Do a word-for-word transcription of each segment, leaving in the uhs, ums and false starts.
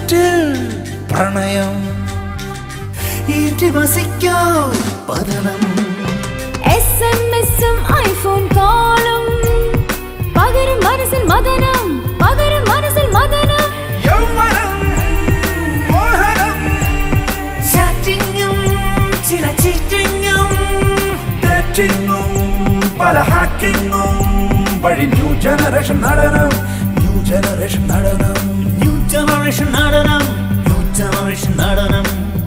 ഇന്റർനെറ്റിൽ പ്രണയം ഇന്റിമസിക്കോ പതനം എസ് എം എസും ഐഫോൺ കോളും പകരം മനസ്സിൽ മദനം പകരം മനസ്സിൽ മദനം യൗവനം മോഹനം ചാറ്റിങ്ങും ചില ചീറ്റിങ്ങും ഡേറ്റിങ്ങും പല ഹാക്കിങ്ങും വഴി ന്യൂ ജനറേഷൻ നടനം ന്യൂ ജനറേഷൻ നടനം ന്യൂ ജനറേഷൻ നടനം ന്യൂ ജനറേഷൻ നടനം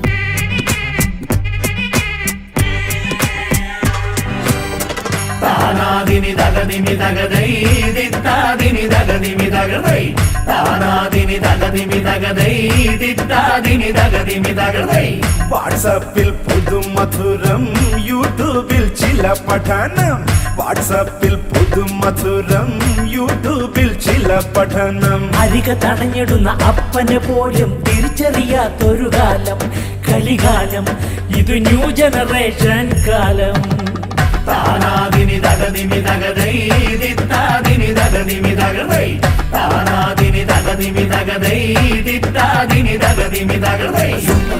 താനാദിനി തകദിമി തകദൈ ദിത്താദിനി തകദിമി തകദൈ താനാദിനി തകദിമി തകദൈ ദിത്താദിനി തകദിമി തകദൈ വാട്സാപ്പിൽ പുതുമധുരം യൂട്യൂബിൽ ചില പഠനം വാട്സാപ്പിൽ പുതുമധുരം യൂട്യൂബിൽ ചില പഠനം അരിക തടഞ്ഞിടുന്ന അപ്പനെ പോലും തിരിച്ചറിയാത്തൊരു കാലം കളികാലം ഇത് ന്യൂ ജനറേഷൻ കാലം താനാദിനി തകദിമി തകദൈ ദിത്താദിനി തകദിമി തകദൈ താനാദിനി തകദിമി തകദൈ ദിത്താദിനി തകദിമി തകദൈ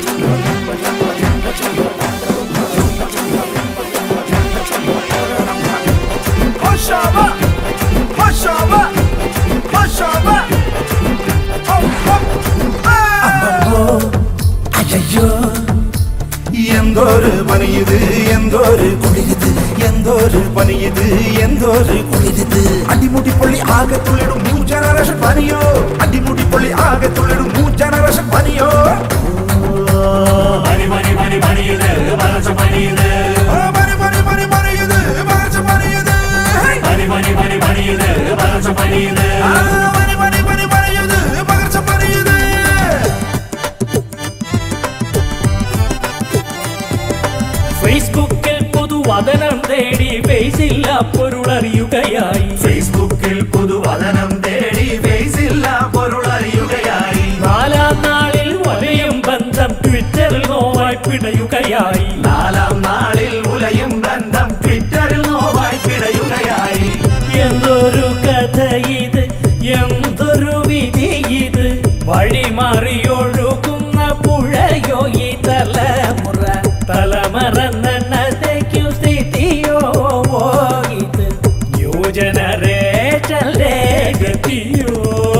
Hoşaba hoşaba hoşaba അമ്മോ അയ്യോ എന്തോരു പണിയത് എന്തോരു കുളിയത് എന്തോരു പണിയത് എന്തോരു കുളിയത് അടിമുടി പൊള്ളി ആകെ തുള്ളിടും ന്യൂ ജനറേഷൻ പനിയോ അടിമുടി പൊള്ളി ആകെ തുള്ളിടും ന്യൂ ജനറേഷൻ പനിയോ മണി മണി മണി മണിയത് വളർച്ച പണിയത് മണി മണി മണി മണിയത് വളർച്ച പണിയത് മണി മണി മണി മണിയത് വളർച്ച പണിയത് മണി മണി മണി മണിയത് വളർച്ച പണിയത് ഫേസ്ബുക്കിൽ പുതുവദനം തേടി ഫേസില്ല പൊരുളറിയുകയായി ഫേസ്ബുക്കിൽ പുതുവദനം തേടി ഫേസില്ല പൊരുളറിയുകയായി നാലാം നാളിൽ വലയും ബന്ധം ട്വിറ്ററിൽ നോവായി പിടയുകയായി നാലാം നാളിൽ ഉലയും ബന്ധം ട്വിറ്ററിൽ നോവായി പിടയുകയായി എന്തൊരു കഥ ഇത് എന്തൊരു വിധി ഇത് വഴിമാറിയൊഴുകുന്ന പുഴയോ ഈ തലമുറ തലമറന്നതയ്ക്കു സ്ഥിതിയോ ഇത് ന്യൂ ജനറേഷനിലെ ഗതിയോ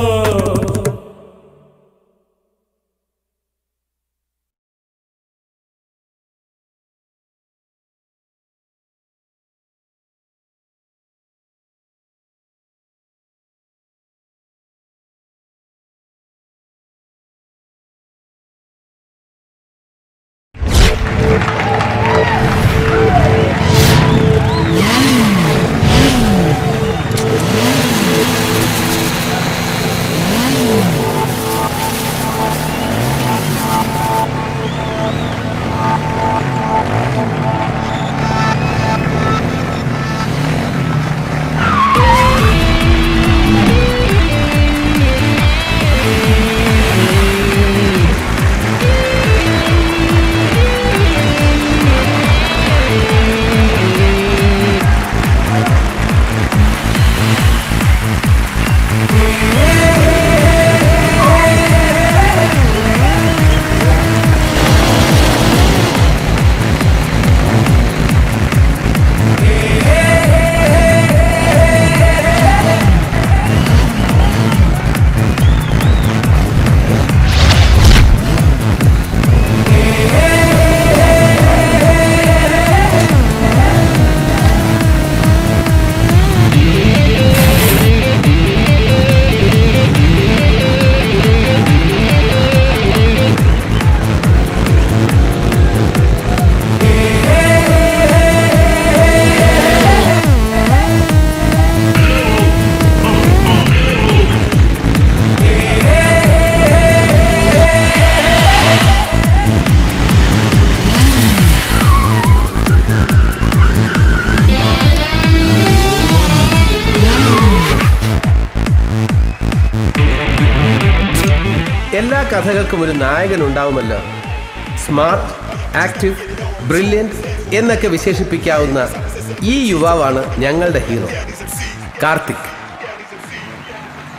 എല്ലാ കഥകൾക്കും ഒരു നായകൻ ഉണ്ടാവുമല്ലോ. സ്മാർട്ട്, ആക്റ്റീവ്, ബ്രില്യൻറ്റ് എന്നൊക്കെ വിശേഷിപ്പിക്കാവുന്ന ഈ യുവാവാണ് ഞങ്ങളുടെ ഹീറോ കാർത്തിക്.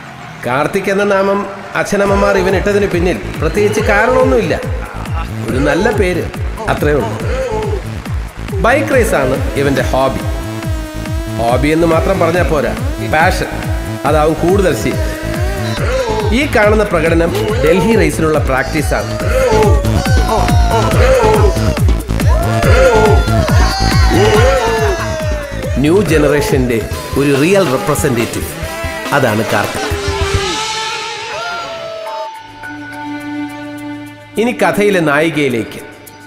കാർത്തിക് എന്ന നാമം അച്ഛനമ്മമാർ ഇവൻ ഇട്ടതിന് പിന്നിൽ പ്രത്യേകിച്ച് കാരണമൊന്നുമില്ല. ഒരു നല്ല പേര്, അത്രയേ ഉള്ളൂ. ബൈക്ക് റേസ് ആണ് ഇവന്റെ ഹോബി. ഹോബി എന്ന് മാത്രം പറഞ്ഞാൽ പോരാ, പാഷൻ അതാവും കൂടുതൽ ശരി. ഈ കാണുന്ന പ്രകടനം ഡൽഹി റേസിനുള്ള പ്രാക്ടീസാണ്. ന്യൂ ജനറേഷന്റെ ഒരു റിയൽ റെപ്രസെന്റേറ്റീവ് അതാണ് കാർത്തിക്. ഇനി കഥയിലെ നായികയിലേക്ക്.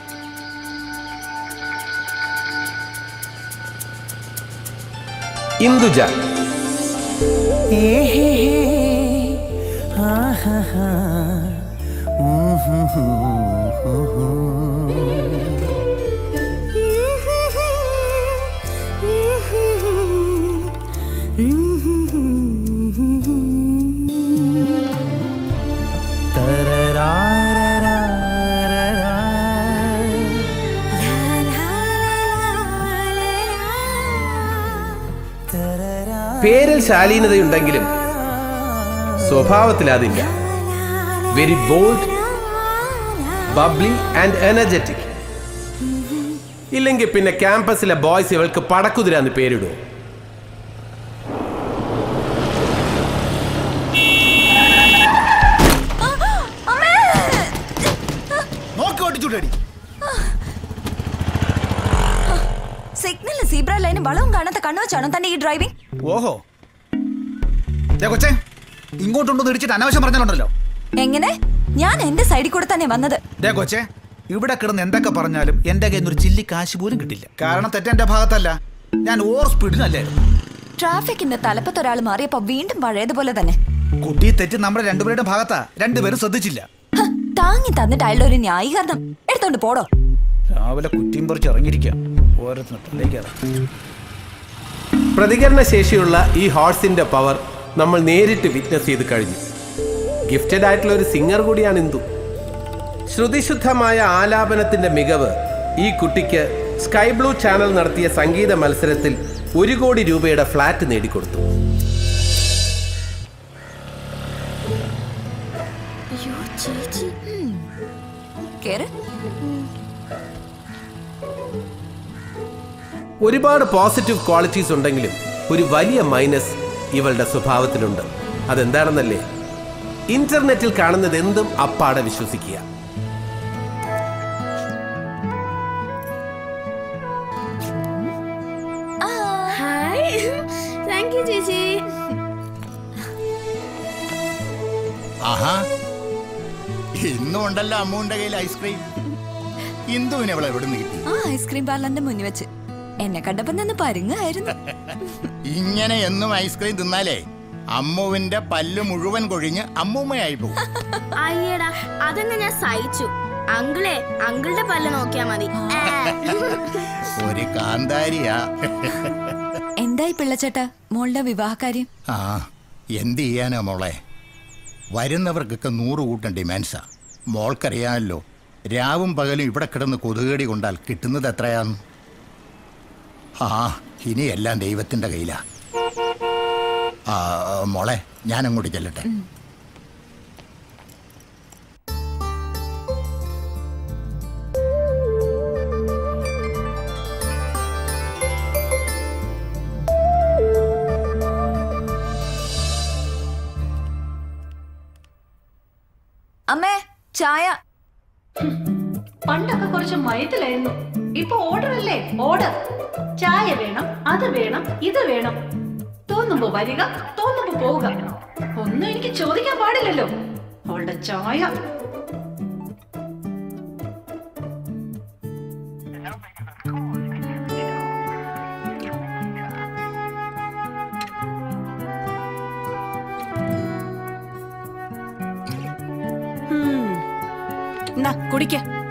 ഇന്ദുജ. പേരിൽ ശാലീനതയുണ്ടെങ്കിലും സ്വഭാവത്തിൽ അതില്ല. Very bold, bubbly and energetic. ഇല്ലെങ്കിൽ പിന്നെ ക്യാമ്പസിലെ ബോയ്സ് ഇവൾക്ക് പടക്കുതിരാന്ന് പേരിടും. സിഗ്നൽ സീബ്ര ലൈനും വളവും കാണാത്ത കണ്ണുവച്ചാണോ തന്റെ ഈ ഡ്രൈവിംഗ്? ഓഹോ, കൊച്ചേ ഇങ്ങോട്ടുണ്ടോ ഇടിച്ചിട്ട് അനാവശ്യം പറഞ്ഞാലുണ്ടല്ലോ. എങ്ങനെ? ഞാൻ എന്റെ സൈഡിൽ കൂടെ തന്നെ വന്നത്. കൊച്ചേ, ഇവിടെ കിടന്ന് എന്തൊക്കെ പറഞ്ഞാലും എന്റെ കയ്യിൽ നിന്ന് ഒരു ചില്ലി കാശ് പോലും കിട്ടില്ല. കാരണം തെറ്റെന്റെ ഭാഗത്തല്ല, ഞാൻ ഓവർ സ്പീഡിനല്ലായിരുന്നു. ട്രാഫിക്കിന്റെ തലപ്പത്ത് ഒരാൾ മാറിയപ്പോ വീണ്ടും പഴയതുപോലെ തന്നെ. കുട്ടി തെറ്റ് നമ്മുടെ രണ്ടുപേരുടെ ഭാഗത്താ, രണ്ടുപേരും ശ്രദ്ധിച്ചില്ല. താങ്ങി തന്നിട്ട് അയാളുടെ ഒരു ന്യായീകരണം എടുത്തോണ്ട് പോടോ. രാവിലെ കുറ്റിയും പറിച്ച് ഇറങ്ങിയിരിക്കാം. പ്രതികരണ ശേഷിയുള്ള ഈ ഹോഴ്സിന്റെ പവർ നമ്മൾ നേരിട്ട് വിറ്റ്നസ് ചെയ്ത് കഴിഞ്ഞു. ഗിഫ്റ്റഡ് ആയിട്ടുള്ള ഒരു സിംഗർ കൂടിയാണ് ഇന്ദു. ശ്രുതിശുദ്ധമായ ആലാപനത്തിന്റെ മികവ് ഈ കുട്ടിക്ക് സ്കൈ ബ്ലൂ ചാനൽ നടത്തിയ സംഗീത മത്സരത്തിൽ ഒരു കോടി രൂപയുടെ ഫ്ലാറ്റ് നേടിക്കൊടുത്തു. ഒരുപാട് പോസിറ്റീവ് ക്വാളിറ്റീസ് ഉണ്ടെങ്കിലും ഒരു വലിയ മൈനസ് ഇവളുടെ സ്വഭാവത്തിലുണ്ട്. അതെന്താണെന്നല്ലേ? ഇന്റർനെറ്റിൽ കാണുന്നത് എന്തും അപ്പാടെ വിശ്വസിക്കുക. ആഹാ, ഇന്നും ഉണ്ടല്ലോ അമ്മുവിന്റെ കയ്യിൽ ഐസ്ക്രീം. ഇന്ദുവിനെ അവളെ എവിടെ നിന്ന് കിട്ടി? ആ ഐസ്ക്രീം പാർലറിന്റെ മുന്നിൽ വെച്ച് എന്നെ കണ്ടപ്പോ നിന്ന് പരുങ്ങായിരുന്നു. ഇങ്ങനെ എന്നും ഐസ്ക്രീം തിന്നാലേ അമ്മുവിന്റെ പല്ല് മുഴുവൻ കൊഴിഞ്ഞ് അമ്മൂമ്മയായി പോകും. അയ്യടാ, അതങ്ങ് ഞാൻ സഹിച്ചു. അങ്കിളെ അങ്കിളുടെ പല്ല് നോക്കിയാ മതി. ഒരു കാന്താരിയാ. എന്തായി പിള്ളച്ചേട്ടാ മോളുടെ വിവാഹകാര്യം? ആ, എന്ത് ചെയ്യാനാ മോളെ, വരുന്നവർക്കൊക്കെ നൂറ് കൂട്ടം ഡിമാൻഡ്സാ. മോൾക്കറിയാമല്ലോ, രാവും പകലും ഇവിടെ കിടന്ന് കൊതുകേടി കൊണ്ടാൽ കിട്ടുന്നത് എത്രയാന്ന്. ആ, ഇനിയെല്ലാം ദൈവത്തിന്റെ കയ്യിലാ. ആ മോളെ, ഞാൻ അങ്ങോട്ട് ചെല്ലട്ടെ. അമ്മേ, ചായ. പണ്ടൊക്കെ കുറച്ച് മയത്തിലായിരുന്നു, ഇപ്പൊ ഓർഡർ അല്ലേ ഓർഡർ. ചായ വേണം, അത് വേണം, ഇത് വേണം. തോന്നുമ്പോ വരിക, തോന്നുമ്പോ പോവുക. ഒന്നും എനിക്ക് ചോദിക്കാൻ പാടില്ലല്ലോ. അവളുടെ ചായ. കുടിക്ക.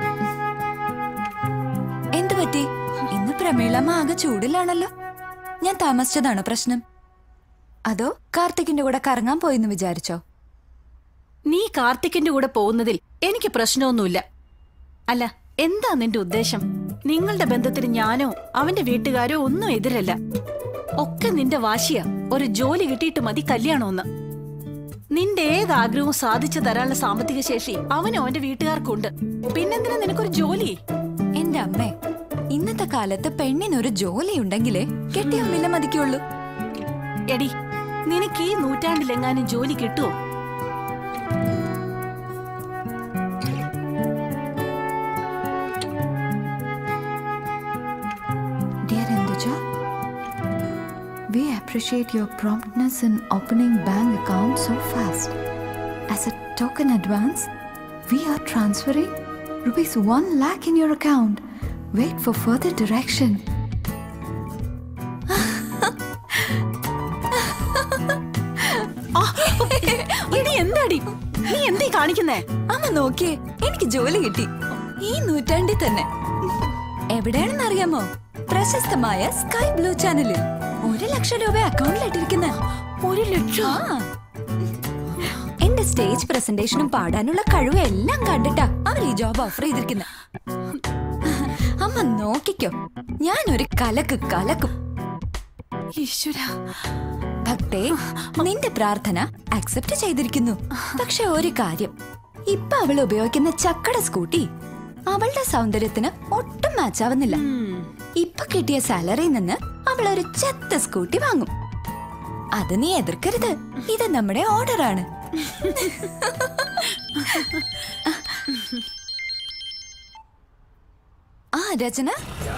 എന്തു പറ്റി? ഇന്ന് പ്രമീളമ്മ ആകെ ചൂടിലാണല്ലോ. ഞാൻ താമസിച്ചതാണോ പ്രശ്നം? അതോ കാർത്തിക്കിന്റെ കൂടെ കറങ്ങാൻ പോയെന്ന് വിചാരിച്ചോ? നീ കാർത്തിക്കിന്റെ കൂടെ പോകുന്നതിൽ എനിക്ക് പ്രശ്നമൊന്നുമില്ല. അല്ല, എന്താ നിന്റെ ഉദ്ദേശം? നിങ്ങളുടെ ബന്ധത്തിന് ഞാനോ അവന്റെ വീട്ടുകാരോ ഒന്നും എതിരല്ല. ഒക്കെ നിന്റെ വാശിയാ. ഒരു ജോലി കിട്ടിയിട്ട് മതി കല്യാണമെന്ന്. നിന്റെ ഏത് ആഗ്രഹവും സാധിച്ചു തരാനുള്ള സാമ്പത്തിക ശേഷി അവനും അവന്റെ വീട്ടുകാർക്കുണ്ട്. പിന്നെന്തിനാ നിനക്കൊരു ജോലി? എന്റെ അമ്മേ, ഇന്നത്തെ കാലത്ത് പെണ്ണിനൊരു ജോലി ഉണ്ടെങ്കിലേ കെട്ടിയ വില മതിക്കുള്ളൂ. എടി, നിനക്ക് ഈ നൂറ്റാണ്ടിലെങ്ങാനും ജോലി കിട്ടുമോ? Dear Induja, we appreciate your promptness in opening bank account so fast. As a token advance, we are transferring rupees one lakh in your account. Wait for further direction. എടി, എന്താടി നീ എന്തീ കാണിക്കുന്നേ? അമ്മ നോക്കിയേ, എനിക്ക് ജോലി കിട്ടി ഈ നൂറ്റാണ്ടിൽ തന്നെ. എവിടെയാണെന്ന് അറിയാമോ? പ്രശസ്തമായ സ്കൈ ബ്ലൂ ചാനലിൽ. ഒരു ലക്ഷം രൂപ അക്കൗണ്ടിലിട്ടിരിക്കുന്ന. ഒരു ലക്ഷം? എന്റെ സ്റ്റേജ് പ്രസന്റേഷനും പാടാനുള്ള കഴിവും എല്ലാം കണ്ടിട്ടാ അവർ ഈ ജോബ് ഓഫർ ചെയ്തിരിക്കുന്നത്. അമ്മ നോക്കിക്കോ, ഞാനൊരു കലക്ക് കലക്കും. ഈശ്വര ഭക്തേ, നിന്റെ പ്രാർത്ഥന അക്സെപ്റ്റ് ചെയ്തിരിക്കുന്നു. പക്ഷെ ഒരു കാര്യം, ഇപ്പൊ അവൾ ഉപയോഗിക്കുന്ന ചക്കട സ്കൂട്ടി അവളുടെ സൗന്ദര്യത്തിന് ഒട്ടും മാച്ച് ആവുന്നില്ല. ഇപ്പൊ കിട്ടിയ സാലറിയിൽ നിന്ന് അവൾ ഒരു ചെത്ത സ്കൂട്ടി വാങ്ങും. അത് നീ എതിർക്കരുത്, ഇത് നമ്മുടെ ഓർഡറാണ്. ആ രചന,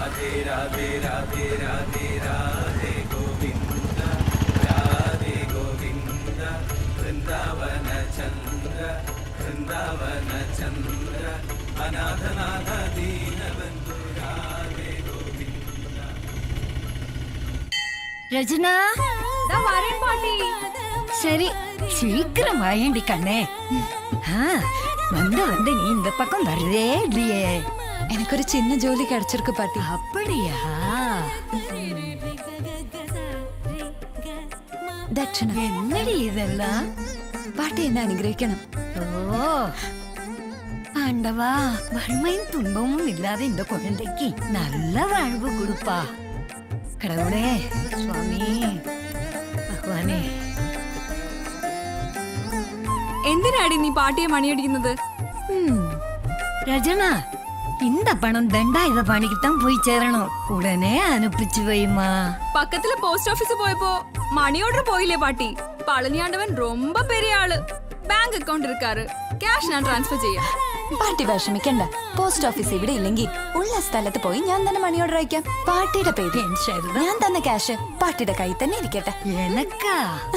രചന, சரி சீக்கிரம் வாயண்டி கண்ணே. வந்து வந்து நீ இந்த பக்கம் வருதே இல்லையே. എനിക്കൊരു ചിന്ന ജോലി கிடைச்சிருக்கு பாட்டி. அப்படியா? ദക്ഷിണ. என்னடி இதெல்லாம்? பாட்டி என்ன അനുഗ്രഹിക്കണം. ஓ ஆண்டவா, வறுமையும் துன்பமும் இல்லாத இந்த குழந்தைக்கு நல்ல வாழ்வு கொடுப்பா. கடவுளே, சுவாமி, ഭഗവാനേ. എന്തിനാടി നീ പാട്ടിയെ മണിയടിക്കുന്നത്? രചന, இந்த பணம் தண்டாயுத பாணிக்கு தான் போய் சேரணும். உடனே அனுப்பிச்சு வைமா. பக்கத்துல போஸ்ட் ஆபீஸ் போயப்போ மணி ஆர்டர் போயிலே பாட்டி. பழனியாண்டவன் ரொம்ப பெரிய ஆளு. ബാങ്ക് അക്കൗണ്ട് இருக்காரு. ക്യാഷ് ഞാൻ ട്രാൻസ്ഫർ ചെയ്യാം. പാട്ടി വിഷമിക്കണ്ട. പോസ്റ്റ് ഓഫീസ് ഇവിടെ ഇല്ലെങ്കിൽ ഉള്ള സ്ഥലത്ത് പോയി ഞാൻ തന്നെ മണി ഓർഡർ അയക്കാം. പാട്ടിയുടെ പേര് ഞാൻ തന്ന ക്യാഷ് പാട്ടിയുടെ കയ്യിൽ തന്നെ ഇരിക്കട്ടെ. എനക്കാ?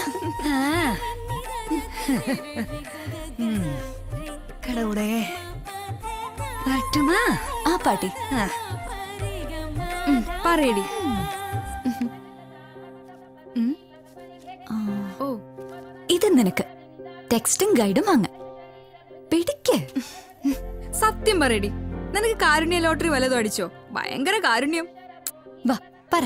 കടവുടേ പറ്റുമാ? ആ പാട്ടി പറയടി. ഓ, ഇത് നിനക്ക് ടെക്സ്റ്റും ഗൈഡും വാങ്ങാം. പിടിക്ക്. സത്യം പറയടി, നിനക്ക് കാരുണ്യ ലോട്ടറി വല്ലതും അടിച്ചോ? ഭയങ്കര കാരുണ്യം. വാ പറ.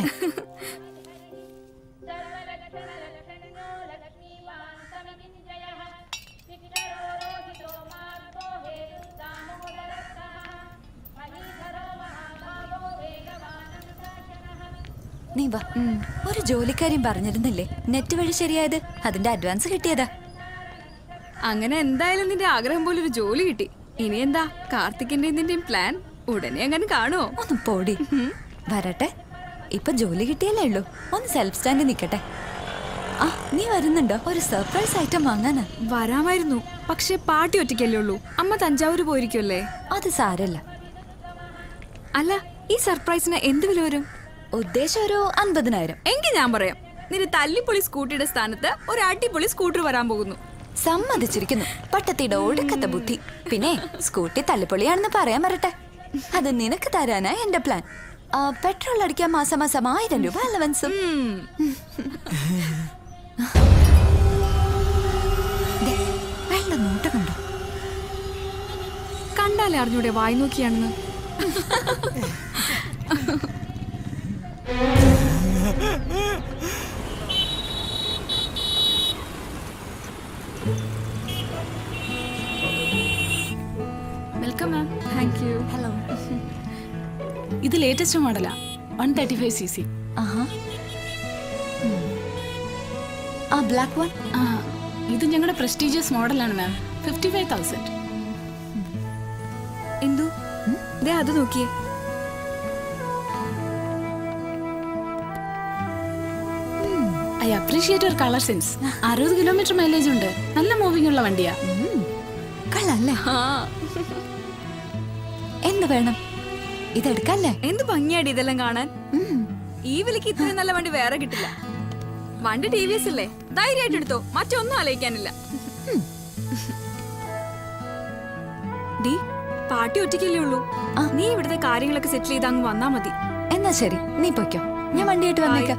നീ വാ. ഒരു ജോലിക്കാര്യം പറഞ്ഞിരുന്നില്ലേ നെറ്റ് വഴി ശരിയായത്? അതിന്റെ അഡ്വാൻസ് കിട്ടിയതാ. അങ്ങനെ എന്തായാലും നിന്റെ ആഗ്രഹം പോലെ ഒരു ജോലി കിട്ടി. ഇനി എന്താ കാർത്തിക്കിന്റെ നിന്റെയും പ്ലാൻ? ഉടനെ അങ്ങനെ കാണുമോ? ഒന്ന് പോടി. വരട്ടെ, ഇപ്പൊ ജോലി കിട്ടിയല്ലേ ഉള്ളൂ. ഒന്ന് സെൽഫ് സ്റ്റാൻഡ് നിക്കട്ടെ. ആ, നീ വരുന്നുണ്ടോ? ഒരു സർപ്രൈസ് ഐറ്റം വാങ്ങാനാ. വരാമായിരുന്നു, പക്ഷെ പാട്ടി ഒറ്റയ്ക്കല്ലേ ഉള്ളൂ. അമ്മ തഞ്ചാവൂര് പോയിരിക്കുമല്ലേ. അത് സാരല്ല. അല്ല, ഈ സർപ്രൈസിന് എന്ത് വില വരും? ഉദ്ദേശം ഒരു അൻപതിനായിരം. എങ്കിൽ ഞാൻ പറയാം, നിന്റെ തല്ലിപ്പൊളി സ്കൂട്ടിയുടെ സ്ഥാനത്ത് ഒരു അടിപൊളി സ്കൂട്ടർ വരാൻ പോകുന്നു. സമ്മതിച്ചിരിക്കുന്നു. പട്ടത്തിയുടെ ഒടുക്കത്തെ ബുദ്ധി. പിന്നെ സ്കൂട്ടി തല്ലിപ്പൊളിയാണെന്ന് പറയാൻ വരട്ടെ. അത് നിനക്ക് തരാനാ എന്റെ പ്ലാൻ. പെട്രോൾ അടിക്കാൻ മാസം മാസം ആയിരം രൂപ അലവൻസും. വെള്ളം നോട്ട കണ്ടോ? കണ്ടാലേ അറിഞ്ഞൂടെ വായി നോക്കിയാണെന്ന്. Welcome ma'am. Thank you. Hello. ഇത് ലേറ്റസ്റ്റ് മോഡലാ, one thirty five C C. ആ ബ്ലാക്ക് വൺ ഇത് ഞങ്ങളുടെ പ്രസ്റ്റീജിയസ് മോഡലാണ് മാം. Fifty five thousand. എന്തു ദേ അത് നോക്കിയേ. I appreciate your colour sense. അറുപത് കിലോമീറ്റർ മൈലേജ് ഉണ്ട്. നല്ല മൂവിംഗ് ഉള്ള വണ്ടിയാ. കള്ളല്ല. എന്ത് വേണം? ഇതെടുക്കല്ലേ? എന്ത് ഭംഗിയാടി ഇതെല്ലാം കാണാൻ. ഈ വിലക്ക് ഇത്രയും നല്ല വണ്ടി വേറെ കിട്ടില്ല. വണ്ടി ടി വി എസ് അല്ലേ, ധൈര്യമായിട്ട് എടുത്തോ, മറ്റൊന്നും ആലോചിക്കാനില്ല. ഡി പാട്ടി ഒറ്റയ്ക്കല്ലേ ഉള്ളൂ, നീ ഇവിടുത്തെ കാര്യങ്ങളൊക്കെ സെറ്റിൽ ചെയ്ത് അങ്ങ് വന്നാ മതി. എന്നാ ശരി, നീ പൊയ്ക്കോ, ഞാൻ വണ്ടിയായിട്ട് വന്നേക്കാം.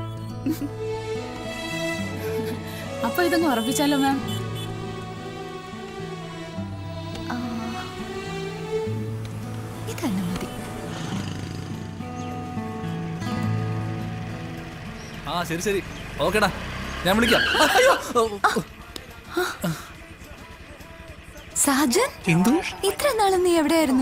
അപ്പൊ ഇതങ്ങ് ഉറപ്പിച്ചാലോ മാം? ഇതന്നെ മതി. ആ ശരി ശരി, ഓക്കേടാ, ഞാൻ വിളിക്കാം. സാജൻ, ഇത്ര നാളും നീ എവിടെയായിരുന്നു?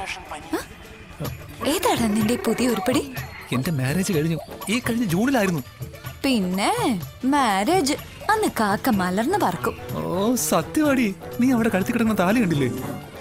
ഏതാടാ നിന്റെ പുതിയ ഉരുപ്പടി? എന്റെ മാരേജ് കഴിഞ്ഞു, ഈ കഴിഞ്ഞ ജൂണിലായിരുന്നു. പിന്നെ മാരേജ് അന്ന് കാക്ക മലർന്ന് പറക്കും. ഓ സത്യവാടി, നീ അവിടെ കഴുത്തി കിടക്കുന്ന താലി കണ്ടില്ലേ?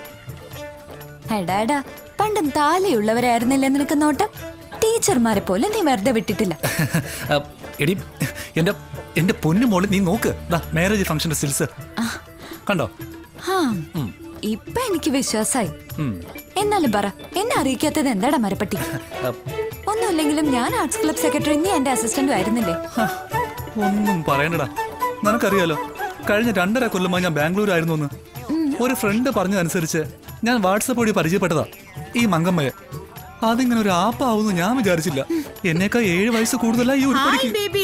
എടാടാ, പണ്ടും താലിയുള്ളവരായിരുന്നില്ലേ നിനക്ക് നോട്ടം? ടീച്ചർമാരെ പോലെ നീ വെറുതെ വിട്ടിട്ടില്ല. എടി എന്റെ എന്റെ പൊന്നു മോള്, നീ നോക്ക്, മാരേജ് ഫംഗ്ഷന്റെ സ്റ്റിൽസ് കണ്ടോ? ഇപ്പൊ എനിക്ക് വിശ്വാസായി. എന്നാലും പറ, എന്നെ അറിയിക്കാത്തത് എന്താടാ മരപ്പട്ടി? ഒന്നുമില്ലെങ്കിലും ഞാൻ ആർട്സ് ക്ലബ് സെക്രട്ടറി, നീ എന്റെ അസിസ്റ്റന്റും ആയിരുന്നില്ലേ? ഒന്നും പറയണ്ടടാ, നിനക്കറിയാലോ കഴിഞ്ഞ രണ്ടര കൊല്ലമായി ഞാൻ ബാംഗ്ലൂർ ആയിരുന്നു എന്ന്. ഒരു ഫ്രണ്ട് പറഞ്ഞതനുസരിച്ച് ഞാൻ വാട്സപ്പ് വഴി പരിചയപ്പെട്ടതാ ഈ മങ്കമ്മയെ. അതിങ്ങനെ ഒരു ആപ്പാവുന്നു ഞാൻ വിചാരിച്ചില്ല. എന്നേക്കാൾ ഏഴ് വയസ്സ് കൂടുതലാ ഈ ഉരുപ്പടിക്ക്.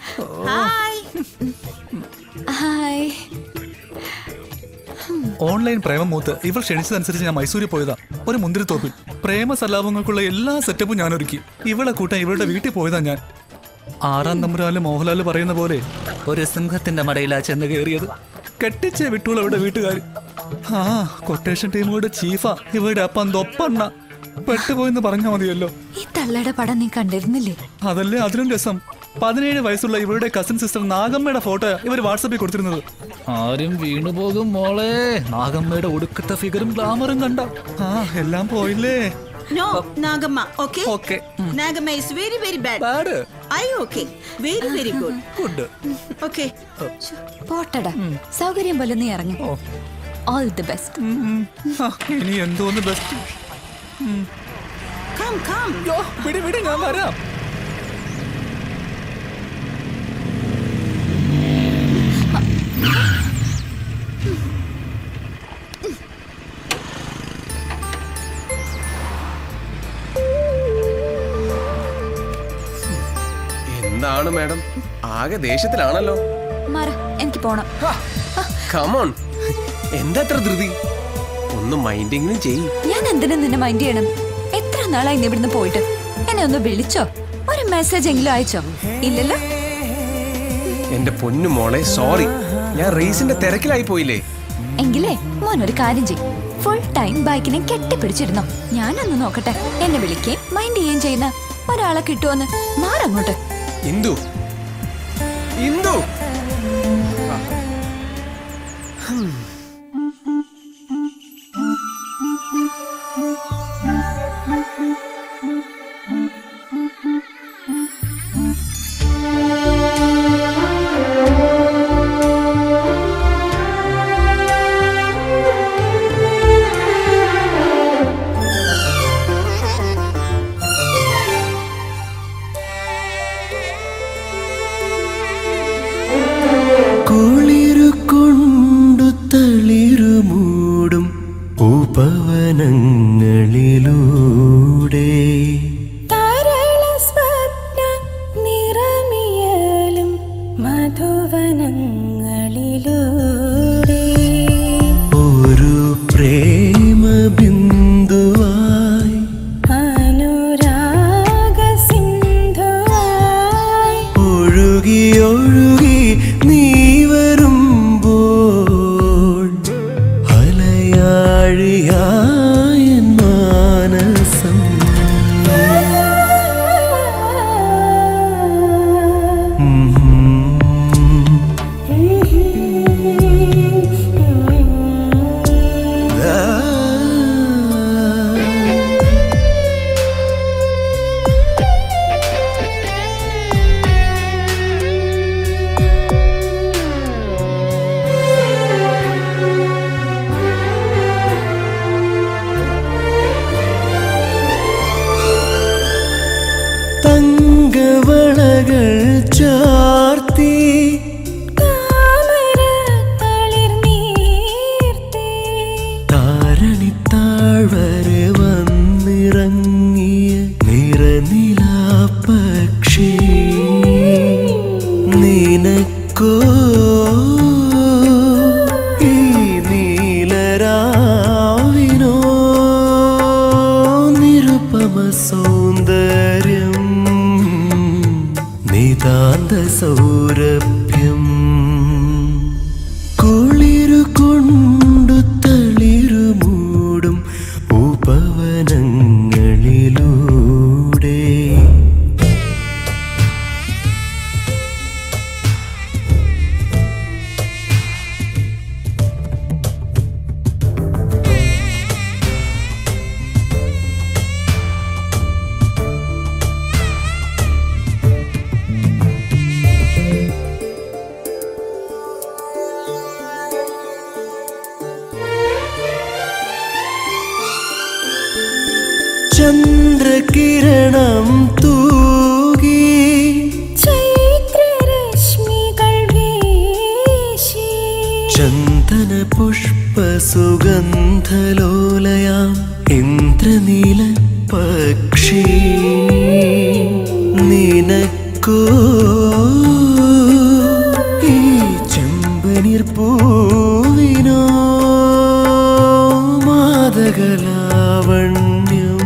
ഓൺലൈൻ പ്രേമം മൂത്ത് ഇവൾ ക്ഷണിച്ചതനുസരിച്ച് ഞാൻ മൈസൂരിൽ പോയതാ. ഒരു മുന്തിരിത്തോപ്പിൽ പ്രേമ സല്ലാപങ്ങൾക്കുള്ള എല്ലാ സെറ്റപ്പും ഞാൻ ഒരുക്കി. ഇവളെ കൂട്ടാൻ ഇവളുടെ വീട്ടിൽ പോയതാ ഞാൻ. ആറാം തമ്പുരാല് മോഹൻലാല് പറയുന്ന പോലെ ഒരു സിംഹത്തിന്റെ മടയിലാ ചെന്ന് കയറിയത്. കെട്ടിച്ചേ വിട്ടുള്ള ഇവിടെ വീട്ടുകാർ. ആ കൊട്ടേഷൻ ടീമുകളുടെ ചീഫാ ഇവരുടെ അപ്പം തൊപ്പണ്ണ. പെട്ടുപോയെന്ന് പറഞ്ഞാൽ മതിയല്ലോ. ഈ തള്ളയുടെ പടം നീ കണ്ടിരുന്നില്ലേ? അതല്ലേ അതിലും രസം. പതിനേഴ് വയസ്സുള്ള ഇവരുടെ കസിൻ സിസ്റ്റർ നാഗമ്മയുടെ ഫോട്ടോ ഇവർ വാട്സാപ്പിൽ കൊടുത്തിരുന്നത്. ആരും വീണുപോകും മോളെ, നാഗമ്മയുടെ ഒടുക്കത്തെ ഫിഗറും ഗ്ലാമറും കണ്ട. ആ എല്ലാം പോയില്ലേ? No, Nagamma, okay? Okay. Nagamma is very, very bad. Bad? I okay. Very, very good. Good. Okay. പോട്ടടാ, സൗകര്യം പോലെ നീ ഇറങ്ങി. All the best. ഇനി എന്തോന്ന് ബെസ്റ്റ്? Come, come. യോ, വിടി വിടി, ഞാൻ വരാം. എന്താണ് മാഡം, ആകെ ദേഷ്യത്തിലാണല്ലോ. മാറ, എനിക്ക് പോണം. കമോൺ, എന്താ എത്ര ധൃതി? ഒന്ന് മൈൻഡെങ്കിലും ചെയ്യ്. ഞാൻ എന്തിനാ നിന്നെ മൈൻഡ് ചെയ്യണം? എത്ര നാളായി നീ ഇവിടുന്ന് പോയിട്ട്? എന്നെ ഒന്ന് വിളിച്ചോ? ഒരു മെസ്സേജ് എങ്കിലും അയച്ചോ? ഇല്ലല്ലോ. എന്റെ പൊന്നു മോളെ, സോറി, ഞാൻ റേസിന്റെ തിരക്കിലായി പോയില്ലേ. എങ്കിലേ മോൻ ഒരു കാര്യം ചെയ്യും, ഫുൾ ടൈം ബൈക്കിനെ കെട്ടിപ്പിടിച്ചിരുന്നോ. ഞാനൊന്ന് നോക്കട്ടെ, എന്നെ വിളിക്കുകയും മൈൻഡ് ചെയ്യുകയും ചെയ്യുന്ന ഒരാളെ കിട്ടുമെന്ന്. മാറങ്ങോട്ട്. ഇന്ദു, ഇന്ദു. ഉപവനങ്ങളിലൂടെ നിറമിയലും മധുവനങ്ങളിലൂടെ ഒരു പ്രേമ ബിന്ദുവായി അനുരാഗ സിന്ധുവായി ഒഴുകി ഒഴുകി നീ വരുമ്പോൾ അലയാഴിയായ മാനസം Mm-hmm. താഴ്വരെ വന്നിറങ്ങിയ നിറനിലാപ്പക്ഷി നിനക്കോ ഈ നീലരാവിനോ നിരുപമ സൗന്ദര്യം നിതാന്ത സൗരഭ്യം കുളിരു കൊണ്ടു തളിരു മൂടും ഉപവനങ്ങളിലൂടെ ചന്ദ്രകിരണം തൂകി ചൈത്രരശ്മികൾ വീശി ചന്ദന പുഷ്പ സുഗന്ധലോലയാം ഇന്ദ്രനീല പക്ഷി നിനക്കോ ഈ ചെമ്പനീർ പൂവിനോ മാതകലാവണ്യം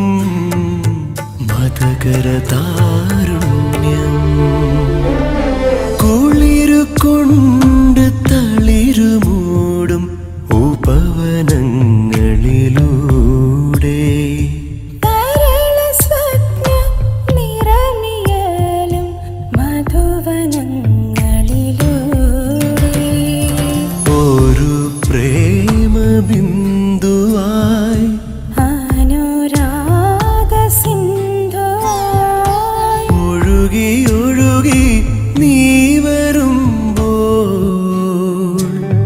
മതകരതാരുണ്യം കുളിരു കൊണ്ട് തളിരു മൂടും ഉപവനങ്ങളിലൂടെ തരള സ്വപ്ന നിറമിയലും മധുവനങ്ങളിലൂടെ ഒരു പ്രേമ ബിന്ദുവായി അനുരാഗ സിന്ധുവായി ഒഴുകി ഒഴുകി നീ വരുമ്പോൾ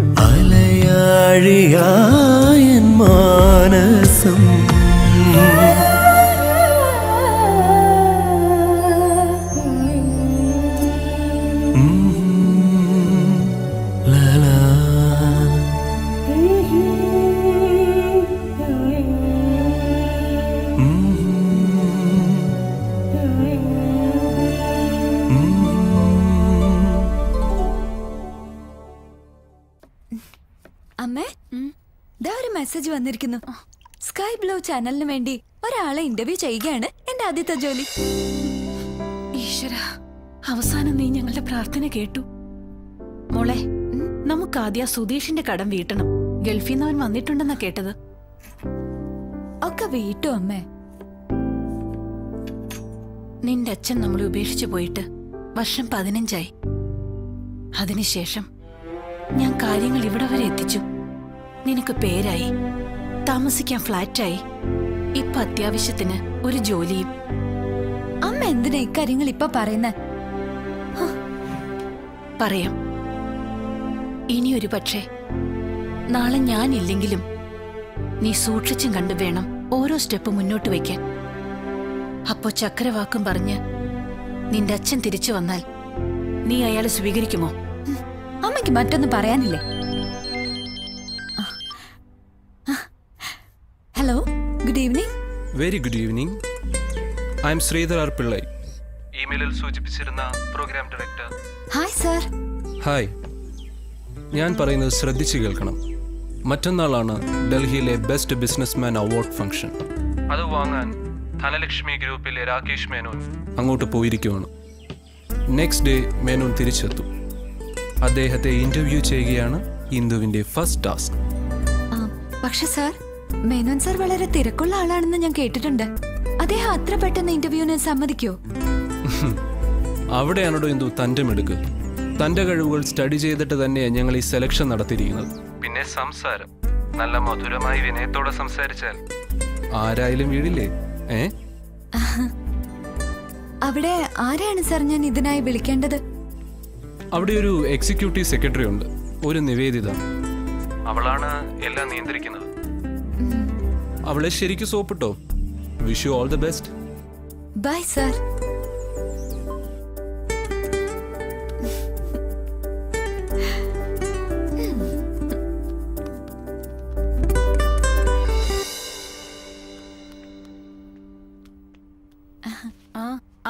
അലയാഴിയായൻ മാനസം ലലാ അമ്മേ ദാ ഒരു മെസ്സേജ് വന്നിരിക്കുന്നു. സ്കൈ ബ്ലൂ ചാനലിന് വേണ്ടി ഒരാളെ ഇന്റർവ്യൂ ചെയ്യുകയാണ് എന്റെ ആദ്യത്തെ ജോലി. ഈശ്വര, അവസാനം നീ ഞങ്ങളുടെ പ്രാർത്ഥന കേട്ടു. മോളെ, നമുക്ക് ആദ്യ സുധീഷിന്റെ കടം വീട്ടണം. ഗൾഫിൽ നിന്ന് അവൻ വന്നിട്ടുണ്ടെന്നാ കേട്ടത്. ഒക്കെ വീട്ടു അമ്മേ. നിന്റെ അച്ഛൻ നമ്മളെ ഉപേക്ഷിച്ചു പോയിട്ട് വർഷം പതിനഞ്ചായി. അതിനുശേഷം ഞാൻ കാര്യങ്ങൾ ഇവിടെ വരെ എത്തിച്ചു. നിനക്ക് പേരായി, താമസിക്കാൻ ഫ്ലാറ്റായി, ഇപ്പൊ അത്യാവശ്യത്തിന് ഒരു ജോലിയും. അമ്മ എന്തിനാ ഇക്കാര്യങ്ങൾ ഇപ്പൊ പറയുന്ന? പറയാം. ഇനിയൊരു പക്ഷേ നാളെ ഞാനില്ലെങ്കിലും നീ സൂക്ഷിച്ചും കണ്ടു വേണം ഓരോ സ്റ്റെപ്പ് മുന്നോട്ട് വയ്ക്കാൻ. അപ്പോ ചക്രവാക്കും പറഞ്ഞ് നിന്റെ അച്ഛൻ തിരിച്ചു വന്നാൽ നീ അയാളെ സ്വീകരിക്കുമോ? അമ്മയ്ക്ക് മറ്റൊന്നും പറയാനില്ലേ? Hello, good evening. Very good evening. I am Sridhar R Pillai, ഇമെയിലിൽ സൂചിപ്പിച്ചിരുന്ന programme director. Hi sir. Hi. ഞാൻ പറയുന്നത് ശ്രദ്ധിച്ചു കേൾക്കണം. മറ്റന്നാളാണ് ഡൽഹിയിലെ ബെസ്റ്റ് ബിസിനസ്മാൻ അവാർഡ് ഫംഗ്ഷൻ. അത് വാങ്ങാൻ ധനലക്ഷ്മി ഗ്രൂപ്പിലെ രാകേഷ് മേനോൻ അങ്ങോട്ട് പോയിരിക്കുവാണ്. നെക്സ്റ്റ് ഡേ മേനോൻ തിരിച്ചെത്തും. അദ്ദേഹത്തെ ഇന്റർവ്യൂ ചെയ്യുകയാണ് ഇന്ദുവിന്റെ ഫസ്റ്റ് ടാസ്ക്. പക്ഷെ സർ, മേനോൻ സർ വളരെ തിരക്കുള്ള ആളാണെന്ന് ഞാൻ കേട്ടിട്ടുണ്ട്. അദ്ദേഹം അത്ര പെട്ടെന്ന് ഇന്റർവ്യൂവിന് സമ്മതിക്കോ? അവിടെയാണോ ഇന്ദു തൻ്റെ മിടുക്ക്. തൻ്റെ കഴിവുകൾ സ്റ്റഡി ചെയ്തിട്ട് തന്നെയാണ് ഞങ്ങൾ ഈ സെലക്ഷൻ നടത്തിയിരിക്കുന്നത്. പിന്നെ സംസാരം നല്ല മധുരമായി വിനയത്തോടെ സംസാരിച്ചാൽ ആരായാലും വീടില്ലേ? ഏ അവിടെ ആരെയാണ് സർ ഞാൻ ഇതിനായി വിളിക്കേണ്ടത്? അവിടെ ഒരു എക്സിക്യൂട്ടീവ് സെക്രട്ടറി ഉണ്ട്, ഒരു നിവേദിത. അവളാണ് എല്ലാം നിയന്ത്രിക്കുന്നത്. അവളെ ശരിക്കും സോപ്പിട്ടോ. Wish you all the best. Bye sir.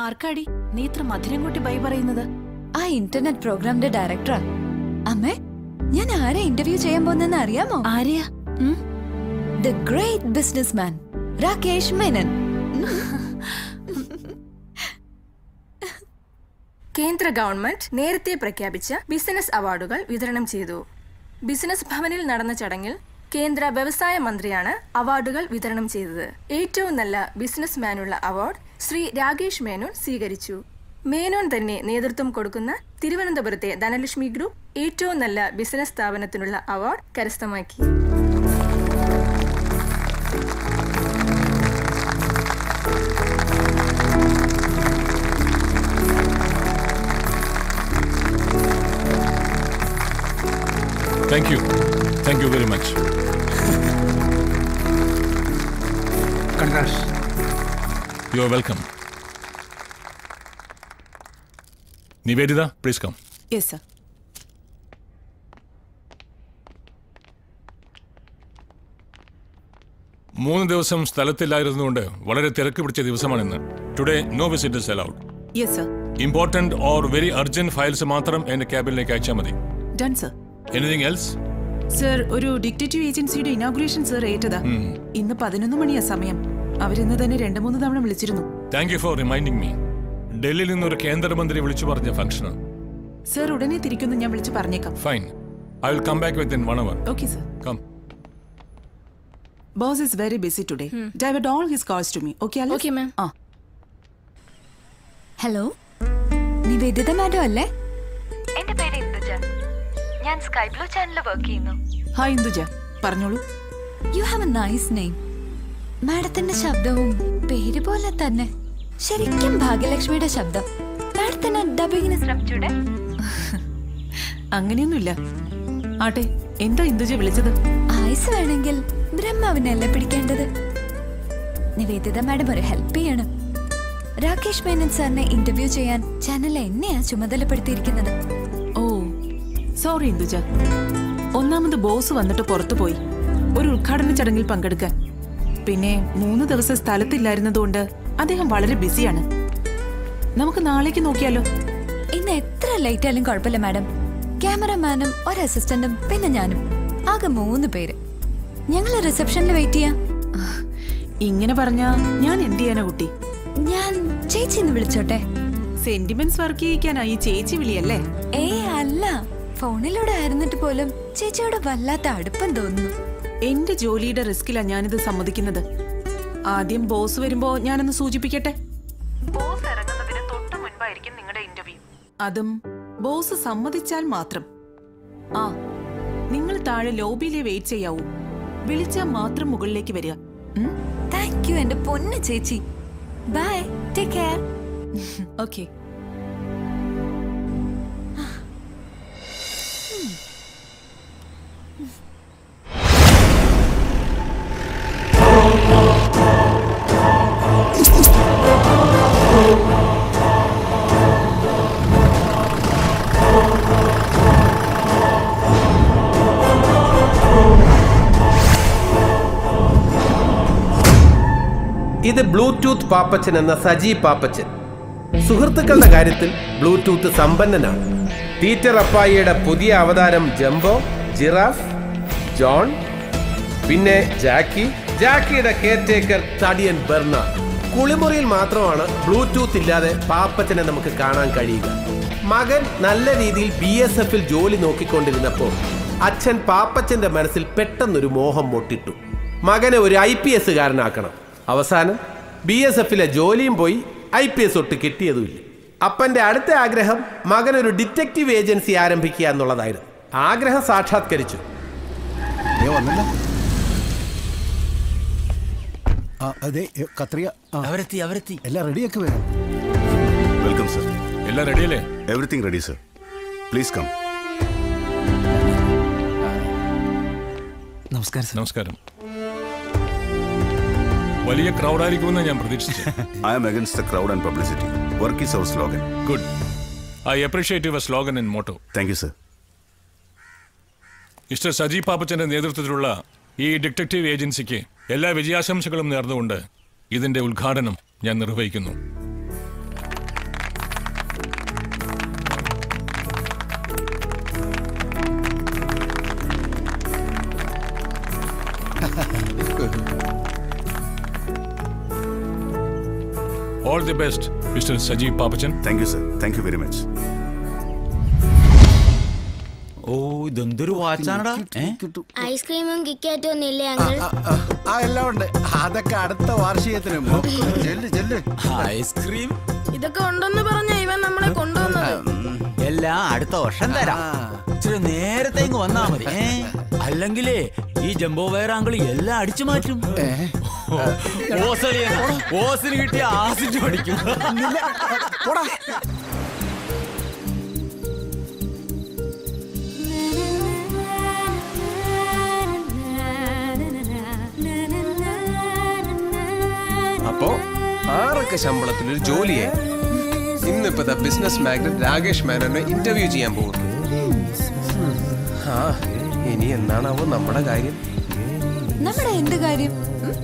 ആർക്കാടി നീ ഇത്ര മധുരം കൂട്ടി ബൈ പറയുന്നത്? ആ ഇന്റർനെറ്റ് പ്രോഗ്രാമിന്റെ ഡയറക്ടറാ. അമ്മേ, ഞാൻ ആരെ ഇന്റർവ്യൂ ചെയ്യാൻ പോകുന്നെന്ന് അറിയാമോ? ആരെയാ? The great businessman Rakesh Menon. കേന്ദ്ര ഗവൺമെന്റ് നേരത്തെ പ്രഖ്യാപിച്ച ബിസിനസ് അവാർഡുകൾ വിതരണം ചെയ്തു. ബിസിനസ് ഭവനിൽ നടന്ന ചടങ്ങിൽ കേന്ദ്ര വ്യവസായ മന്ത്രിയാണ് അവാർഡുകൾ വിതരണം ചെയ്തത്. ഏറ്റവും നല്ല ബിസിനസ്മാനുള്ള അവാർഡ് ശ്രീ രാകേഷ് മേനോൻ സ്വീകരിച്ചു. മേനോൻ തന്നെ നേതൃത്വം കൊടുക്കുന്ന തിരുവനന്തപുരത്തെ ധനലക്ഷ്മി ഗ്രൂപ്പ് ഏറ്റവും നല്ല ബിസിനസ് സ്ഥാപനത്തിനുള്ള അവാർഡ് കരസ്ഥമാക്കി. Thank you. Thank you very much. Congrats. You are welcome. Nivedita, please come. Yes, sir. മൂന്ന് ദിവസം സ്ഥലത്തില്ലായിരുന്നുകൊണ്ട് വളരെ തിരക്ക് പിടിച്ച ദിവസമാണിന്ന്. Today no visitors allowed. Yes sir. Important or very urgent files മാത്രം എന്റെ ക്യാബിനിലേക്ക് അയച്ചാൽ മതി. Done sir. Anything else? Sir, ഒരു ഡിക്റ്റേറ്റീവ് ഏജൻസിയുടെ ഇനോഗ്രേഷൻ സർ ഏറ്റതാ. ഇന്ന് പതിനൊന്ന് മണിയാ സമയം. അവരിന്ന് തന്നെ രണ്ടു മൂന്ന് തവണ വിളിച്ചിരുന്നു. Thank you for reminding me. ഡൽഹിയിൽ നിന്ന് ഒരു കേന്ദ്രമന്ത്രി വിളിച്ചു പറഞ്ഞ ഫംഗ്ഷനാണ്. സർ, ഉടനെ തിരിക്കുന്നു, ഞാൻ വിളിച്ചു പറഞ്ഞേക്കാം. Fine. I will come back within one hour. Okay sir. Come. Boss is very busy today. Hmm. Divert all his calls to me. Okay, Alice? Okay, ma'am. Ah. Hello, Nivedita madam അല്ലേ? എന്റെ പേര് ഇന്ദുജ. ഞാൻ sky blue ചാനലിൽ work ചെയ്യുന്നു. Hi Induja, പറഞ്ഞോളൂ. You have a nice name. മാഡത്തിന്റെ ശബ്ദവും പേര് പോലെ തന്നെ. ശരിക്കും ഭാഗ്യലക്ഷ്മിയുടെ ശബ്ദം. മാഡത്തിന് ഡബിങ്ങിന് ശ്രമിച്ചൂടെ? അങ്ങനെയൊന്നുമില്ല. ആട്ടെ, എന്താ ഇന്ദുജ വിളിച്ചത്? ആയുസ് വേണമെങ്കിൽ ബ്രഹ്മാവിനല്ലേ പിടിക്കേണ്ടത്. നിവേദിത മാഡം ഒരു ഹെൽപ്പ് ചെയ്യണം. രാകേഷ് മേനൻ സാറിനെ ഇന്റർവ്യൂ ചെയ്യാൻ ചാനൽ എന്നെയാ ചുമതലപ്പെടുത്തിയിരിക്കുന്നത്. Oh sorry Induja. ഒന്നാമത് ബോസ് വന്നിട്ട് പുറത്തു പോയി ഒരു ഉദ്ഘാടന ചടങ്ങിൽ പങ്കെടുക്കാൻ. പിന്നെ മൂന്ന് ദിവസം സ്ഥലത്തില്ലായിരുന്നതുകൊണ്ട് അദ്ദേഹം വളരെ ബിസിയാണ്. നമുക്ക് നാളേക്ക് നോക്കിയാലോ? ഇന്ന് എത്ര ലേറ്റ് ആയാലും കുഴപ്പമില്ല മാഡം. ക്യാമറമാനും ഒരു അസിസ്റ്റന്റും പിന്നെ ഞാനും, ആകെ മൂന്ന് പേര്. ഞങ്ങൾ റിസപ്ഷനിൽ വെയിറ്റ് ചെയ്യാം. ഇങ്ങനെ പറഞ്ഞാ ഞാൻ എന്ത് ചെയ്യാനാ കുട്ടി? ഞാൻ ചേച്ചിന്ന് വിളിച്ചോട്ടെ? സെന്റിമെന്റ്സ് വർക്ക് ചെയ്യിക്കാനായി ചേച്ചി വിളിയല്ലേ? ഏ അല്ല, ഫോണിലൂടെ ആയിരുന്നിട്ട് പോലും ചേച്ചിയോട് വല്ലാത്ത അടുപ്പം തോന്നുന്നു. എന്റെ ജോലിയുടെ റിസ്കിലാ ഞാനിത് സമ്മതിക്കുന്നത്. ആദ്യം ബോസ് വരുമ്പോ ഞാനൊന്ന് സൂചിപ്പിക്കട്ടെ. ബോസ് ഇറങ്ങുന്നതിന് തൊട്ട് മുൻപായിരിക്കും നിങ്ങളുടെ ഇന്റർവ്യൂ. അതും ബോസ് സമ്മതിച്ചാൽ മാത്രം. ആ, നിങ്ങൾ താഴെ ലോബിയിലെ വെയിറ്റ് ചെയ്യാവൂ. വിളിച്ചാൽ മാത്രം മുകളിലേക്ക് വരിക. താങ്ക് യു എന്റെ പൊന്നു ചേച്ചി. Bye, take care. ഓക്കെ. ഇത് ബ്ലൂടൂത്ത് പാപ്പച്ചൻ എന്ന സജി പാപ്പച്ചൻ. സുഹൃത്തുക്കളുടെ കാര്യത്തിൽ ബ്ലൂടൂത്ത് സമ്പന്നനാണ്. പീറ്റർ അപ്പായിയുടെ പുതിയ അവതാരം ജംബോ, ജിറാഫ്, ജോൺ, പിന്നെ ജാക്കി, ജാക്കിയുടെ കെയർടേക്കർ തടിയൻ ബെർണാർഡ്. കുളിമുറിയിൽ മാത്രമാണ് ബ്ലൂടൂത്ത് ഇല്ലാതെ പാപ്പച്ചനെ നമുക്ക് കാണാൻ കഴിയുക. മകൻ നല്ല രീതിയിൽ ബി എസ് എഫിൽ ജോലി നോക്കിക്കൊണ്ടിരുന്നപ്പോൾ അച്ഛൻ പാപ്പച്ചന്റെ മനസ്സിൽ പെട്ടെന്നൊരു മോഹം മൊട്ടിട്ടു. മകനെ ഒരു ഐ പി എസ് കാരനാക്കണം. അവസാനം ബി എസ് എഫിലെ ജോലിയും പോയി, ഐ പി എസ് ഒട്ട് കിട്ടിയതുമില്ല. അപ്പൻ്റെ അടുത്ത ആഗ്രഹം മകനൊരു ഡിറ്റക്റ്റീവ് ഏജൻസി ആരംഭിക്കുക എന്നുള്ളതായിരുന്നു. ആഗ്രഹം സാക്ഷാത്കരിച്ചു. എല്ലാം റെഡിയാക്കി വരാം. Welcome sir. എല്ലാം റെഡിയല്ലേ? Everything ready sir. Please come. നമസ്കാരം. നമസ്കാരം. വലിയ ക്രൗഡായിരിക്കുമെന്ന് ഞാൻ പ്രതീക്ഷിച്ചു. I am against the crowd and publicity. Work is our slogan. Good. I appreciate your slogan and motto. Thank you sir. Mister Saji പാപ്പച്ചന്റെ നേതൃത്വത്തിലുള്ള ഈ ഡിറ്റക്റ്റീവ് ഏജൻസിക്ക് എല്ലാ വിജയാശംസകളും നേർന്നുകൊണ്ട് ഇതിന്റെ ഉദ്ഘാടനം ഞാൻ നിർവഹിക്കുന്നു. All the best, Mister Sajeev Papachan. Thank you, sir. Thank you very much. ഓ ഇതെന്തൊരു വാച്ചാണടാ. ഐസ്ക്രീമും കിക്കറ്റും ഒന്നും ഇല്ലേ അങ്കിൾ? ആ എല്ലാം ഉണ്ട്. അതൊക്കെ അടുത്ത വാർഷികത്തിന് ചെല്ല് ചെല്ല്. ഐസ്ക്രീം ഇതൊക്കെ ഉണ്ടെന്ന് പറഞ്ഞ ഇവൻ നമ്മളെ കൊണ്ടുവന്നത്. എല്ലാം അടുത്ത വർഷം തരാം. ഇച്ചിരി നേരത്തെ ഇങ്ങ് വന്നാ മതി. അല്ലെങ്കിലേ ഈ ജംബോ വയർ ആങ്കിൾ എല്ലാം അടിച്ചു മാറ്റും. ഓസിന് കിട്ടിയ ആസിഡ് പഠിക്കും. അപ്പോ ആറൊക്കെ ശമ്പളത്തിൽ ഒരു ജോലിയായി. ഇന്നിപ്പോ ബിസിനസ് മാഗ്നറ്റ് രാകേഷ് മേനോനെ ഇന്റർവ്യൂ ചെയ്യാൻ പോകുന്നു. ആ ഇനി എന്നാണാവോ നമ്മുടെ കാര്യം? നമ്മുടെ എന്ത് കാര്യം?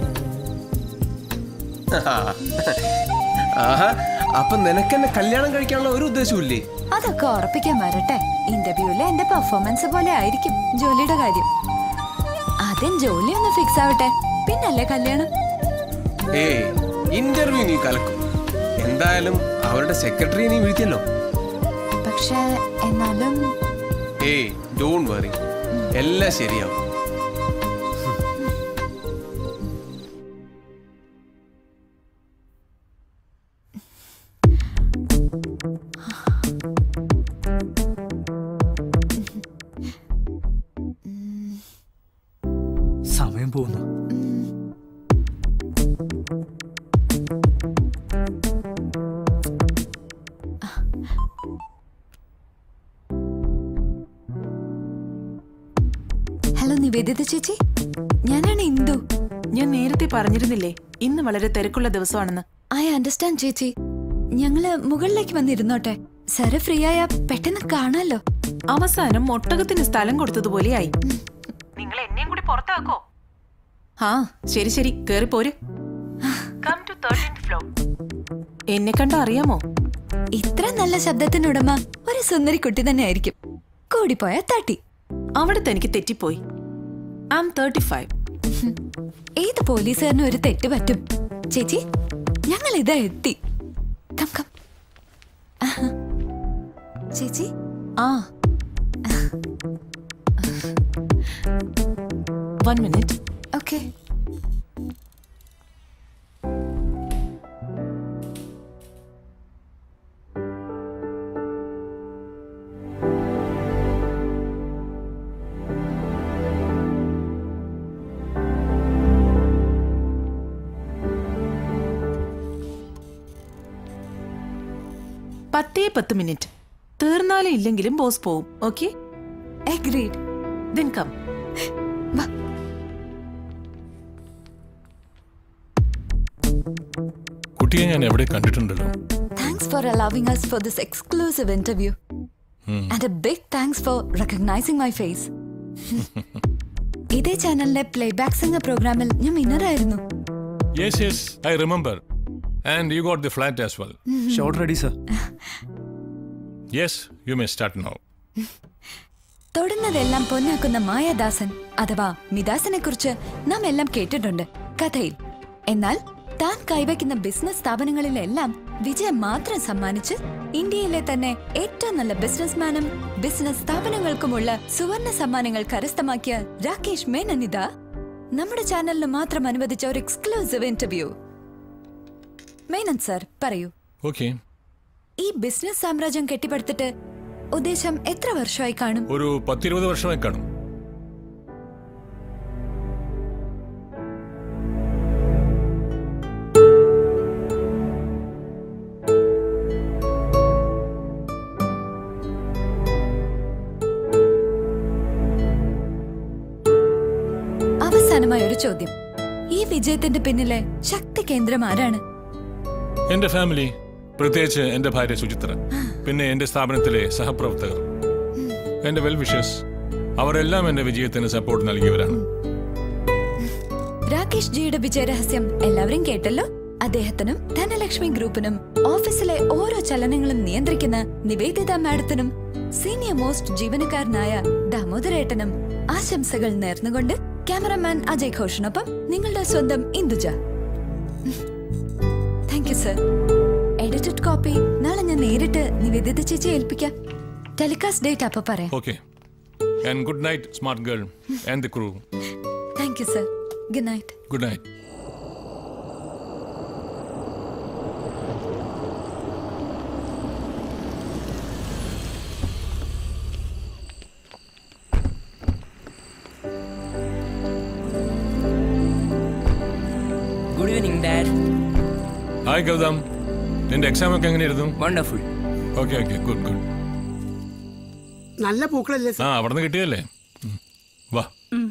ആഹാ, അപ്പൊ നിനക്കെന്നെ കല്യാണം കഴിക്കാനുള്ള ഒരു ഉദ്ദേശമില്ലേ? അതൊക്കെ ഉറപ്പിക്കാൻ വരട്ടെ. ഇന്റർവ്യൂല് എന്റെ പെർഫോമൻസ് പോലെ ആയിരിക്കും ജോലിയുടെ കാര്യം. ആദ്യം ജോലി ഒന്ന് ഫിക്സ് ആവട്ടെ, പിന്നല്ലേ കല്യാണം. ഏയ് ഇന്റർവ്യൂ നീ കലക്കും. എന്തായാലും അവരുടെ സെക്രട്ടറി നീ വിളിക്കല്ലോ. പക്ഷേ എന്നാലും ഏയ് ഡോണ്ട് വറി, എല്ലാം ശരിയാവും. സമയം പോകുന്നു. ഹലോ നിവേദിത ചേച്ചി, ഞാനാണ് ഇന്ദു. ഞാൻ നേരത്തെ പറഞ്ഞിരുന്നില്ലേ ഇന്ന് വളരെ തിരക്കുള്ള ദിവസമാണെന്ന്. ഐ അണ്ടർസ്റ്റാൻഡ് ചേച്ചി. ഞങ്ങള് മുകളിലേക്ക് വന്നിരുന്നോട്ടെ. സാറ് ഫ്രീ ആയ പെട്ടെന്ന് കാണാലോ. അവസാനം ഒട്ടകത്തിന് സ്ഥലം കൊടുത്തതുപോലെയായി. നിങ്ങൾ എന്നെയും കൂടി പുറത്താക്കോ? ആ ശരി ശരി, കേറി പോര്. എന്നെ കണ്ട അറിയാമോ? ഇത്ര നല്ല ശബ്ദത്തിനുടമ ഒരു സുന്ദരി കുട്ടി തന്നെ ആയിരിക്കും. കൂടിപ്പോയ തട്ടി. അവിടുത്തെ എനിക്ക് തെറ്റിപ്പോയി. I am thirty five. ഏത് പോലീസുകാരനും ഒരു തെറ്റ് പറ്റും. ചേച്ചി ഞങ്ങൾ ഇതാ എത്തി. Come come. ചേച്ചി ആ വൺ മിനിറ്റ്. ഓക്കെ. പത്തേ പത്ത് മിനിറ്റ്. തീർന്നാലും ഇല്ലെങ്കിലും ബോസ് പോവും. ഓക്കെ? അഗ്രീഡ്. Then come. കുട്ടിയെ ഞാൻ എവിടെ കണ്ടിട്ടുണ്ടല്ലോ. Thanks for allowing us for this exclusive interview. And a big thanks for recognizing my face. ഇതേ ചാനലിലെ പ്ലേബാക്ക് സിംഗർ പ്രോഗ്രാമിൽ ഞാൻ വിന്നർ ആയിരുന്നു. Yes, yes, I remember. And you got the flat as well. Shot ready, sir. Yes, you may start now. തൊടുന്നതെല്ലാം പൊന്നാക്കുന്ന Mayadasan അഥവാ മിദാസനെ കുറിച്ച് നാം എല്ലാം കേട്ടിട്ടുണ്ട് കഥയിൽ. എന്നാൽ താൻ കൈവയ്ക്കുന്ന ബിസിനസ് സ്ഥാപനങ്ങളിലെല്ലാം വിജയം മാത്രം സമ്മാനിച്ച് ഇന്ത്യയിലെ തന്നെ ഏറ്റവും നല്ല ബിസിനസ്മാനും ബിസിനസ് സ്ഥാപനങ്ങൾക്കുമുള്ള സുവർണ സമ്മാനങ്ങൾ കരസ്ഥമാക്കിയ രാകേഷ് മേനനിത നമ്മുടെ ചാനലിന് മാത്രം അനുവദിച്ച ഒരു എക്സ്ക്ലൂസീവ് ഇന്റർവ്യൂ. മേനൻ സർ പറയൂ. Okay. ഈ ബിസിനസ് സാമ്രാജ്യം കെട്ടിപ്പടുത്തിട്ട് ഉദ്ദേശം എത്ര വർഷമായി കാണും? ഒരു പത്തിരുപത് വർഷമായി കാണും. അവസാനമായ ഒരു ചോദ്യം. ഈ വിജയത്തിന്റെ പിന്നിലെ ശക്തി കേന്ദ്രം ആരാണ്? എന്റെ ഫാമിലി, പ്രത്യേകിച്ച് എന്റെ ഭാര്യ സുചിത്ര, പിന്നെ എന്റെ സ്ഥാപനത്തിലെ സഹപ്രവർത്തകർ, എന്റെ വെൽ വിഷേഴ്സ്, അവരെല്ലാം എന്റെ വിജയത്തിന് സപ്പോർട്ട് നൽകിയവരാണ്. രാകേഷ് ജിയുടെ വിജയരഹസ്യം എല്ലാവരും കേട്ടല്ലോ. അദ്ദേഹത്തിനും ധനലക്ഷ്മി ഗ്രൂപ്പിനും ഓഫീസിലെ ഓരോ ചലനങ്ങളും നിയന്ത്രിക്കുന്ന നിവേദിത മാഡത്തിനും സീനിയർ മോസ്റ്റ് ജീവനക്കാരനായ ദാമോദരേട്ടനും ആശംസകൾ നേർന്നുകൊണ്ട് ക്യാമറമാൻ അജയ് ഘോഷിനൊപ്പം നിങ്ങളുടെ സ്വന്തം Induja. Thank thank you sir. Edited copy നാളെ ഞാൻ നേരിട്ട് നിവേദിത ചേച്ചി ഏൽപ്പിക്കാം. ടെലികാസ്റ്റ് ഡേറ്റ് അപ്പൊ പറയാം. Okay. And good night smart girl and the crew. Thank you sir. Good night. Good night. Good evening dad. Hi Gautam, നിന്റെ എക്സാം ഒക്കെ എങ്ങനെയായിരുന്നു? Wonderful. Okay okay good good. നല്ല പൂക്കളല്ലേ? ആ അവിടെ നിന്ന് കിട്ടിയല്ലേ? വാ.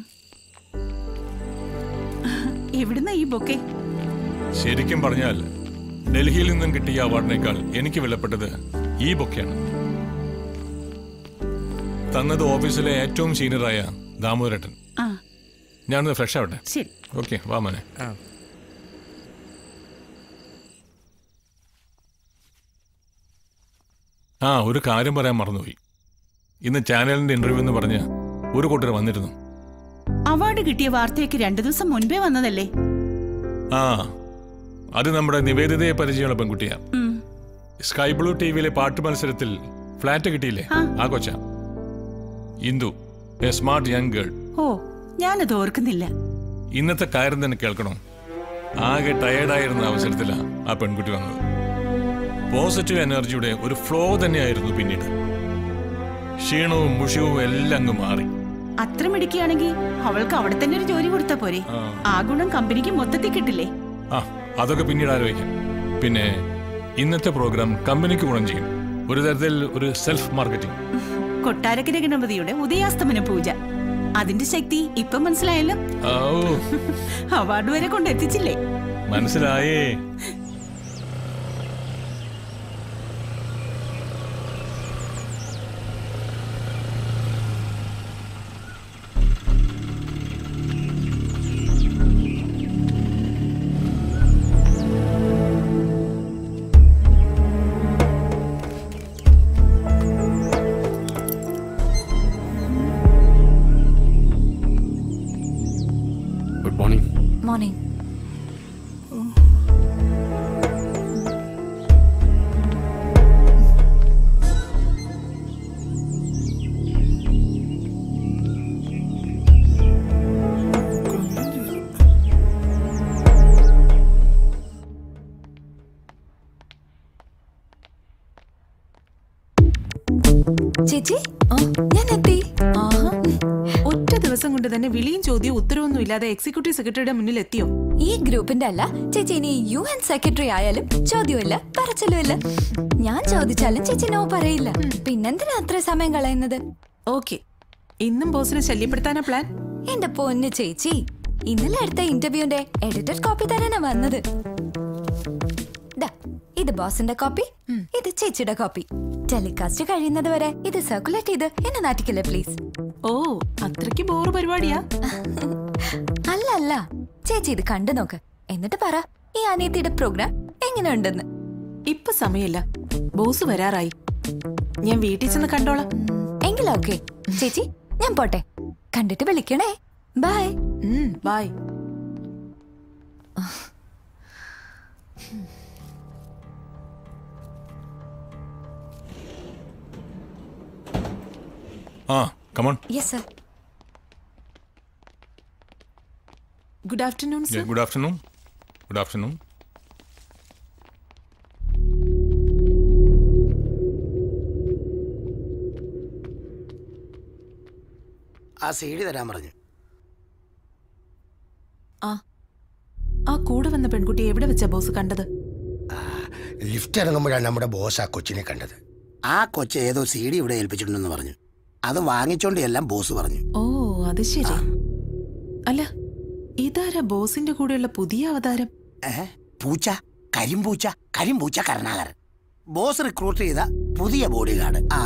എവിടുന്ന ഈ ബൊക്കെ? ശരിക്കും പറഞ്ഞാൽ ഡൽഹിയിൽ നിന്നും കിട്ടിയ അവാർഡിനേക്കാൾ എനിക്ക് വിലപ്പെട്ടത് ഈ ബൊക്കെയാണ്. തന്നത് ഓഫീസിലെ ഏറ്റവും സീനിയറായ ദാമോദരേട്ടൻ. ഞാനൊന്ന് ഫ്രഷ് ആവട്ടെ. ശരി. ഓക്കെ വാ മോനെ. ആ ഒരു കാര്യം പറയാൻ മറന്നുപോയി. ഇന്ന് ചാനലിന്റെ ഇന്റർവ്യൂ എന്ന് പറഞ്ഞ് ഒരു കൂട്ടർ വന്നിരുന്നു. അവാർഡ് കിട്ടിയ വാർത്തയ്ക്ക് രണ്ടു ദിവസം മുൻപേ വന്നതല്ലേ? ആ അത് നമ്മുടെ നിവേദിതയെ പരിചയമുള്ള പെൺകുട്ടിയാ. സ്കൈ ബ്ലൂ ടി വിയിലെ പാട്ട് മത്സരത്തിൽ ഫ്ലാറ്റ് കിട്ടിയില്ലേ, ആ കൊച്ച Indu, a smart young girl. ഓ, ഞാനത് ഓർക്കുന്നില്ല. ഇന്നത്തെ കാര്യം തന്നെ കേൾക്കണം. ആകെ ടയേർഡായിരുന്ന അവസരത്തിലാണ് ആ പെൺകുട്ടി വന്നത്. പോസിറ്റീവ് എനർജിയുടെ ഒരു ഫ്ലോ തന്നെയായിരുന്നു. പിന്നീട് ക്ഷീണവും മുഷിവും എല്ലാം അങ്ങ് മാറി. അത്ര മിടുക്കിയാണെങ്കിൽ അവൾക്ക് അവിടെ തന്നെ ഒരു ജോലി കൊടുത്താ പോരെ? ആ ഗുണം കമ്പനിക്ക് മൊത്തത്തിൽ കിട്ടില്ലേ? ആ അതൊക്കെ പിന്നീട് ആലോചിക്കാം. പിന്നെ ഇന്നത്തെ പ്രോഗ്രാം കമ്പനിക്ക് ഗുണം ചെയ്യും. ഒരു തരത്തിൽ ഒരു സെൽഫ് മാർക്കറ്റിംഗ്. കൊട്ടാരക്കര ഗണപതിയുടെ ഉദയാസ്തമന പൂജ, അതിന്റെ ശക്തി ഇപ്പൊ മനസ്സിലായല്ലോ. അവാർഡ് വരെ കൊണ്ടെത്തിച്ചില്ലേ? മനസ്സിലായേ. Morning. ചേച്ചി, ഞാൻ എത്തി. ഒറ്റ ദിവസം കൊണ്ട് തന്നെ വിളിയും ചോദ്യവും ഉത്തരവൊന്നും ഇല്ലാതെ എക്സിക്യൂട്ടീവ് സെക്രട്ടറിയുടെ മുന്നിൽ എത്തിയോ? ഈ ഗ്രൂപ്പിന്റെ അല്ല ചേച്ചി, ഇനി യു എൻ സെക്രട്ടറി ആയാലും ചോദ്യമില്ല പറച്ചിലുമില്ല. ഞാൻ ചോദിച്ചാലും ചേച്ചി നോ പറയില്ല. പിന്നെന്തിനാ അത്ര സമയം കളയുന്നത്? ഓക്കെ, ഇന്നും ബോസിനെ ശല്യപ്പെടുത്താനാ പ്ലാൻ? എന്റെ പൊന്ന് ചേച്ചി, ഇന്നലെ അടുത്ത ഇന്റർവ്യൂന്റെ എഡിറ്റഡ് കോപ്പി തരാനാ വന്നത്. ഇത് ബോസിന്റെ കോപ്പി, ഇത് ചേച്ചിയുടെ കോപ്പി. ടെലികാസ്റ്റ് കഴിയുന്നത് വരെ ഇത് സർക്കുലേറ്റ് ചെയ്ത് എന്നെ നാട്ടിക്കല്ലേ പ്ലീസ്. ഓ, അത്രയ്ക്ക് ബോറ് പരിപാടിയാ? അല്ല അല്ല, ചേച്ചി ഇത് കണ്ടു നോക്ക്, എന്നിട്ട് പറ ഈ അനിയത്തിയുടെ പ്രോഗ്രാം എങ്ങനെയുണ്ടെന്ന്. ഇപ്പൊ സമയമില്ല, ബോസ് വരാറായി. ഞാൻ വീട്ടിൽ ചെന്ന് കണ്ടോളാം. എങ്കിലും ഓക്കെ ചേച്ചി, ഞാൻ പോട്ടെ. കണ്ടിട്ട് വിളിക്കണേ. Bye. Bye. Ah, come on. Yes, sir. Good afternoon, sir. Yeah, good afternoon. Good afternoon. ആ സീഡി തരാൻ പറഞ്ഞു. ആ ആ കൂടെ വന്ന പെൺകുട്ടി എവിടെ വെച്ചാ ബോസ് കണ്ടത്? ലിഫ്റ്റ് ഇറങ്ങുമ്പോഴാണ് നമ്മുടെ ബോസ് ആ കൊച്ചിനെ കണ്ടത്. ആ കൊച്ച് ഏതോ സീഡി ഇവിടെ ഏൽപ്പിച്ചിട്ടുണ്ടെന്ന് പറഞ്ഞു. അത് വാങ്ങിച്ചോണ്ട് എല്ലാം ബോസ് പറഞ്ഞു. ഓ, അത് ശരി. അല്ല, ഇതാരാ ബോസിന്റെ കൂടെയുള്ള പുതിയ അവതാരം? പൂച്ച, കരിമ്പൂച്ച, കരിമ്പൂച്ച കരുണാകരൻ. ബോസ് റിക്രൂട്ട് ചെയ്ത പുതിയ ബോഡി ഗാർഡ്. ആ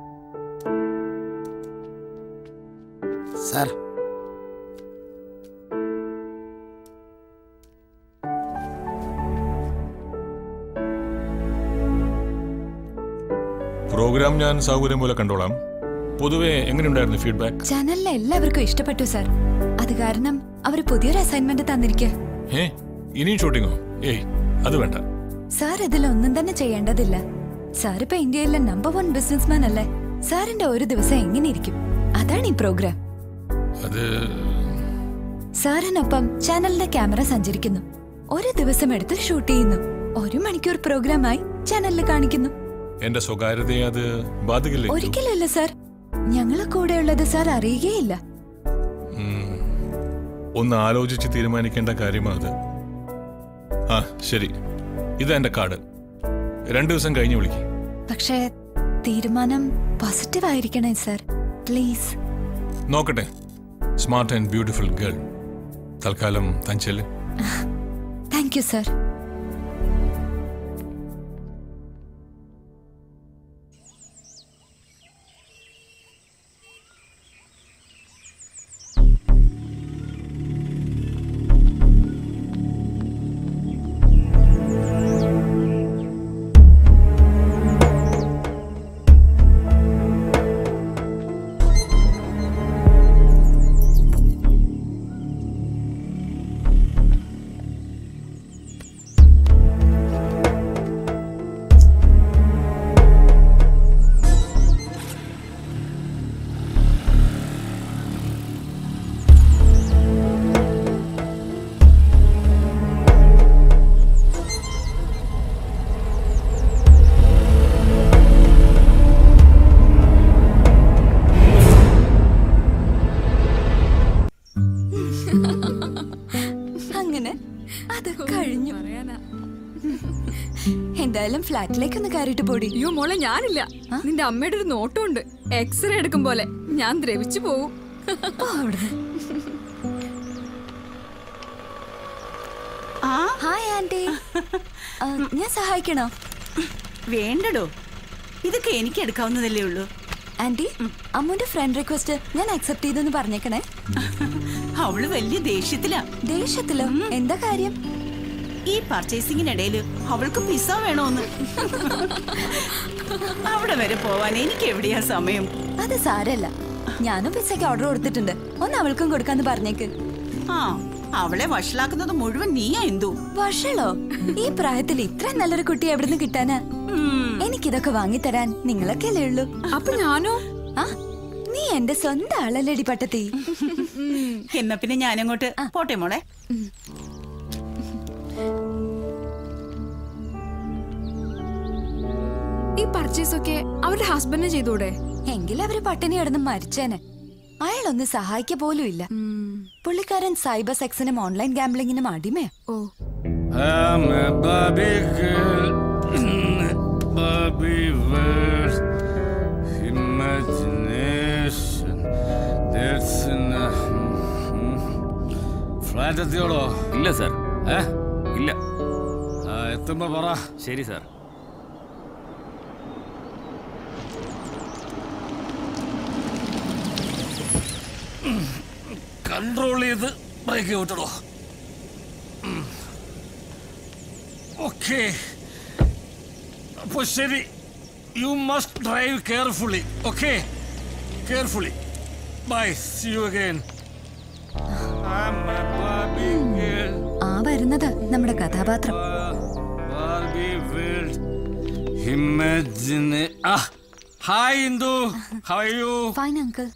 സാർ, പ്രോഗ്രാം ഞാൻ സൗകര്യം പോലെ കണ്ടോളാം. പൊതുവെ എങ്ങനെയുണ്ടായിരുന്നു ഫീഡ്ബാക്ക്? ചാനലിലെ എല്ലാവർക്കും ഇഷ്ടപ്പെട്ടു സാർ. അത് കാരണം അവർ പുതിയൊരു അസൈൻമെന്റ് തന്നിരിക്കുക. ഏ ഇനിയും ഷൂട്ടിങ്ങോ? ഏയ് അത് വേണ്ട. സാർ ഇതിലൊന്നും തന്നെ ചെയ്യേണ്ടതില്ല. സാർ ഇപ്പൊ ഇന്ത്യയിലെ നമ്പർ വൺ ബിസിനസ്മാൻ അല്ലേ? സാറിന്റെ ഒരു ദിവസം എങ്ങനെ ഇരിക്കും? അതാണ് ഈ പ്രോഗ്രാം. അത് സാറിനൊപ്പം ചാനലിന്റെ ക്യാമറ സഞ്ചരിക്കുന്നു. ഒരു ദിവസം എടുത്ത് ഷൂട്ട് ചെയ്യുന്നു. ഒരു മണിക്കൂർ പ്രോഗ്രാമായി ചാനലിൽ കാണിക്കുന്നു. എന്റെ സ്വകാര്യതയെ അത് ബാധിക്കില്ലേ? ഒരിക്കലല്ല സാർ. ഞങ്ങളെ കൂടെയുള്ളത് സാർ അറിയുകയില്ല. ഒന്ന് ആലോചിച്ച് തീരുമാനിക്കേണ്ട കാര്യമാണ് അത്. ആ ശരി, ഇതാ എന്റെ കാർഡ്. രണ്ടു ദിവസം കഴിഞ്ഞ് വിളിക്കും. പക്ഷേ തീരുമാനം പോസിറ്റീവ് ആയിരിക്കണേ സാർ, പ്ലീസ്. നോക്കട്ടെ. Smart and beautiful girl. തൽക്കാലം തഞ്ചല്. Thank you sir. എന്തായാലും ഫ്ലാറ്റിലേക്ക് ഒന്ന് കയറിയിട്ട് പോടി. അയ്യോ മോളെ, ഞാനില്ല. നിന്റെ അമ്മയുടെ ഒരു നോട്ടമുണ്ട്. എക്സ്റേ എടുക്കും പോലെ ഞാൻ ദ്രവിച്ചു പോവും. ഹായ് ആന്റി, ഞാൻ സഹായിക്കണോ? വേണ്ടടോ, ഇതൊക്കെ എനിക്ക് എടുക്കാവുന്നതല്ലേ ഉള്ളൂ. ആന്റി, അമ്മുന്റെ ഫ്രണ്ട് റിക്വസ്റ്റ് ഞാൻ അക്സെപ്റ്റ് ചെയ്തെന്ന് പറഞ്ഞേക്കണേ. അവള് വലിയ ദേഷ്യത്തിലാ. ദേഷ്യത്തിലോ? എന്താ കാര്യം? ഈ പർച്ചേസിംഗിനിടയില് അവൾക്ക് പിസ്സ വേണോന്ന്. അവിടെ വരെ പോവാൻ എനിക്ക് എവിടെയാ സമയം? അത് സാരല്ല, ഞാനും പിസ്സയ്ക്ക് ഓർഡർ കൊടുത്തിട്ടുണ്ട്. ഒന്ന് അവൾക്കും കൊടുക്കാന്ന് പറഞ്ഞേക്ക്. ആ, അവളെ വഷളാക്കുന്നത് മുഴുവൻ നീയാ എന്തു? വഷളോ? ഈ പ്രായത്തിൽ ഇത്ര നല്ലൊരു കുട്ടി എവിടുന്ന് കിട്ടാനാ? എനിക്കിതൊക്കെ വാങ്ങിത്തരാൻ നിങ്ങളൊക്കെ അല്ലേ ഉള്ളൂ. അപ്പൊ ഞാനോ? ആ, നീ എന്റെ സ്വന്തം ആളല്ലേടി പട്ടത്തി. എന്നാ പിന്നെ ഞാനങ്ങോട്ട് പോട്ടെ മോളെ. ഈ പർച്ചേസ് ഒക്കെ അവരുടെ ഹസ്ബൻഡിനെ ചെയ്തൂടെ? എങ്കിൽ അവര് പട്ടിണി കിടന്ന് മരിച്ചേനെ. അയാളൊന്ന് സഹായിക്ക പോലും ഇല്ല. പുള്ളിക്കാരൻ സൈബർ സെക്സിനും ഓൺലൈൻ ഗാംബ്ലിങ്ങിനും അടിമേ. ഓ ഫ്ലാറ്റ് എത്തിയോളോ? ഇല്ല സാർ. ഇല്ല. എത്തുമ്പോ പറ. ശരി സാർ. കൺട്രോൾ ചെയ്ത് ബ്രേക്ക് വിട്ടടോ. ഓക്കെ, അപ്പൊ ശരി. You must drive carefully. Okay, carefully. Bye, see you again. ആ വരുന്നത് നമ്മുടെ കഥാപാത്രം. Hi Indu, how are you? Fine uncle.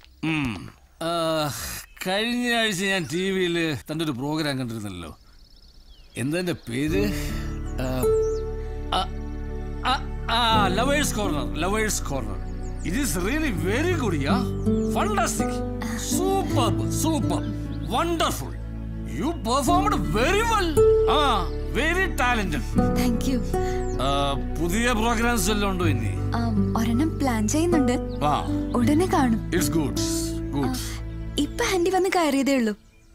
കഴിഞ്ഞ ആഴ്ച ഞാൻ ടി വിയിൽ തൻ്റെ ഒരു പ്രോഗ്രാം കണ്ടിരുന്നല്ലോ. എന്താ പേര്? Lovers corner. Lovers corner. It is really very good. Yeah, fantastic, superb, super, wonderful. You performed very well. ആ, വെരി ടാലന്റഡ്. Thank you. പുതിയ പ്രോഗ്രാംസ് എല്ലാം ഉണ്ടോ ഇനി? ഒരെണ്ണം പ്ലാൻ ചെയ്യുന്നുണ്ട്. ഉടനെ കാണും. It's good, good. ഇപ്പൊ ആന്റി വന്ന് കയറിയതേ ഉള്ളൂ.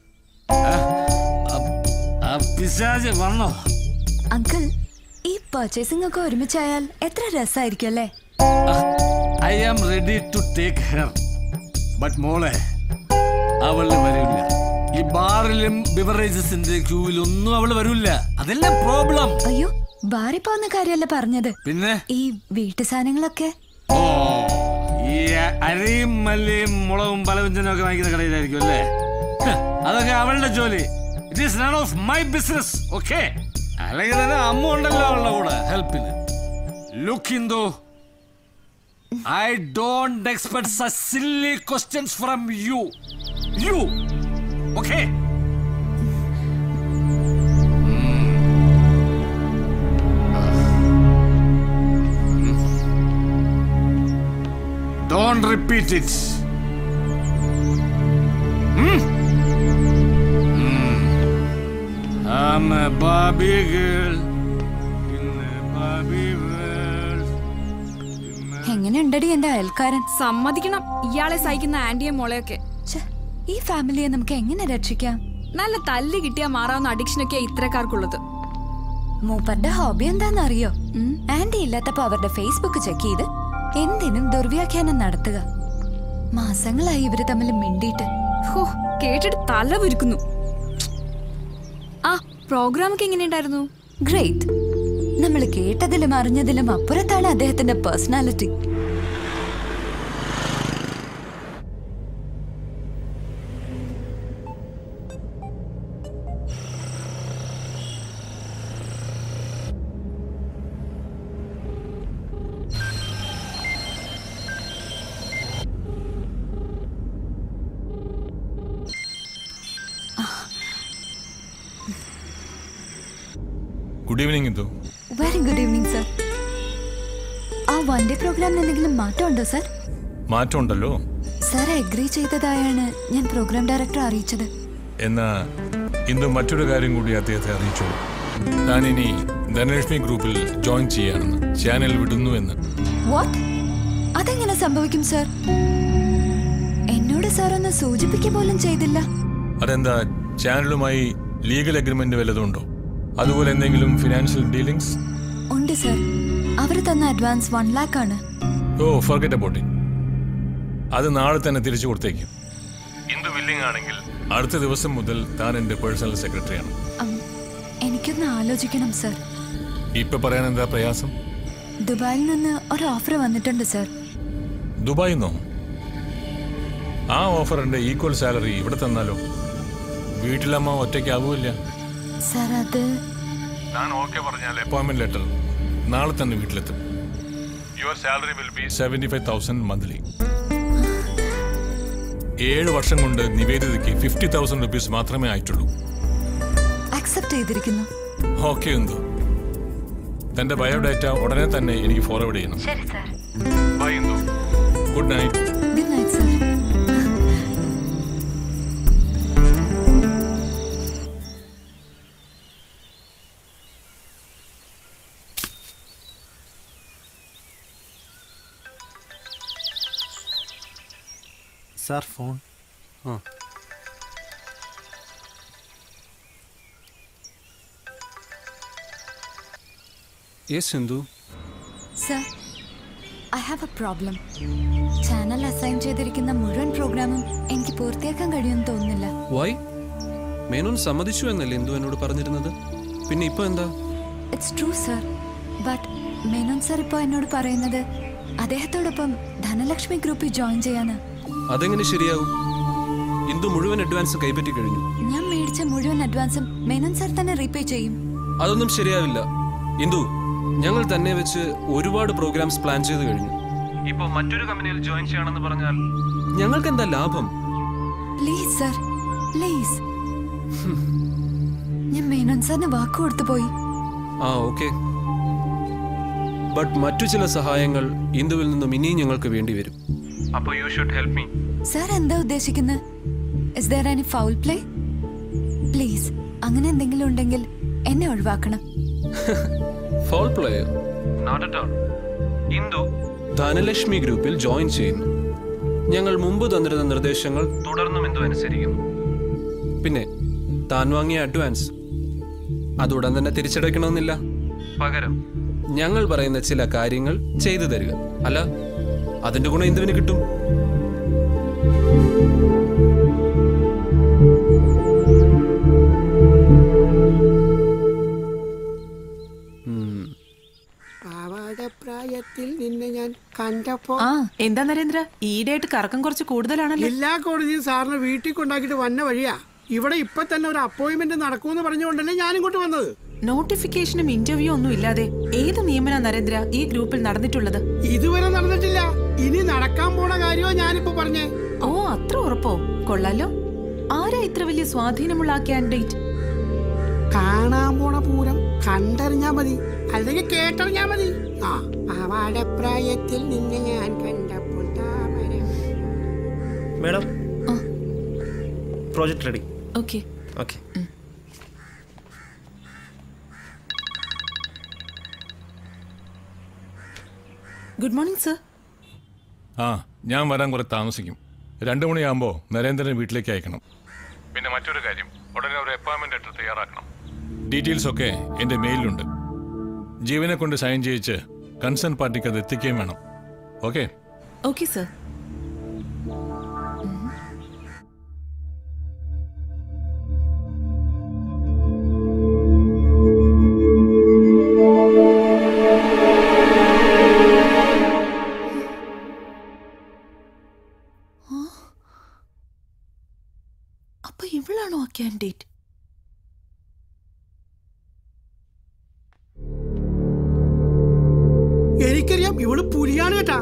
വന്നോ? അങ്കിൾ, ഈ പർച്ചേസിംഗ് ഒക്കെ ഒരുമിച്ചായാൽ എത്ര രസമായിരിക്കും അല്ലേ? I am ready to take her. But മോളെ, അവള് വരില്ല. ഈ ബാറിലും ബിവറേജസിന്റെ ക്യൂവിലൊന്നും അവള് വരില്ല. അതല്ല പ്രോബ്ലം. അയ്യോ, ബാറിൽ പോകുന്ന കാര്യമല്ല പറഞ്ഞത്. പിന്നെ ഈ വീട്ടു സാധനങ്ങളൊക്കെ ഓ ഈ അരിയും മല്ലിയും മുളകും പലവ്യഞ്ജനും ഒക്കെ വാങ്ങിക്കുന്ന കടയിലായിരിക്കും അല്ലേ? അതൊക്കെ അവളുടെ ജോലി. It is none of my business. Okay, അല്ലെങ്കിൽ തന്നെ അമ്മ ഉണ്ടല്ലോ അവളുടെ കൂടെ ഹെൽപ്പിന്. Look Indu, I don't expect such silly questions from you. You, okay? Don't repeat it. Hmm? Hmm. I'm a Barbie girl in a Barbie world. എങ്ങനെയുണ്ടടി എന്റെ അയൽക്കാരൻ? സമ്മതിക്കണം, ഇയാളെ സഹിക്കുന്ന ആന്റിയെ മോളെയൊക്കെ. ഈ ഫാമിലിയെ നമുക്ക് എങ്ങനെ രക്ഷിക്കാം? നല്ല തല്ല് കിട്ടിയാ മാറാവുന്ന അഡിക്ഷനൊക്കെ ഇത്രക്കാർക്കുള്ളത്. മൂപ്പരുടെ ഹോബി എന്താന്ന് അറിയോ? ആന്റി ഇല്ലാത്തപ്പോ അവരുടെ ഫേസ്ബുക്ക് ചെക്ക് ചെയ്ത് എന്തിനും ദുർവ്യാഖ്യാനം നടത്തുക. മാസങ്ങളായി ഇവര് തമ്മിൽ മിണ്ടിയിട്ട്. ഹോ, കേട്ടിട്ട് തല വിരിക്കുന്നു. ആ പ്രോഗ്രാം ഒക്കെ എങ്ങനെയുണ്ടായിരുന്നു? ഗ്രേറ്റ്. നമ്മൾ കേട്ടതിലും അറിഞ്ഞതിലും അപ്പുറത്താണ് അദ്ദേഹത്തിന്റെ personality. Good evening Indu. Very good evening sir. ആ വൺ ഡേ പ്രോഗ്രാമിന് എന്തെങ്കിലും മാറ്റമുണ്ടോ സർ? മാറ്റമുണ്ടല്ലോ. സർ അഗ്രി ചെയ്തതായാണ് ഞാൻ പ്രോഗ്രാം ഡയറക്ടറെ അറിയിച്ചത്. എന്നാ ഇന്ന് മറ്റൊരു കാര്യം കൂടി അദ്ദേഹത്തെ അറിയിച്ചു. താൻ ഇനി ധനലക്ഷ്മി ഗ്രൂപ്പിൽ ജോയിൻ ചെയ്യാണെന്ന്, ചാനൽ വിടുന്നു എന്ന്. വാട്ട്? അതെങ്ങനെ സംഭവിക്കും സർ? എന്നോട് സാർ ഒന്ന് സൂചിപ്പിക്കുക പോലും ചെയ്തില്ല. അതെന്താ, ചാനലുമായി ലീഗൽ അഗ്രിമെന്റ് വല്ലതും ഉണ്ടോ? അതുപോലെ എന്തെങ്കിലും ഫിനാൻഷ്യൽ ഡീലിംഗ്സ്? ഉണ്ട് സർ. അവർ തന്ന അഡ്വാൻസ് വൺ ലാക്ക് ആണ്. Oh, forget about it. അത് നാളെ തന്നെ തിരിച്ചു കൊടുത്തേക്കും. ഇന്ദു വില്ലിംഗ് ആണെങ്കിൽ അടുത്ത ദിവസം മുതൽ താൻ എന്റെ പേഴ്സണൽ സെക്രട്ടറിയാണ്. എനിക്കൊന്ന് ആലോചിക്കണം സർ. ഇപ്പൊ പറയാൻ എന്താ പ്രയാസം? ദുബായിൽ നിന്ന് ഒരു ഓഫർ വന്നിട്ടുണ്ട് സർ. ദുബായിൽ നിന്നോ? ആ ഓഫറിന്റെ ഈക്വൽ സാലറി ഇവിടെ തന്നാലോ? വീട്ടിലമ്മ ഒറ്റയ്ക്കാവൂല്ല. സർ അത് ഞാൻ ഓക്കെ പറഞ്ഞാൽ അപ്പോയിന്റ്മെന്റ് ലെറ്റർ നാളെ തന്നെ വീട്ടിലെത്തും. Your salary will be seventy five thousand monthly. ഏഴ് വർഷം കൊണ്ട് നിവേദിതയ്ക്ക് ഫിഫ്റ്റി തൗസൻഡ് റുപ്പീസ് മാത്രമേ ആയിട്ടുള്ളൂ. അക്സെപ്റ്റ് ചെയ്തിരിക്കുന്നു. ഓക്കെ എന്തോ. തന്റെ ബയോഡാറ്റ ഉടനെ തന്നെ എനിക്ക് ഫോർവേഡ് ചെയ്യണം. ശരി സർ. ബൈ എന്തോ. Good night. Good night sir. Sir phone. ആ yes Sindhu. Sir, I have a problem. Channel assign ചെയ്തിരിക്കുന്ന മുഴുവൻ പ്രോഗ്രാമും എനിക്ക് പൂർത്തിയാക്കാൻ കഴിയുമെന്ന് തോന്നുന്നില്ല. വൈ? മേനോൻ സമ്മതിച്ചു എന്നല്ലേ ഇന്ദു എന്നോട് പറഞ്ഞിരുന്നത്? പിന്നെ ഇപ്പൊ എന്താ? It's true sir, but Menon sir ഇപ്പോൾ എന്നോട് പറയുന്നത് അദ്ദേഹത്തോടൊപ്പം ധനലക്ഷ്മി ഗ്രൂപ്പിൽ ജോയിൻ ചെയ്യാന്. അതെങ്ങനെ ശരിയാവും? ഇന്ദു മുഴുവൻ അഡ്വാൻസ് കൈപ്പറ്റി കഴിഞ്ഞു. ഞാൻ മേടിച്ച മുഴുവൻ അഡ്വാൻസും മേനോൻ സർ തന്നെ റീപേ ചെയ്യും. അതൊന്നും ശരിയാവില്ല ഇന്ദു. ഞങ്ങൾ തന്നെ വെച്ച് ഒരുപാട് പ്രോഗ്രാംസ് പ്ലാൻ ചെയ്ത് കഴിഞ്ഞു. ഇപ്പൊ മറ്റൊരു കമ്പനിയിൽ ജോയിൻ ചെയ്യണമെന്ന് പറഞ്ഞാൽ ഞങ്ങൾക്ക് എന്താ ലാഭം? Please sir, please. ഞാൻ മേനോൻ സാറിന് വാക്ക് കൊടുത്തു പോയി. ആ ഓക്കെ, ബട്ട് മറ്റു ചില സഹായങ്ങൾ ഇന്ദുവിൽ നിന്നും ഇനിയും ഞങ്ങൾക്ക് വേണ്ടി വരും. അപ്പോൾ you should help me. Sir എന്താ ഉദ്ദേശിക്കുന്നത്? Is there any foul play? Please, അങ്ങനെ എന്തെങ്കിലും ഉണ്ടെങ്കിൽ എന്നെ ഒഴിവാക്കണം. Foul play? Not at all. Indu Dhanalakshmi ഗ്രൂപ്പിൽ ജോയിൻ ചെയ്യുന്നു. ഞങ്ങൾ മുമ്പ് തന്നിരുന്ന നിർദ്ദേശങ്ങൾ തുടർന്നും ഇന്ദു അനുസരിക്കുന്നു. പിന്നെ താൻ വാങ്ങിയ അഡ്വാൻസ് അതുടൻ തന്നെ തിരിച്ചടയ്ക്കണമെന്നില്ല. പകരം ഞങ്ങൾ പറയുന്ന ചില കാര്യങ്ങൾ ചെയ്തു തരിക. അല്ല, അതിന്റെ ഗുണം ഇന്ദുവിന് കിട്ടും. പ്രായത്തിൽ നിന്നെ ഞാൻ എന്താ നരേന്ദ്ര ഈയിടെയായിട്ട് കറക്കം കുറച്ച് കൂടുതലാണല്ലോ. എല്ലാ കോടതിയും സാറിന് വീട്ടിൽ കൊണ്ടാക്കിട്ട് വന്ന വഴിയാ. ഇവിടെ ഇപ്പൊ തന്നെ ഒരു അപ്പോയിന്റ്മെന്റ് നടക്കൂന്ന് പറഞ്ഞുകൊണ്ടല്ലേ ഞാൻ ഇങ്ങോട്ട് വന്നത്. നോട്ടിഫിക്കേഷനും ഇന്റർവ്യൂ ഒന്നും ഇല്ലാതെ ഏത് നിയമന നരേന്ദ്ര ഈ ഗ്രൂപ്പിൽ നടന്നിട്ടുള്ളത്? ഇതുവരെ നടന്നിട്ടില്ല. ഇനി നടക്കാൻ പോണ കാര്യമോ ഞാനിപ്പോ പറഞ്ഞേ. ഓ അത്ര ഉറപ്പോ? കൊള്ളാലോ. ആരാ ഇത്ര വലിയ സ്വാധീനമുള്ള ആ കാൻഡിഡേറ്റ്? കാണാൻ പോണ പൂരം കണ്ടറിഞ്ഞാ മതി, അല്ലെങ്കിൽ കേട്ടറിഞ്ഞാ മതി. ആ അവളുടെ പ്രായത്തിൽ നിന്നെ ഞാൻ കണ്ടപ്പോൾ madam project ready. Okay okay. Good morning sir. ആ ഞാൻ വരാൻ കുറെ താമസിക്കും. രണ്ടു മണിയാകുമ്പോൾ നരേന്ദ്രനെ വീട്ടിലേക്ക് അയക്കണം. പിന്നെ മറ്റൊരു കാര്യം, ഉടനെ ഒരു അപ്പോയിന്റ്മെന്റ് ലെറ്റർ തയ്യാറാക്കണം. ഡീറ്റെയിൽസ് ഒക്കെ എൻ്റെ മെയിലിലുണ്ട്. ജീവനെ കൊണ്ട് സൈൻ ചെയ്യിച്ച് കൺസേൺ പാർട്ടിക്ക് അത് എത്തിക്കുകയും വേണം. ഓക്കെ? Okay sir. അപ്പൊ ഇവളാണോ ആ കാൻഡിഡേറ്റ്? എനിക്കറിയാം, ഇവള് പുലിയാണ് കേട്ടാ.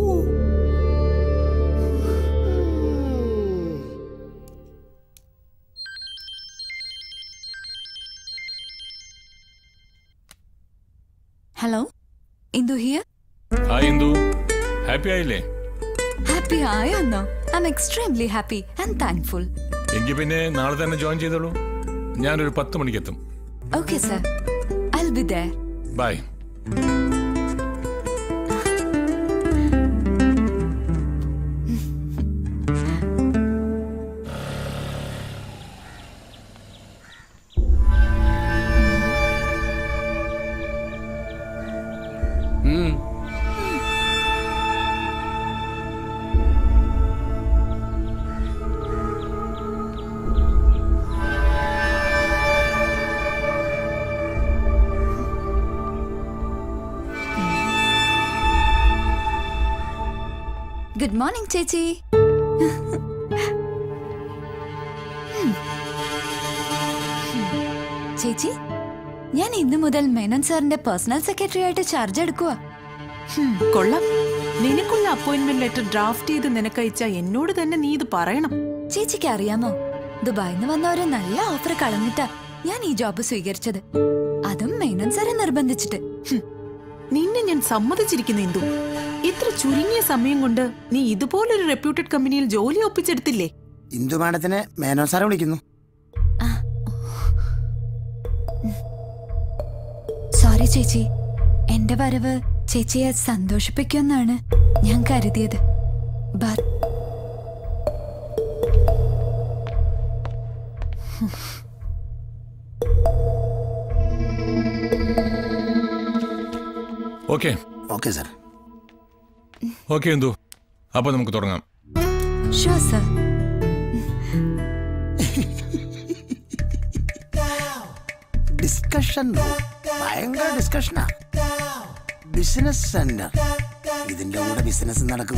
Hello, Indu here. Hi Indu, happy ആയില്ലേ? ഹാപ്പി ആയോന്നോ? I am extremely happy and thankful. എങ്കിൽ പിന്നെ നാളെ തന്നെ ജോയിൻ ചെയ്തോളൂ. ഞാനൊരു പത്ത് മണിക്ക് എത്തും. Okay sir, I will be there. Bye. Good morning ചേച്ചി. ചേച്ചി, ഞാൻ ഇന്നു മുതൽ മേനോൻ സാറിന്റെ പേഴ്സണൽ സെക്രട്ടറി ആയിട്ട് ചാർജ് എടുക്കുക. കൊള്ളാം. നിനക്കുള്ള അപ്പോയിന്റ്മെന്റ് ലെറ്റർ ഡ്രാഫ്റ്റ് ചെയ്ത് നിനക്കയച്ച എന്നോട് തന്നെ നീ ഇത് പറയണം. ചേച്ചിക്ക് അറിയാമോ, ദുബായിന്ന് വന്ന ഒരു നല്ല ഓഫർ കളഞ്ഞിട്ടാ ഞാൻ ഈ ജോബ് സ്വീകരിച്ചത്. അതും മേനോൻ സാറെ നിർബന്ധിച്ചിട്ട്. നിന്നെ ഞാൻ സമ്മതിച്ചിരിക്കുന്നു ഇന്ദു. ഇത്ര ചുരുങ്ങിയ സമയം കൊണ്ട് നീ ഇതുപോലൊരു റെപ്യൂട്ടഡ് കമ്പനിയിൽ ജോലി ഒപ്പിച്ചെടുത്തില്ലേ? ഇന്ദു മാഡത്തിനെ മേനോൻ സാറെ വിളിക്കുന്നു. സോറി ചേച്ചി, എന്റെ വരവ് ചേച്ചിയെ സന്തോഷിപ്പിക്കുമെന്നാണ് ഞാൻ കരുതിയത്. But okay okay sir. Okay എന്തു, അപ്പൊ നമുക്ക് തുടങ്ങാം. Sure sir. ഡിസ്കഷൻ ഭയങ്കര ഡിസ്കഷനാ. ബിസിനസ് സെന്റർ, ഇതിന്റെ കൂടെ ബിസിനസ് നടക്കും.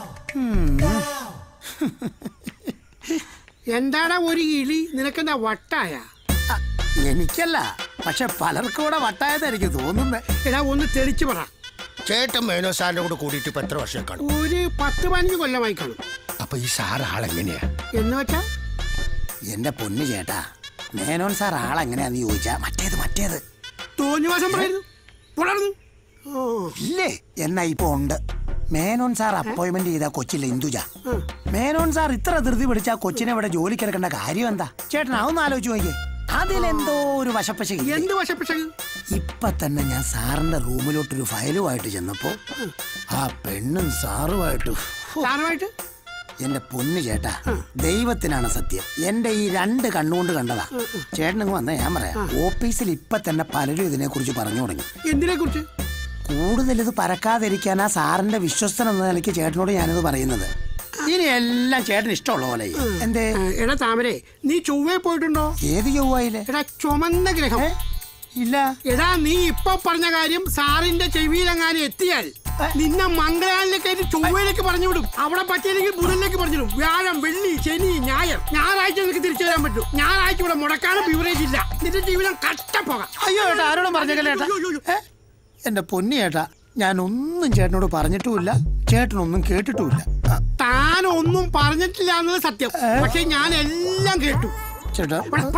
എന്താടാ ഒരു ഇളി, നിനക്കെന്താ വട്ടായ? എനിക്കല്ല, പക്ഷെ പലർക്കും കൂടെ വട്ടായതായിരിക്കും തോന്നുന്നേ. എടാ ഒന്ന് തെളിച്ചു പറ. ചേട്ടൻ മേനോ സാറിന്റെ കൂടെ കൂടിയിട്ട് ഇപ്പൊ എത്ര വർഷം കാണും? ഒരു പത്ത് പതിനഞ്ച് കൊല്ലമായി കാണും. അപ്പൊ ഈ സാർ ആളെങ്ങനെയാ എന്ന് വെച്ചാ? എന്റെ പൊന്നു ചേട്ടാ, മേനോൻ സാർ ആളെങ്ങനെയാന്ന് ചോദിച്ചാ മറ്റേത് മറ്റേത് തോന്നിവാസം പറയുന്നു. ഇല്ലേ? എന്നാ ഇപ്പൊ ഉണ്ട്. മേനോൻ സാർ അപ്പോയിന്റ്മെന്റ് ചെയ്ത കൊച്ചിലെ ഇന്ദുജ. മേനോൻ സാർ ഇത്ര ധൃതി പിടിച്ച കൊച്ചിനെ ഇവിടെ ജോലിക്കെടുക്കേണ്ട കാര്യം എന്താ? ചേട്ടൻ അതൊന്ന് ആലോചിച്ച് നോക്കിയേ. അതിലെന്തോ ഒരു വശപ്പശകി. എന്ത് വശപ്പശകി? ഇപ്പൊ തന്നെ ഞാൻ സാറിന്റെ റൂമിലോട്ടൊരു ഫയലുമായിട്ട് ചെന്നപ്പോ ആ പെണ്ണും സാറുമായിട്ട് സാറുമായിട്ട് എന്റെ പൊന്നു ചേട്ടാ, ദൈവത്തിനാണ് സത്യം, എന്റെ ഈ രണ്ട് കണ്ണുകൊണ്ട് കണ്ടതാ. ചേട്ടനങ്ങ് വന്നേ, ഞാൻ പറയാം. ഓഫീസിൽ ഇപ്പൊ തന്നെ പലരും ഇതിനെ കുറിച്ച് പറഞ്ഞു തുടങ്ങി. എന്തിനെ കുറിച്ച്? കൂടുതൽ ഇത് പരക്കാതിരിക്കാനാ സാറിന്റെ വിശ്വസ്തൻ എന്ന നിലയ്ക്ക് ചേട്ടനോട് ഞാനിത് പറയുന്നത്. ഇനി എല്ലാം ചേട്ടൻ ഇഷ്ടമുള്ള പോലെ. എന്തേ? എടാ താമരേ, നീ ചൊവ്വേ പോയിട്ടുണ്ടോ? ഏത് ചൊവ്വയില്? എടാ ചുമന്ന ഗ്രഹം. ഇല്ല. എടാ നീ ഇപ്പൊ പറഞ്ഞ കാര്യം സാറിന്റെ ചെവിയിലെങ്ങാനും എത്തിയാൽ നിന്നെ മംഗളാലിലേക്ക് കയറ്റി ചൊവ്വയിലേക്ക് പറഞ്ഞു വിടും. അവിടെ പറ്റിയില്ലെങ്കിൽ ബുധനിലേക്ക് പറഞ്ഞു വിടും. വ്യാഴം, വെള്ളി, ശനി, ഞായർ, ഞായറാഴ്ച നിനക്ക് തിരിച്ചു വരാൻ പറ്റും. ഞായറാഴ്ച ഇവിടെ മുടക്കാനും ബിവറേജ് ഇല്ല. നിന്റെ ജീവിതം കട്ടപ്പോകാം. അയ്യോ ഏട്ടാ, ആരോടും പറഞ്ഞേക്കല്ലേ ഏട്ടാ. എന്റെ പൊന്നി ഏട്ടാ, ഞാൻ ഒന്നും ചേട്ടനോട് പറഞ്ഞിട്ടുമില്ല, ചേട്ടനൊന്നും കേട്ടിട്ടുമില്ല. താൻ ഒന്നും പറഞ്ഞിട്ടില്ല എന്നത് സത്യം. പക്ഷെ ഞാൻ എല്ലാം കേട്ടു. ചേട്ടാ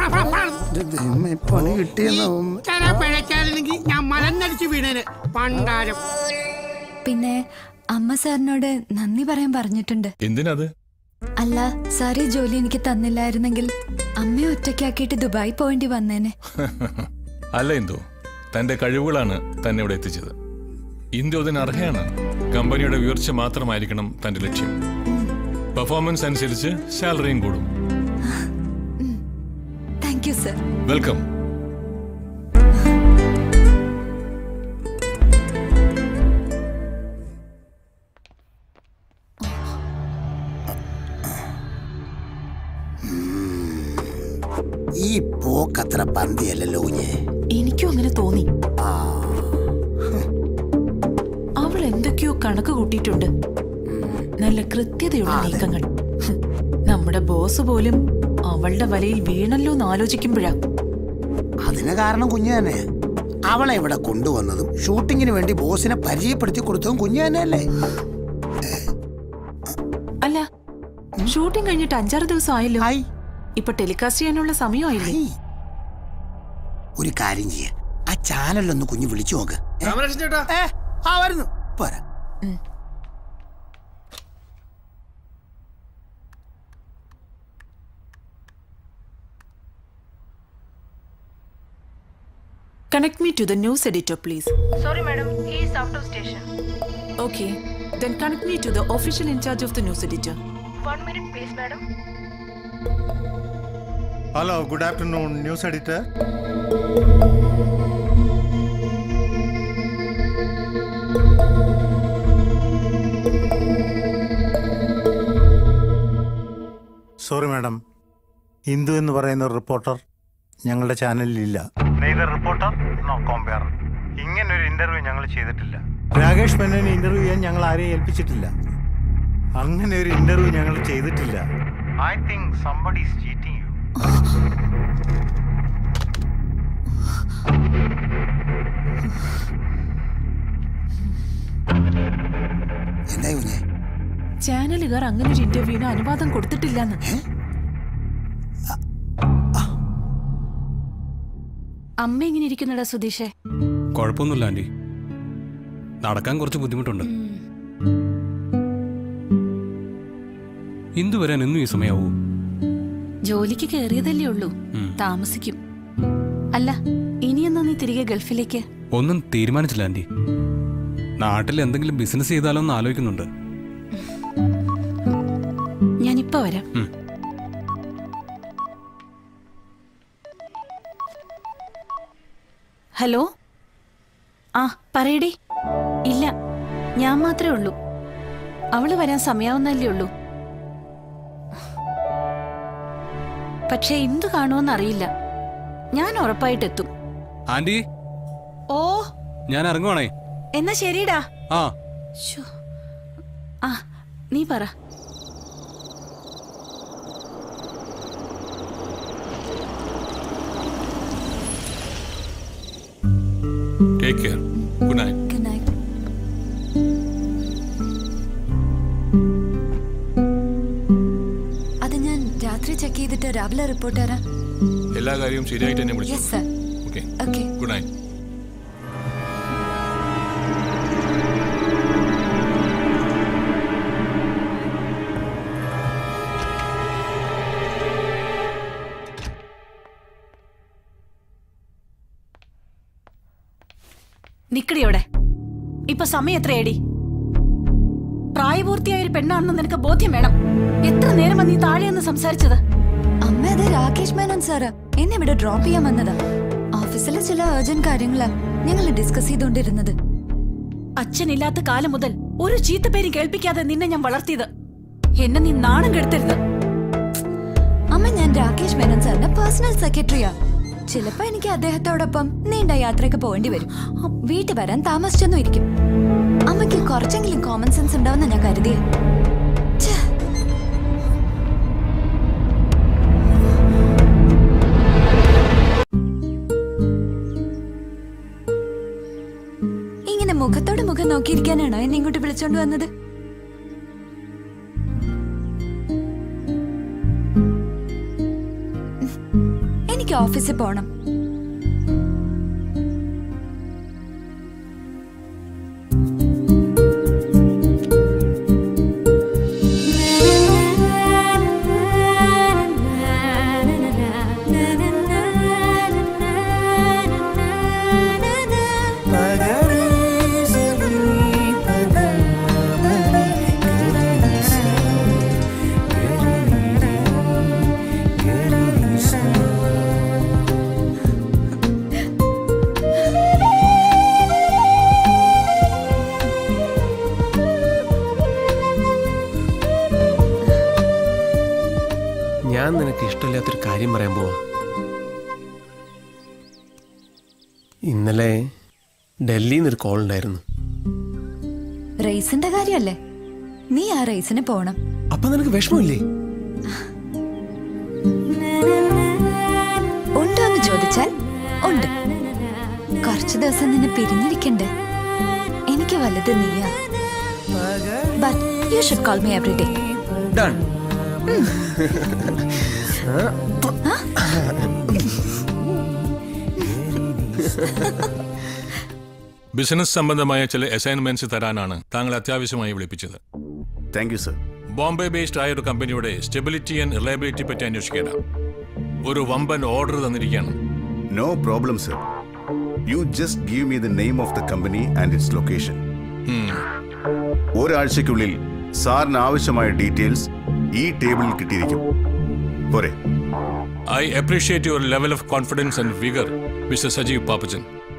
പണി കിട്ടിയെന്ന് പിഴക്കാതില്ലെങ്കിൽ ഞാൻ മലന്നടിച്ച് വീണേന് പണ്ടാരം. പിന്നെ അമ്മ സാറിനോട് നന്ദി പറയാൻ പറഞ്ഞിട്ടുണ്ട്. എന്തിനത്? അല്ല, സാർ ഈ ജോലി എനിക്ക് തന്നില്ലായിരുന്നെങ്കിൽ അമ്മയെ ഒറ്റയ്ക്കാക്കിയിട്ട് ദുബായി പോവേണ്ടി വന്നേനെ. അല്ല എന്തോ, തന്റെ കഴിവുകളാണ് തന്നെ ഇവിടെ എത്തിച്ചത്. ഇന്ത്യ അതിന് അർഹയാണ്. കമ്പനിയുടെ ഉയർച്ച മാത്രമായിരിക്കണം തന്റെ ലക്ഷ്യം. പെർഫോമൻസ് അനുസരിച്ച് സാലറിയും കൂടും. Thank you sir. വെൽക്കം. ഈ പോക്കത്ര പന്തിയല്ലല്ലോ കുഞ്ഞേ. എനിക്കും അങ്ങനെ തോന്നി. അവൾ എന്തൊക്കെയോ കണക്ക് കൂട്ടിയിട്ടുണ്ട്. നല്ല കൃത്യതയുള്ള നീക്കങ്ങൾ. നമ്മുടെ ബോസ് പോലും അവളുടെ വലയിൽ വീണല്ലോ എന്ന് ആലോചിക്കുമ്പോഴാ. അതിന് കാരണം കുഞ്ഞു തന്നെ. അവളെ ഇവിടെ കൊണ്ടുവന്നതും ഷൂട്ടിങ്ങിന് വേണ്ടി ബോസിനെ പരിചയപ്പെടുത്തി കൊടുത്തതും കുഞ്ഞു തന്നെയല്ലേ? അല്ല, ഷൂട്ടിംഗ് കഴിഞ്ഞിട്ട് അഞ്ചാറ് ദിവസം ആയല്ലോ. ഇപ്പൊ ടെലികാസ്റ്റ് ചെയ്യാനുള്ള സമയമായില്ലേ? ഒരു കാര്യം ചെയ്യ, ആ ചാനലൊന്ന് കുഞ്ഞു വിളിച്ചു നോക്ക്. വരുന്നു പോരാ. Connect me to the news editor, please. Sorry, madam. He is out of station. Okay. Then connect me to the official in charge of the news editor. One minute, please, madam. Hello, good afternoon, news editor. Sorry madam, Indu എന്ന് പറയുന്ന ഒരു reporter ഞങ്ങളുടെ ചാനലിലില്ല. Neither reporter no compere. ഇങ്ങനൊരു interview ഞങ്ങൾ ചെയ്തിട്ടില്ല. രാകേഷ് മേനോനെ interview ചെയ്യാൻ ഞങ്ങൾ ആരെയും ഏൽപ്പിച്ചിട്ടില്ല. അങ്ങനെ ഒരു ഇന്റർവ്യൂ ഞങ്ങൾ ചെയ്തിട്ടില്ല. I think somebody is cheating you. എന്തായി കുഞ്ഞേ? ചാനലുകാർ അങ്ങനെ ഒരു ഇന്റർവ്യൂവിന് അനുവാദം കൊടുത്തിട്ടില്ലെന്ന്. അമ്മ എങ്ങനെ ഇരിക്കുന്നടാ സുധീഷേ? കുഴപ്പമൊന്നുമില്ല ആന്റി, നടക്കാൻ കുറച്ച് ബുദ്ധിമുട്ടുണ്ട്. ഇന്ദു വരാൻ എന്നും ഈ സമയാവൂ? ജോലിക്ക് കയറിയതല്ലേ ഉള്ളൂ, താമസിക്കും. അല്ല, ഇനിയെന്നാ നീ തിരികെ ഗൾഫിലേക്ക്? ഒന്നും തീരുമാനിച്ചില്ല ആന്റി. നാട്ടിൽ എന്തെങ്കിലും ബിസിനസ് ചെയ്താലോ എന്ന് ആലോചിക്കുന്നുണ്ട്. ഞാനിപ്പോ വരാം. ഹലോ, ആ പറയടി. ഇല്ല, ഞാൻ മാത്രമേ ഉള്ളൂ. അവള് വരാൻ സമയാവുന്നല്ലേ ഉള്ളൂ. പക്ഷെ എന്ത് കാണുമെന്നറിയില്ല. ഞാൻ ഉറപ്പായിട്ടെത്തും. ആന്റി, ഓ ഞാൻ ഇറങ്ങുവാണേ. എന്നാ ശരിടാ. ആ ആ നീ പറ. Take care. Good night. Good night. അത് ഞാൻ രാത്രി ചെക്ക് ചെയ്തിട്ട് രാവിലെ റിപ്പോർട്ട് തരാം. എല്ലാ കാര്യവും ശരിയായിട്ട് തന്നെ വിളിച്ചു. Yes sir. Okay. Okay. Good night. നിക്കടിയോടെ. ഇപ്പൊ സമയം എത്രയടി? പ്രായപൂർത്തിയായ ഒരു പെണ്ണാണെന്ന് നിനക്ക് ബോധ്യം വേണം. എത്ര നേരം നീ താഴെയെന്ന് സംസാരിച്ചത്? അമ്മ, അത് രാകേഷ് മേനോൻ സാറ് എന്നെ ഇവിടെ ഡ്രോപ്പ് ചെയ്യാൻ വന്നതാ. ഓഫീസിലെ ചില അർജന്റ് കാര്യങ്ങളാ ഞങ്ങൾ ഡിസ്കസ് ചെയ്തോണ്ടിരുന്നത്. അച്ഛനില്ലാത്ത കാലം മുതൽ ഒരു ചീത്തപ്പേരും കേൾപ്പിക്കാതെ നിന്നെ ഞാൻ വളർത്തിയത്. എന്നെ നീ നാണം കെടുത്തരുത്. അമ്മ, ഞാൻ രാകേഷ് മേനോൻ സാറിന്റെ പേഴ്സണൽ സെക്രട്ടറിയാ. ചിലപ്പോ എനിക്ക് അദ്ദേഹത്തോടൊപ്പം നീണ്ട യാത്രയൊക്കെ പോകേണ്ടി വരും. വീട്ടിൽ വരാൻ താമസിച്ചൊന്നും ഇരിക്കും. അമ്മയ്ക്ക് കുറച്ചെങ്കിലും കോമൺ സെൻസ് ഉണ്ടാവുന്ന ഞാൻ കരുതിയേ. ഇങ്ങനെ മുഖത്തോട് മുഖം നോക്കിയിരിക്കാനാണോ എന്നെ ഇങ്ങോട്ട് വിളിച്ചോണ്ട് വന്നത്? എനിക്ക് ഓഫീസിൽ പോണം. ഞാൻ നിനക്ക് ഇഷ്ടമില്ലാത്തൊരു കാര്യം പറയാൻ പോവാ. ഇന്നലെ ഡൽഹിയിൽ നിന്നൊരു കോൾ ഉണ്ടായിരുന്നു. റേസിന്റെ കാര്യല്ലേ? നീ ആ റേസിന് പോണം. അപ്പൊ നിനക്ക് വിഷമമില്ലേ? ഉണ്ടോ എന്ന് ചോദിച്ചാൽ ഉണ്ട്. കുറച്ചു ദിവസം നിന്നെ പിരിഞ്ഞിരിക്കണ്ടേ? എനിക്ക് വലുത് നീയാ. But you should call me every day. Done. Business സംബന്ധമായ ചില അസൈൻമെന്റ്സ് തരാനാണ് താങ്കൾ അത്യാവശ്യമായി വിളിപ്പിച്ചത്. Thank you sir. Bombay based ആയ ഒരു കമ്പനിയുടെ സ്റ്റെബിലിറ്റി ആൻഡ് റിലയബിലിറ്റി പറ്റി അന്വേഷിക്കാനാണ്. ഒരു വമ്പൻ ഓർഡർ തന്നിരിക്കുകയാണ്. No problem sir. You just give me the name of the company and its location. ഒരാഴ്ചയ്ക്കുള്ളിൽ സാറിന് ആവശ്യമായ ഡീറ്റെയിൽസ് ഈ ടേബിളിൽ കിട്ടിയിരിക്കും. പോരെ? I appreciate your level of confidence and vigour mister Sajeev Pappachan.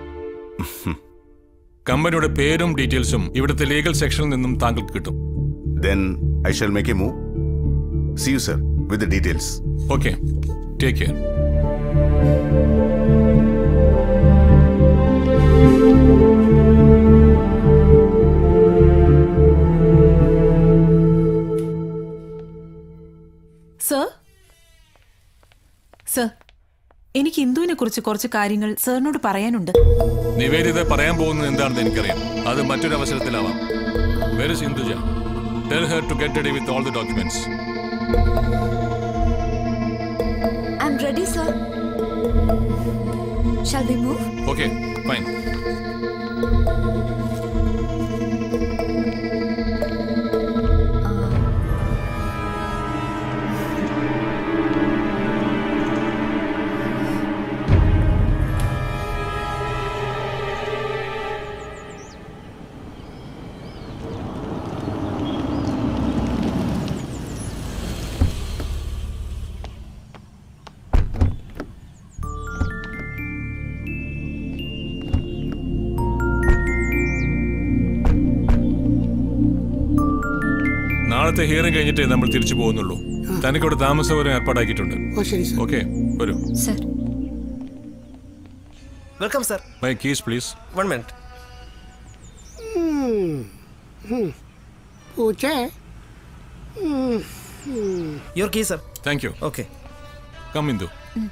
കമ്പനിയുടെ പേരും ഡീറ്റെയിൽസും ഇവിടുത്തെ ലീഗൽ സെക്ഷനിൽ നിന്നും താങ്കൾക്ക് കിട്ടും. Then I shall make a move. See you, sir, with the details. Okay. Take care. Sir sir എനിക്ക് ഇന്ദുവിനെ കുറിച്ച് കുറച്ച് കാര്യങ്ങൾ സാറിനോട് പറയാനുണ്ട്. നിവേദിത പറയാൻ പോകുന്നത് എന്താണെന്ന് എനിക്കറിയാം. അത് മറ്റൊരു അവസരത്തിലാവാം. Where is Induja? Tell her to get ready with all the documents. I'm ready, sir. Shall we move? Okay, fine. നാളത്തെ ഹിയറിംഗ് കഴിഞ്ഞിട്ടേ നമ്മൾ തിരിച്ചു പോകുന്നുള്ളൂ. തനിക്കവിടെ താമസവും ഏർപ്പാടാക്കിയിട്ടുണ്ട്. ഓക്കെ, വരൂ. Sir. Welcome sir. My keys please. One minute. Your key sir. Thank you. Okay. Come Indu.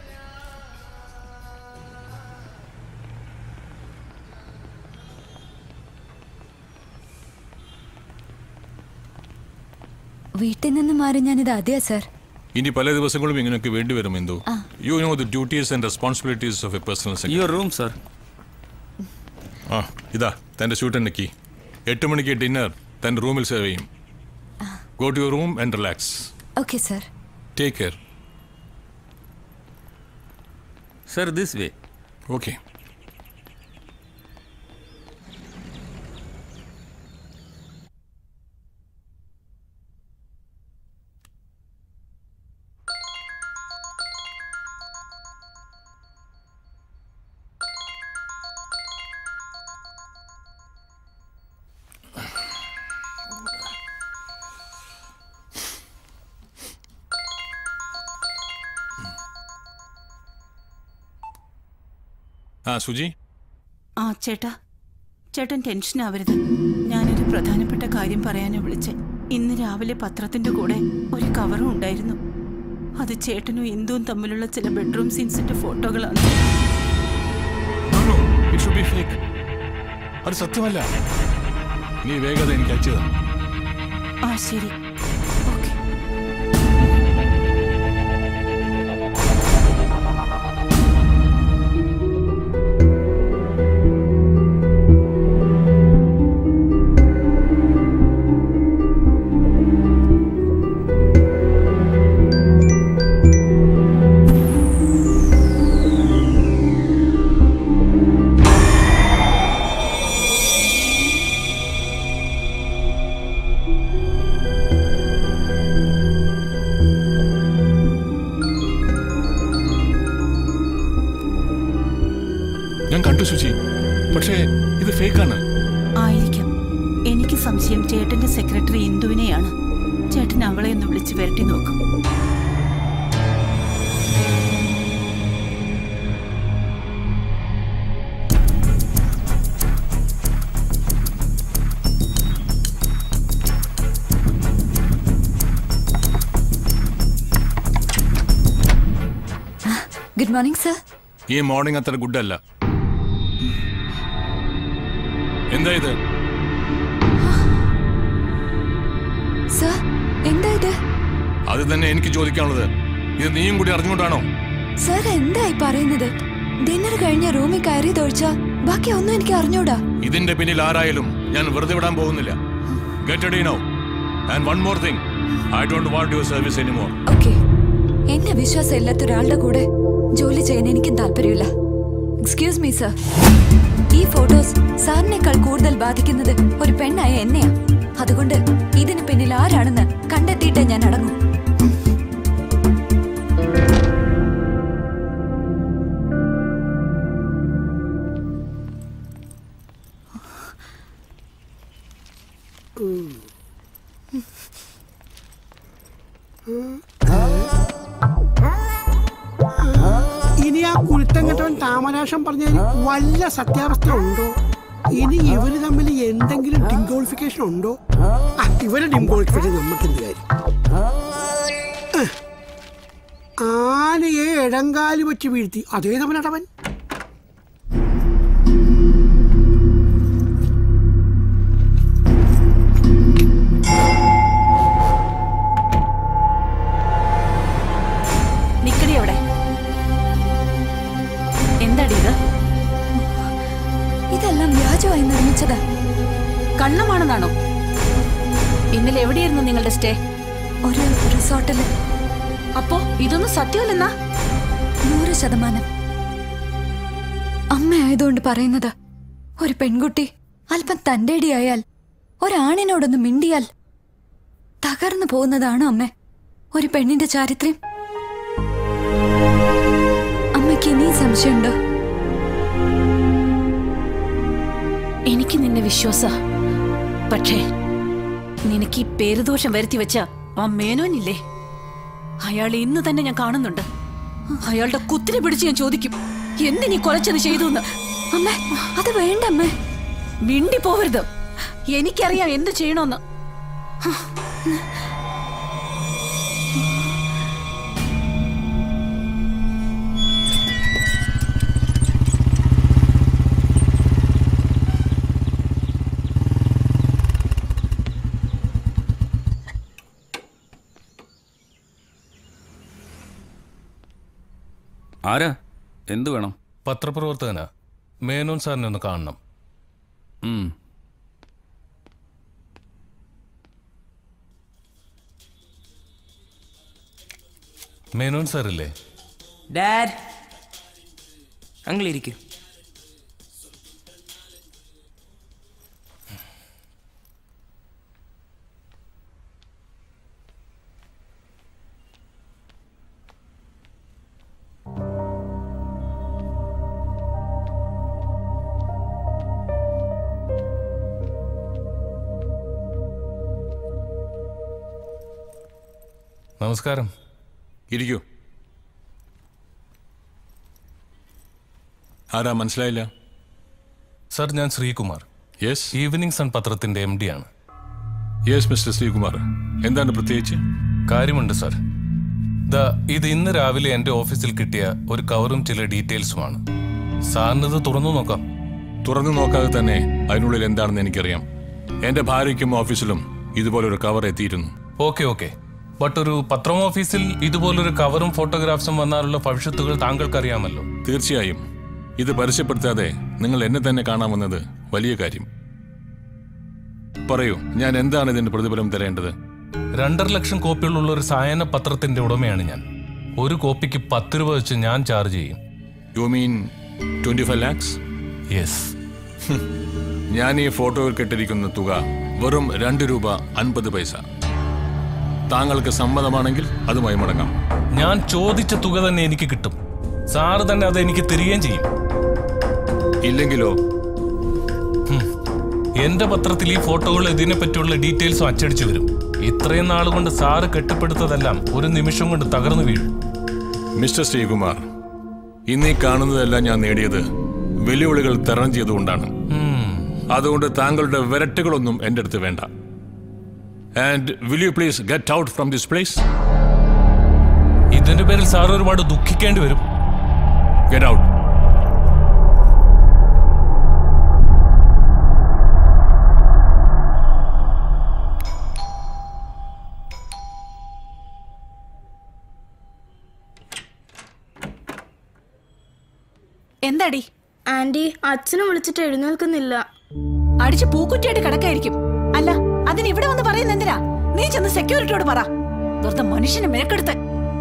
വീട്ടിൽ നിന്ന് മാറി ഞാനിത് ആദ്യ സർ. ഇനി പല ദിവസങ്ങളും ഇങ്ങനെയൊക്കെ വേണ്ടിവരും Indu. You know the duties and responsibilities of a personal secretary. Your room sir. ആ ഇതാ തന്റെ ഷൂട്ടിന്റെ കീ. എട്ട് മണിക്ക് ഡിന്നർ തന്റെ റൂമിൽ സെർവ് ചെയ്യും. Go to your room and relax. Okay sir. Take care. Sir, this way. Okay. ആ സുജി. ആ ചേട്ടാ, ചേട്ടൻ ടെൻഷൻ ആവരുത്. ഞാനൊരു പ്രധാനപ്പെട്ട കാര്യം പറയാനാ വിളിച്ചേ. ഇന്ന് രാവിലെ പത്രത്തിന്റെ കൂടെ ഒരു കവറും ഉണ്ടായിരുന്നു. അത് ചേട്ടനും ഇന്ദുവും തമ്മിലുള്ള ചില ബെഡ്റൂം സീൻസിന്റെ ഫോട്ടോകളാണ്. അത് സത്യമല്ല. നീ വേഗത എനിക്ക് അയച്ചതാ. ആ ശരി. ഞാൻ കണ്ടു സുജി, പക്ഷേ ഇത് ഫേക്കാണ്. ആയിരിക്കാം. എനിക്ക് സംശയം ചേട്ടന്റെ സെക്രട്ടറി ഇന്ദുവിനെയാണ്. ചേട്ടൻ അവളെ ഒന്ന് വിളിച്ച് വരട്ടി നോക്കും. Good morning sir. ഈ മോർണിംഗ് അത്ര ഗുഡ് അല്ല. എന്താ ഇത്? സർ, എന്താ ഇത്? അത് തന്നെ എനിക്ക് ചോദിക്കാനുള്ളത്. ഇത് നീയും കൂടി അറിഞ്ഞുകൊണ്ടാണോ? സർ, എന്തായി പറയുന്നത്? ഡിന്നർ കഴിഞ്ഞ റൂമിൽ കയറിയതൊഴിച്ചാ ബാക്കി ഒന്നും എനിക്ക് അറിഞ്ഞൂടാ. ഇതിന്റെ പിന്നിൽ ആരായാലും ഞാൻ വെറുതെ വിടാൻ പോകുന്നില്ല. Get ready now. And one more thing, I don't want your service anymore. Okay. എന്നെ വിശ്വാസം ഇല്ലാത്ത ഒരാളുടെ കൂടെ ജോലി ചെയ്യാൻ എനിക്കും താല്പര്യമില്ല. എക്സ്ക്യൂസ് മീ സർ, ഈ ഫോട്ടോസ് സാറിനേക്കാൾ കൂടുതൽ ബാധിക്കുന്നത് ഒരു പെണ്ണായ എന്നെയാ. അതുകൊണ്ട് ഇതിന് പിന്നിൽ ആരാണെന്ന് കണ്ടെത്തിയിട്ടേ ഞാൻ അടങ്ങൂ. ഇനി ആ കുരുത്തം കെട്ടവൻ താമരാശം പറഞ്ഞതിന് വല്ല സത്യാവസ്ഥ ഉണ്ടോ? ഇനി ഇവര് തമ്മിൽ എന്തെങ്കിലും ഡിംഗോളിഫിക്കേഷൻ ഉണ്ടോ? ഇവരെ ഡിംഗോളിഫിക്കേഷൻ നമുക്ക് എന്ത് കാര്യം? ആനയെ ഇടങ്കാലി വെച്ച് വീഴ്ത്തി അതേ തമ്മിലടവൻ. നിക്കടി അവിടെ. എന്താടി ഇത്? ഇതെല്ലാം വ്യാജമായി നിർമ്മിച്ചതാ. കണ്ണമാണെന്നാണോ? ഇന്നലെ എവിടെയായിരുന്നു നിങ്ങളുടെ സ്റ്റേ? ഒരു റിസോർട്ടില്. അപ്പോ ഇതൊന്നും സത്യമല്ലെന്നാ? നൂറ് ശതമാനം. അമ്മ ആയതുകൊണ്ട് പറയുന്നത്. ഒരു പെൺകുട്ടി അല്പം തന്റേടിയായാൽ, ഒരാണിനോടൊന്ന് മിണ്ടിയാൽ തകർന്നു പോകുന്നതാണോ അമ്മ ഒരു പെണ്ണിന്റെ ചാരിത്രം? അമ്മയ്ക്ക് ഇനിയും സംശയമുണ്ടോ? എനിക്ക് നിന്നെ വിശ്വാസ. പക്ഷേ നിനക്ക് ഈ പേരുദോഷം വരുത്തി വെച്ച ആ മേനോനില്ലേ, അയാളെ ഇന്ന് തന്നെ ഞാൻ കാണുന്നുണ്ട്. അയാളുടെ കുത്തിനെ പിടിച്ച് ഞാൻ ചോദിക്കും, എന്തിനീ കൊലച്ചത് ചെയ്തു എന്ന്. അമ്മേ, അത് വേണ്ട അമ്മേ. മിണ്ടി പോവരുത്. എനിക്കറിയാം എന്ത് ചെയ്യണമെന്ന്. ആരാ? എന്തു വേണം? പത്രപ്രവർത്തകനാ. മേനോൻ സാറിനെ ഒന്ന് കാണണം. മേനോൻ സാറില്ലേ? ഡാഡ്, അങ്ങിളിരിക്കും. നമസ്കാരം. ഇരിക്കൂ. ആരാ മനസ്സിലായില്ല? സർ, ഞാൻ ശ്രീകുമാർ. യെസ്. ഈവനിംഗ് സൺ പത്രത്തിന്റെ എം ഡി ആണ്. യെസ് മിസ്റ്റർ ശ്രീകുമാർ, എന്താണ് പ്രത്യേകിച്ച്? കാര്യമുണ്ട് സർ. ദാ ഇത് ഇന്ന് രാവിലെ എന്റെ ഓഫീസിൽ കിട്ടിയ ഒരു കവറും ചില ഡീറ്റെയിൽസുമാണ്. സാറിനത് തുറന്നു നോക്കാം. തുറന്നു നോക്കാതെ തന്നെ അതിനുള്ളിൽ എന്താണെന്ന് എനിക്കറിയാം. എന്റെ ഭാര്യയ്ക്കും ഓഫീസിലും ഇതുപോലൊരു കവർ എത്തിയിരുന്നു. ഓക്കെ ഓക്കെ ബട്ട് ഒരു പത്രം ഓഫീസിൽ ഇതുപോലൊരു കവറും ഫോട്ടോഗ്രാഫ്സും വന്നാലുള്ള ഭവിഷ്യത്തുകൾ താങ്കൾക്കറിയാമല്ലോ. തീർച്ചയായും. ഇത് പരസ്യപ്പെടുത്താതെ നിങ്ങൾ എന്നെ തന്നെ കാണാമെന്നത് വലിയ കാര്യം. പറയൂ, ഞാൻ എന്താണ് ഇതിന്റെ പ്രതിഫലം തരേണ്ടത്? രണ്ടര ലക്ഷം കോപ്പികളുള്ള ഒരു സായന പത്രത്തിന്റെ ഉടമയാണ് ഞാൻ. ഒരു കോപ്പിക്ക് പത്ത് രൂപ വെച്ച് ഞാൻ ചാർജ് ചെയ്യും. You mean twenty five lakhs? Yes. ഞാൻ ഈ ഫോട്ടോയിൽ കെട്ടിരിക്കുന്ന തുക വെറും രണ്ട് രൂപ അൻപത് പൈസ. താങ്കൾക്ക് സമ്മതമാണെങ്കിൽ അതുമായി മടങ്ങാം. ഞാൻ ചോദിച്ച തുക തന്നെ എനിക്ക് കിട്ടും. സാറ് തന്നെ അത് എനിക്ക് തരികയും ചെയ്യും. ഇല്ലെങ്കിലോ? എന്റെ പത്രത്തിൽ ഈ ഫോട്ടോകൾ ഇതിനെ പറ്റിയുള്ള ഡീറ്റെയിൽസും അച്ചടിച്ചു വരും. ഇത്രയും നാളുകൊണ്ട് സാറ് കെട്ടിപ്പടുത്തതെല്ലാം ഒരു നിമിഷം കൊണ്ട് തകർന്നു വീഴും. മിസ്റ്റർ ശ്രീകുമാർ, ഇന്നീ കാണുന്നതെല്ലാം ഞാൻ നേടിയത് വെല്ലുവിളികൾ തരണം ചെയ്തുകൊണ്ടാണ്. അതുകൊണ്ട് താങ്കളുടെ വിരട്ടുകളൊന്നും എന്റെ അടുത്ത് വേണ്ട. And will you please get out from this place? ഇതിന്റെ പേരിൽ സാർ ഒരുപാട് ദുഃഖിക്കേണ്ടി വരും. Get out. എന്താടി? ആന്റി, അച്ഛനെ വിളിച്ചിട്ട് എഴുന്നേൽക്കുന്നില്ല. അടിച്ച് പൂക്കുറ്റിയായിട്ട് കിടക്കായിരിക്കും. അല്ല, അതിന് ഇവിടെ വന്ന് പറയുന്ന എന്തിനാ? നീ ചെന്ന് സെക്യൂരിറ്റിയോട് പറ. വെറുതെ മനുഷ്യനെ മെനക്കെടുത്ത്.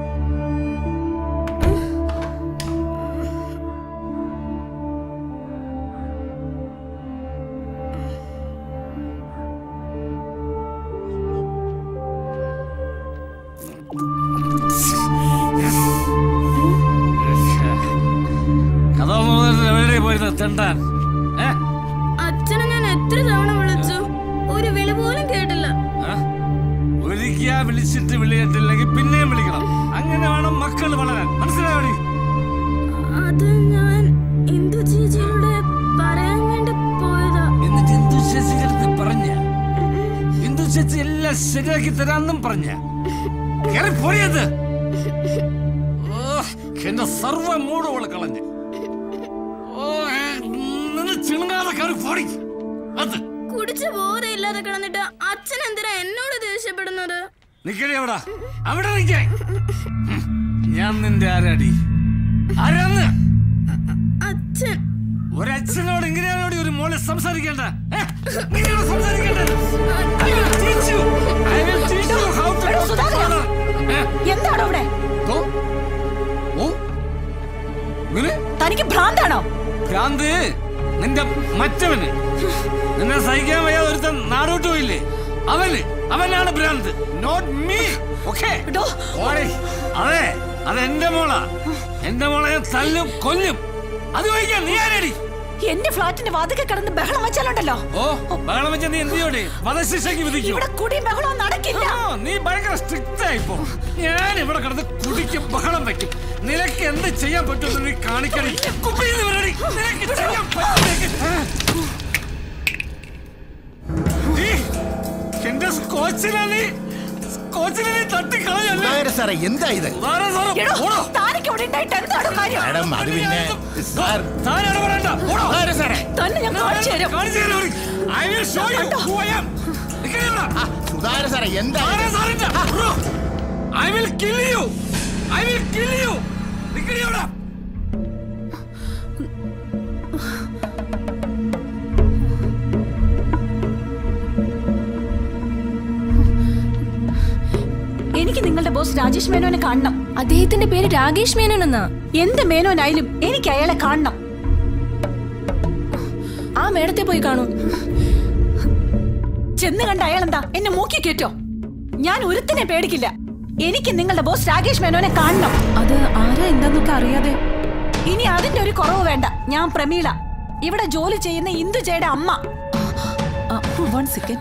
അച്ഛനെ ഞാൻ എത്ര തവണ വിളിച്ചു, ഒരു വിളി പോലും കേട്ടില്ല. ഒരിക്കലാ വിളിച്ചിട്ട് വിളി കേട്ടില്ലെങ്കിൽ പിന്നെയും വിളിക്കണം. അങ്ങനെ വേണം മക്കൾ വളരാൻ. മനസ്സിലാവടി? അത് ഞാൻ ഇന്ദു ചേച്ചിയോട് പറയാൻ വേണ്ടി പോയതാ. എന്നിട്ട് ഇന്ദു ചേച്ചിയുടെ അടുത്ത് പറഞ്ഞ? ഇന്ദു ചേച്ചി എല്ലാം ശരിയാക്കി തരാന്നും പറഞ്ഞ? കേറി പോയത് എന്റെ സർവ മൂടോള് കളഞ്ഞ്. കുടിച്ച ബോധമില്ലാതെ കിടന്നിട്ട് അച്ഛൻ എന്തിനാ എന്നോട് ദേഷ്യപ്പെടുന്നത്? നിക്കടി അവിടെ, അവിടെ നിൽക്കാൻ. ഞാൻ നിന്റെ ആരാടി? ആരാന്ന്? അച്ഛൻ. ഒരച്ഛനോട് ഇങ്ങനെയാണോടി ഒരു മോളെ സംസാരിക്കേണ്ട? എന്താണോ ഇവിടെ? തനിക്ക് ഭ്രാന്താണോ? ഭ്രാന്ത് നിന്റെ മറ്റവന്. നിന്നെ സഹിക്കാൻ വയ്യാതെ ഒരുത്തൻ നാടോട്ട് പോയില്ലേ, അവന് അവനാണ് ഭ്രാന്ത്, നോട്ട് മീ. ഓക്കേ? അതെ, അത് എന്റെ മോളാ. എന്റെ മോളെ ഞാൻ തല്ലും കൊല്ലും. അത് വഹിക്കാൻ നീ ആരടി? എന്റെ ഫ്ലാറ്റിന്റെ വാതിക്കെ കിടന്ന് ബഹളം വെച്ചാലുണ്ടല്ലോ. ഓ, ബഹളം വെച്ചാൽ നീ എന്ത് ചെയ്യോടെ? വധശിക്ഷയ്ക്ക് വിധിക്കും. ഇവിടെ കുടിയും ബഹളവും നടക്കില്ല. നീ ഭയങ്കര സ്ട്രിക്റ്റ് ആയിപ്പോ. ഞാൻ ഇവിടെ കിടന്ന് കുടിക്കും, ബഹളം വെക്കും. നിനക്ക് എന്ത് ചെയ്യാൻ പറ്റുമെന്ന് നീ കാണിക്കണി. കുപ്പിന്ന് വരടി. നിനക്ക് ചെയ്യാൻ പറ്റും. എന്റെ സ്കോച്ചിനെ നീ സ്കോച്ചിനെ നീ തട്ടിക്കളയല്ലേ സാറേ? എന്താ ഇത്? മാഡം, അത് പിന്നെ സുധാര സാറേ, എന്താ? I will kill you. I will kill you. നിക്കടി അവിടെ. എനിക്ക് നിങ്ങളുടെ ബോസ് രാജേഷ് മേനോനെ കാണണം. അദ്ദേഹത്തിന്റെ പേര് രാകേഷ് മേനോൻ എന്നാ. എന്ത് മേനോനായാലും എനിക്ക് അയാളെ കാണണം. ആ മേഡത്തെ പോയി കാണൂ. ചെന്ന് കണ്ട അയാൾ എന്താ എന്നെ മൂക്കി കേറ്റോ? ഞാൻ ഒരുത്തിനെ പേടിക്കില്ല. എനിക്ക് നിങ്ങളുടെ ബോസ് രാകേഷ് മേനോനെ കാണണം. അത് ആരാ എന്താന്നൊക്കെ അറിയാതെ. ഇനി അതിന്റെ ഒരു കുറവ് വേണ്ട. ഞാൻ പ്രമീള, ഇവിടെ ജോലി ചെയ്യുന്ന ഇന്ദുജയുടെ അമ്മ. One second.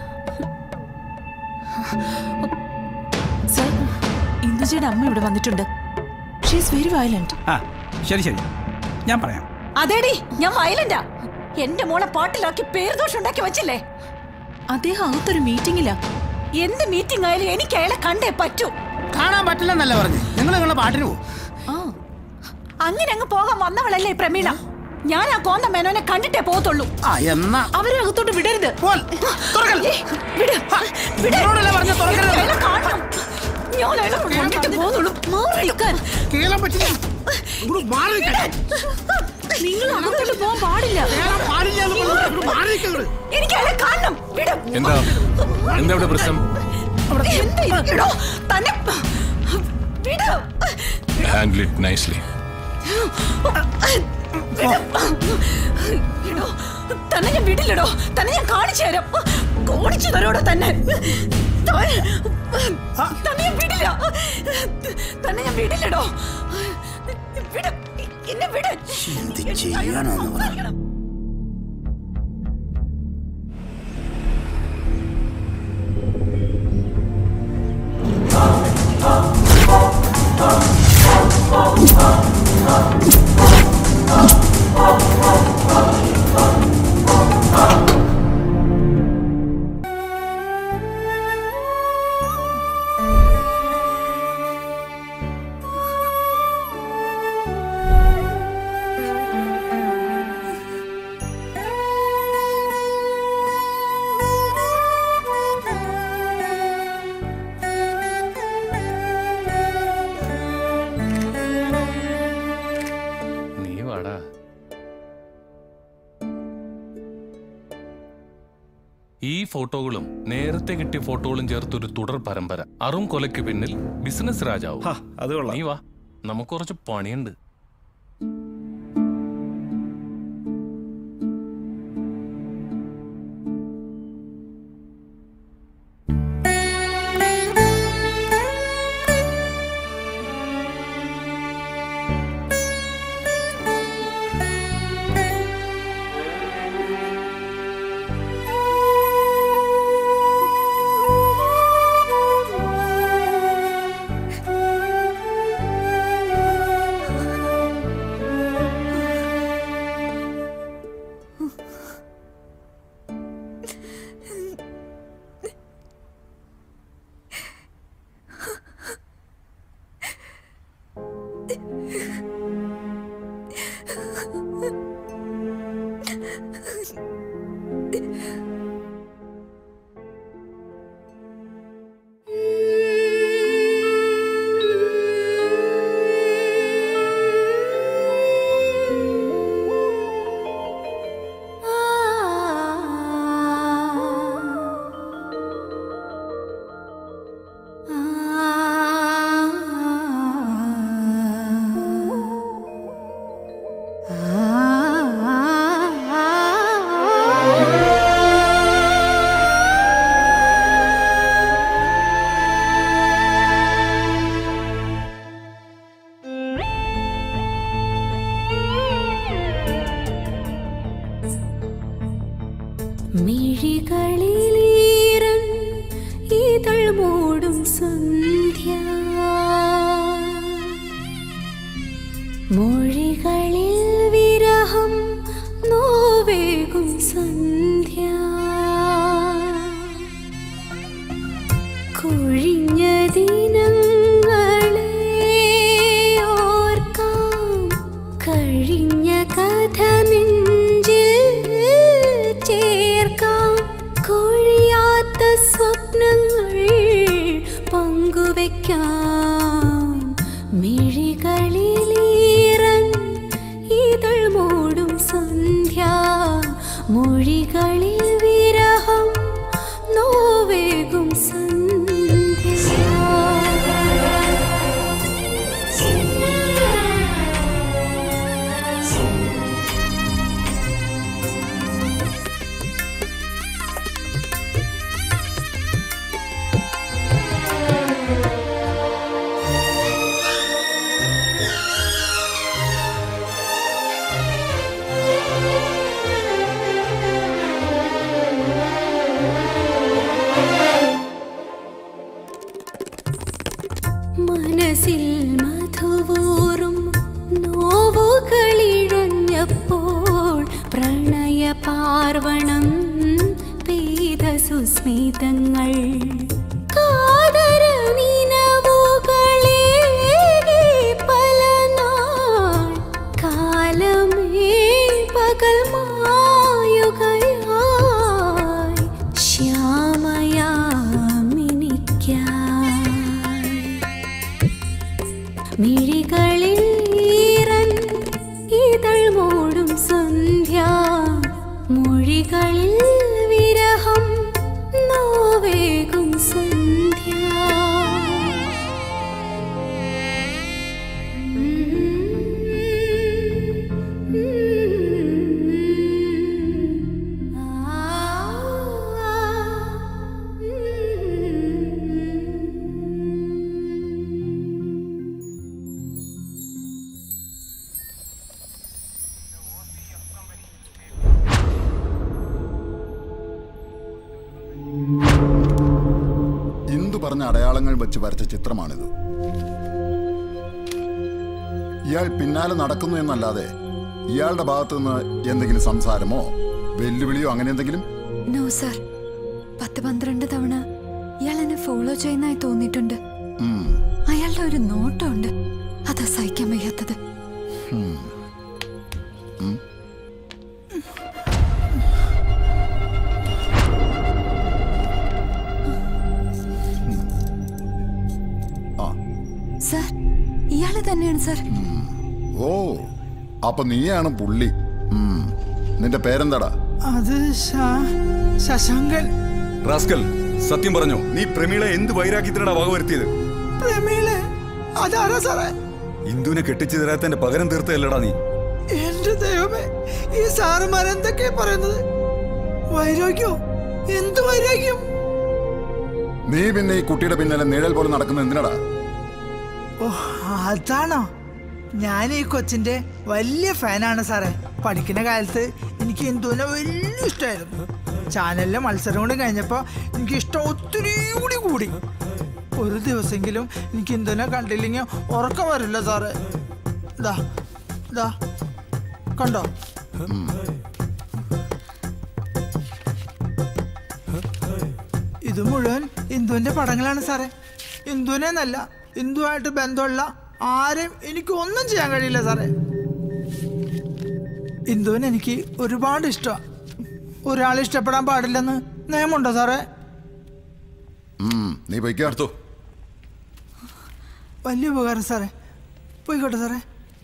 സർ, ഇന്ദുജയുടെ അമ്മ ഇവിടെ വന്നിട്ടുണ്ട്. She is very violent. ആ, ശരി ശരി, ഞാൻ പറയാം. അതേടി ഞാൻ വയലന്റാ. എന്റെ മോളെ പാട്ടിലാക്കി പേരുദോഷം ഉണ്ടാക്കി വെച്ചില്ലേ? അദ്ദേഹം അകത്തൊരു മീറ്റിംഗിലാ. എന്ത് മീറ്റിംഗ് ആയാലും എനിക്ക് അയാളെ കണ്ടേ പറ്റൂ. കാണാൻ പറ്റില്ലെന്നല്ല പറഞ്ഞു. നിങ്ങൾ നിങ്ങളെ പാട്ടിന് പോകും. അങ്ങനെ അങ്ങ് പോകാൻ വന്നവളല്ലേ പ്രമീള. ഞാൻ ആ കോന്ത മേനോനെ കണ്ടിട്ടേ പോകത്തുള്ളൂ. അവരെ അകത്തോട്ട് വിടരുത്. നിങ്ങൾ അകത്തോട്ട് പോകാൻ പാടില്ല. എനിക്ക് അയാളെ കാണണം. എന്താ എന്താ ഇവിടെ പ്രശ്നം? തന്നെ ഹാൻഡിൽ ഇറ്റ് നൈസ്ലി. തന്നെ ഞാൻ വിടില്ലടോ. തന്നെ ഞാൻ കാണിച്ചു തരാം. കാണിച്ചു തരോടോ തന്നെ. തന്നെ ഞാൻ വിടില്ല. തന്നെ ഞാൻ വിടില്ലടോ. വിട് എന്നെ വിട്. ഈ ഫോട്ടോകളും നേരത്തെ കിട്ടിയ ഫോട്ടോകളും ചേർത്തൊരു തുടർ പരമ്പര. അറും കൊലയ്ക്ക് പിന്നിൽ ബിസിനസ് രാജാവും. നീ വാ, നമുക്ക് കുറച്ച് പണിയുണ്ട്. മിഴികളിലീരൻ ഇതൾ മൂടും സന്ധ്യ, മൊഴികളിൽ വിരഹം നോവേകും സന്ധ്യ, കൊഴിഞ്ഞ ദിനങ്ങളെ ഓർക്കാം, കഴിഞ്ഞ കഥ കൊഴിയാത്ത സ്വപ്നങ്ങൾ പങ്കുവെക്കാം. മിഴികളിലീറൻ ഇതൾ മൂടും സന്ധ്യ, മൊഴികളിൽ വിരഹം നോവേകും സന്ധ്യ. ചിലപ്പോൾ പ്രണയ പാർവണം പെയ്ത സുസ്മിതങ്ങൾ കാതര നിനവുകളെ പല നാൾ കാലമേ പകൽ മായുകയായി ശ്യാമയാമിനിക്കായി മിഴികളിൽ ഈറൻ ഇതൾ മൂടും സന്ധ്യ മൊഴികളിൽ വിരഹം നോവേകും സന്ധ്യ പറഞ്ഞ അടയാളങ്ങൾ വെച്ച് വരച്ച ചിത്രമാണിത്. ഇയാൾ പിന്നാലെ നടക്കുന്നു എന്നല്ലാതെ ഇയാളുടെ ഭാഗത്തു നിന്ന് എന്തെങ്കിലും സംസാരമോ വെല്ലുവിളിയോ അങ്ങനെ എന്തെങ്കിലും? നോ സർ, പത്ത് പന്ത്രണ്ട് തവണ ഇയാൾ എന്നെ ഫോളോ ചെയ്യുന്നതായി തോന്നിയിട്ടുണ്ട്. അയാളുടെ ഒരു നോട്ടമുണ്ട്, അതാ സഹിക്കാൻ വയ്യാത്തത്. സർ, ഇയാള് തന്നെയാണ് സർ. ഓ, അപ്പൊ നീയാണ് പുള്ളി. നിന്റെ പേരെന്താടാ? അത് ശശാങ്കൻ. റാസ്കൽ, സത്യം പറഞ്ഞോ, നീ പ്രമീളെ എന്ത് വൈരാഗ്യത്തിനാണ് വകവരുത്തിയത്? പ്രമീളെ? അതാരാ സാറേ? ഇന്ദുവിനെ കെട്ടിച്ചു തരാത്തന്റെ പകരം തീർത്തല്ലടാ നീ. എന്റെ ദൈവമേ, ഈ സാറുമാർ എന്തൊക്കെയാ പറയുന്നത്? വൈരാഗ്യോ? എന്ത് വൈരാഗ്യം? നീ പിന്നെ ഈ കുട്ടിയുടെ പിന്നാലെ നിഴൽ പോലെ നടക്കുന്നത് എന്തിനാടാ? ഓ, അതാണോ? ഞാൻ ഈ കൊച്ചിന്റെ വലിയ ഫാനാണ് സാറേ. പഠിക്കുന്ന കാലത്ത് എനിക്ക് ഇന്ദുവിനെ വലിയ ഇഷ്ടമായിരുന്നു. ചാനലിലെ മത്സരം കൂടി കഴിഞ്ഞപ്പോൾ എനിക്ക് ഇഷ്ടം ഒത്തിരി കൂടി കൂടി. ഒരു ദിവസമെങ്കിലും എനിക്ക് ഇന്ദുവിനെ കണ്ടില്ലെങ്കിൽ ഉറക്കം വരില്ല സാറേ. ദാ ദാ കണ്ടോ? ഇത് മുഴുവൻ ഇന്ദുവിന്റെ പടങ്ങളാണ് സാറേ. ഇന്ദുവിനെ എന്നല്ല, ഇന്ദുവായിട്ട് ബന്ധമുള്ള ആരെയും എനിക്ക് ഒന്നും ചെയ്യാൻ കഴിയില്ല സാറേ. ഇന്ദുവിന് എനിക്ക് ഒരുപാട് ഇഷ്ടമാണ്. ഒരാളെ ഇഷ്ടപ്പെടാൻ പാടില്ലെന്ന് നിയമമുണ്ടോ സാറേ? നീ പോയിക്കോ. വലിയ ഉപകാരം സാറേ. പോയിക്കോട്ടെ സാറേ.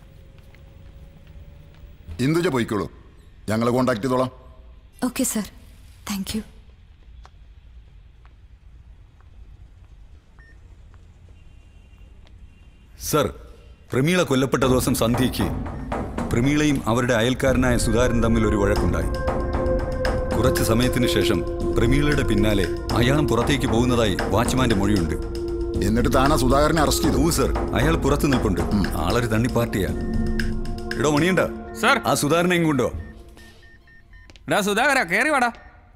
ഇന്ദുജ പോയിക്കോളൂ, ഞങ്ങൾ കോണ്ടാക്ട് ചെയ്തോളാം. Okay sir, thank you. Sir, Pramila കൊല്ലപ്പെട്ട ദിവസം സന്ധ്യയ്ക്ക് പ്രമീളയും അവരുടെ അയൽക്കാരനായ സുധാരൻ തമ്മിൽ ഒരു വഴക്കുണ്ടായി. കുറച്ച് സമയത്തിന് ശേഷം പ്രമീളയുടെ പിന്നാലെ അയാളും പുറത്തേക്ക് പോകുന്നതായി വാച്ച്മാന്റെ മൊഴിയുണ്ട്. എന്നിട്ട് താനാ സുധാകരനെ അറസ്റ്റ് ചെയ്തു? സർ, അയാൾ പുറത്തു നിൽപ്പുണ്ട്. ആളൊരു തണ്ണി പാർട്ടിയാ. ഇടോ മണിയുണ്ട സർ, ആ സുധാകരനെ ഇങ്ങോട്ടോ. സുധാകര കേറി വാടാ.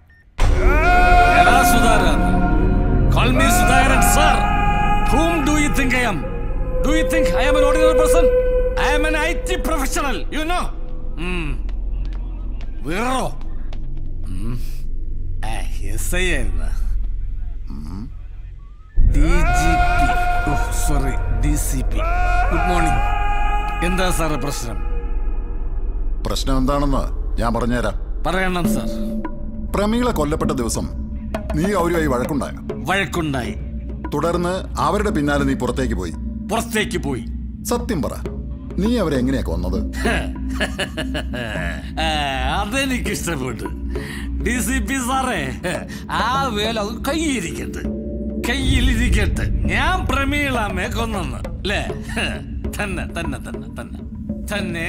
Sudhakaran, call me Sudharan, sir. Whom do you think I am? Do you think I am an ordinary person? I am an I T professional, you know. Hmm. Vero. Hmm. Ah, yes I am. Hmm. D G P. Oh, sorry, D C P. Good morning. എന്താ സാറേ പ്രശ്നം? പ്രശ്നം എന്താണെന്ന് ഞാൻ പറഞ്ഞുതരാം. പറയണം sir. Prameela കൊല്ലപ്പെട്ട ദിവസം നീ അവരുമായി വഴക്കുണ്ടായ? വഴക്കുണ്ടായി. തുടർന്ന് അവരുടെ പിന്നാലെ നീ പുറത്തേക്ക് പോയി? പുറത്തേക്ക് പോയി. സത്യം പറ, നീ അവരെ എങ്ങനെയാ കൊന്നത്? അതെനിക്ക് ഇഷ്ടപ്പെട്ടു ഡി സി പി സാറേ. ആ വേല അത് കയ്യിരിക്കട്ടെ, കയ്യിലിരിക്കട്ടെ. ഞാൻ പ്രമീളാമേ കൊന്നെന്ന് അല്ലേ? തന്നെ തന്നെ തന്നെ തന്നെ തന്നെ.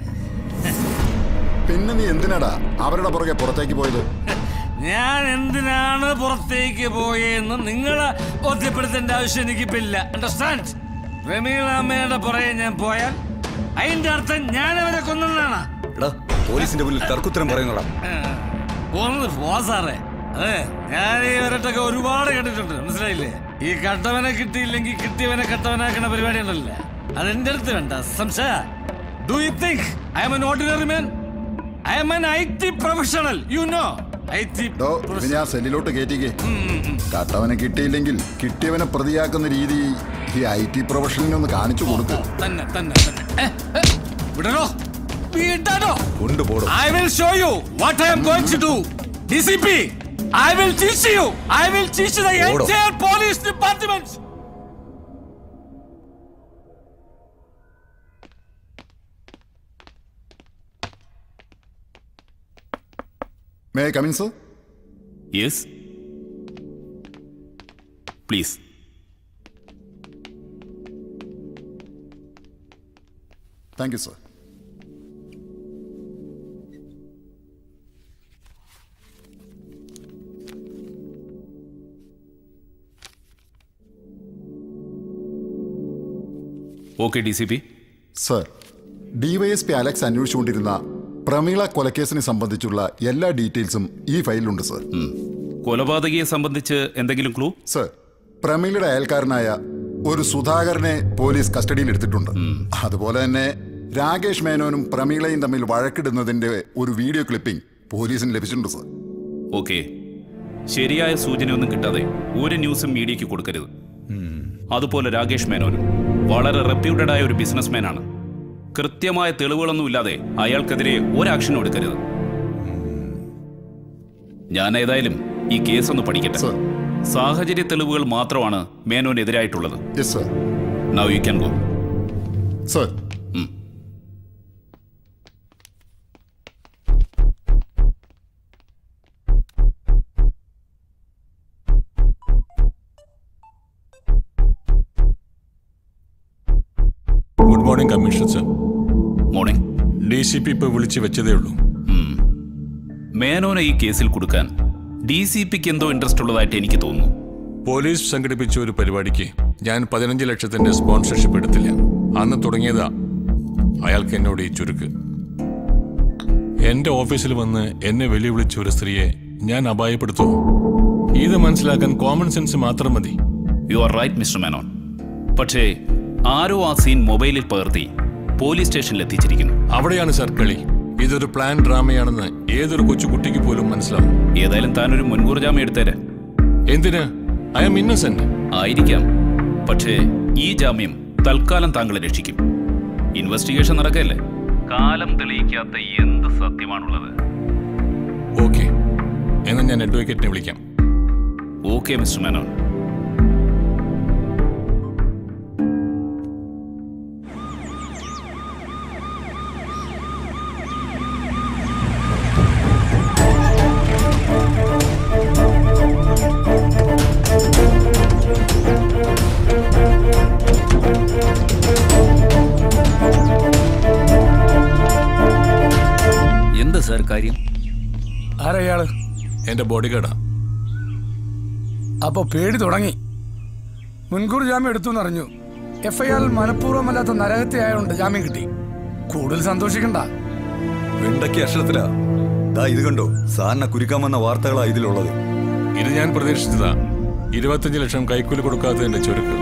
പിന്നെ നീ എന്തിനാടാ അവരുടെ പുറകെ പുറത്തേക്ക് പോയത്? ഞാൻ എന്തിനാണ് പുറത്തേക്ക് പോയെന്ന് നിങ്ങളെ ബോധ്യപ്പെടുത്തേണ്ട ആവശ്യം എനിക്കിപ്പില്ല. അണ്ടർസ്റ്റാൻഡ്? പ്രമീളാമ്മയുടെ പുറകെ ഞാൻ പോയാൽ അതിന്റെ അർത്ഥം ഞാൻ അവരെ കൊന്നതാണ്. പോലീസിന്റെ മുന്നിൽ തർക്കുത്തരം പറയുന്നതാ. ഒന്ന് പോ സാറേ. അതെ, ഞാൻ ഈ ഒരട്ടൊക്കെ ഒരുപാട് കേട്ടിട്ടുണ്ട്, മനസ്സിലായില്ലേ? ഈ കട്ടവനെ കിട്ടിയില്ലെങ്കിൽ കിട്ടിയവനെ കട്ടവനാക്കണ പരിപാടി ഉണ്ടല്ലേ, അതെന്റെ അടുത്ത് വേണ്ട സംശയ. Do you think I am an ordinary man? I am an I T professional, you know. I T ഡോ ഇത് ഞാൻ സെല്ലിലോട്ട് കയറ്റിക്കേ. കട്ടവനെ കിട്ടിയില്ലെങ്കിൽ കിട്ടിയവനെ പ്രതിയാക്കുന്ന രീതി ഈ ഐ ടി പ്രൊഫഷണലിനെ ഒന്ന് കാണിച്ചു കൊടുക്കുക. തന്നെ തന്നെ തന്നെ വിടണോ വിടണോ കൊണ്ടുപോടും. I will show you what I am going to do. D C P, I will teach you. I will teach the entire police department. May I come in, sir? Yes. Please. Thank you, sir. Okay, D C P. Sir, DYSP Alex അന്വേഷിച്ചുകൊണ്ടിരുന്ന പ്രമീള കൊലക്കേസിനെ സംബന്ധിച്ചുള്ള എല്ലാ ഡീറ്റെയിൽസും ഈ ഫയലിലുണ്ട് sir. കൊലപാതകിയെ സംബന്ധിച്ച് എന്തെങ്കിലും clue? Sir, പ്രമീളയുടെ അയൽക്കാരനായ ഒരു സുധാകരനെ പോലീസ് കസ്റ്റഡിയിൽ എടുത്തിട്ടുണ്ട്. അതുപോലെ തന്നെ രാകേഷ് മേനോനും പ്രമീളയും തമ്മിൽ വഴക്കിടുന്നതിന്റെ ഒരു വീഡിയോ ക്ലിപ്പിംഗ് പോലീസിന് ലഭിച്ചിട്ടുണ്ട് സർ. ഓക്കെ, ശരിയായ സൂചനയൊന്നും കിട്ടാതെ ഒരു ന്യൂസും മീഡിയയ്ക്ക് കൊടുക്കരുത്. അതുപോലെ രാകേഷ് മേനോനും വളരെ റെപ്യൂട്ടഡ് ആയ ഒരു ബിസിനസ്മാൻ ആണ്. കൃത്യമായ തെളിവുകളൊന്നും ഇല്ലാതെ അയാൾക്കെതിരെ ഒരു ആക്ഷനും എടുക്കരുത്. ഞാൻ ഏതായാലും ഈ കേസ് ഒന്ന് പഠിക്കട്ടെ. സാഹചര്യ തെളിവുകൾ മാത്രമാണ് മേനോനെതിരായിട്ടുള്ളത്. Now you can go. Sir, good morning commissioner sir. Morning. D C P ഇപ്പോൾ വിളിച്ച് വെച്ചതേ ഉള്ളൂ. മേനോനെ ഈ കേസിൽ കൊടുക്കാൻ ഡി സി പിക്ക് എന്തോ ഇൻട്രസ്റ്റ് ഉള്ളതായിട്ട് എനിക്ക് തോന്നുന്നു. പോലീസ് സംഘടിപ്പിച്ച ഒരു പരിപാടിക്ക് ഞാൻ പതിനഞ്ച് ലക്ഷത്തിന്റെ സ്പോൺസർഷിപ്പ് എടുത്തില്ല. അന്ന് തുടങ്ങിയതാ അയാൾക്ക് എന്നോട് ഈ ചുരുക്ക്. എന്റെ ഓഫീസിൽ വന്ന് എന്നെ വെല്ലുവിളിച്ച ഒരു സ്ത്രീയെ ഞാൻ അപായപ്പെടുത്തോ? ഇത് മനസ്സിലാക്കാൻ കോമൺ സെൻസ് മാത്രം മതി. You are right mister Menon. പക്ഷേ ആരോ ആ സീൻ മൊബൈലിൽ പകർത്തി പോലീസ് സ്റ്റേഷനിൽ എത്തിച്ചിരിക്കുന്നു. അവിടെയാണ് സർ കളി. ഇതൊരു പ്ലാൻ ഡ്രാമയാണെന്ന് ഏതൊരു കൊച്ചുകുട്ടിക്ക് പോലും മനസ്സിലാവും. ഏതായാലും താനൊരു മുൻകൂർ ജാമ്യം എടുത്തേരെ. എന്തിന്? I am innocent. ആയിരിക്കാം, പക്ഷേ ഈ ജാമ്യം തൽക്കാലം താങ്കളെ രക്ഷിക്കും. ഇൻവെസ്റ്റിഗേഷൻ നടക്കല്ലേ, കാലം തെളിയിക്കാത്ത എന്ത് സത്യമാണുള്ളത്. ഓക്കെ, എന്നാൽ ഞാൻ അഡ്വക്കേറ്റിനെ വിളിക്കാം. Okay mister Menon. എന്താ സാർ കാര്യം? ആരയാള്? എന്റെ ബോഡി ഗാർഡാ. അപ്പൊ പേടി തുടങ്ങി. മുൻകൂർ ജാമ്യം എടുത്തു എന്നറിഞ്ഞു. എഫ് ഐ ആറിൽ മനഃപൂർവ്വമല്ലാത്ത നരഹത്യ ആയതുകൊണ്ട് ജാമ്യം കിട്ടി. കൂടുതൽ സന്തോഷിക്കണ്ട. വെണ്ടയ്ക്ക് അക്ഷരത്തിലാ. ദാ ഇത് കണ്ടോ, സാറിനെ കുരുക്കാമെന്ന വാർത്തകളാ ഇതിലുള്ളത്. ഇത് ഞാൻ പ്രതീക്ഷിച്ചതാ. ഇരുപത്തഞ്ച് ലക്ഷം കൈക്കൂലി കൊടുക്കാത്തതിന്റെ ചുരുക്ക്.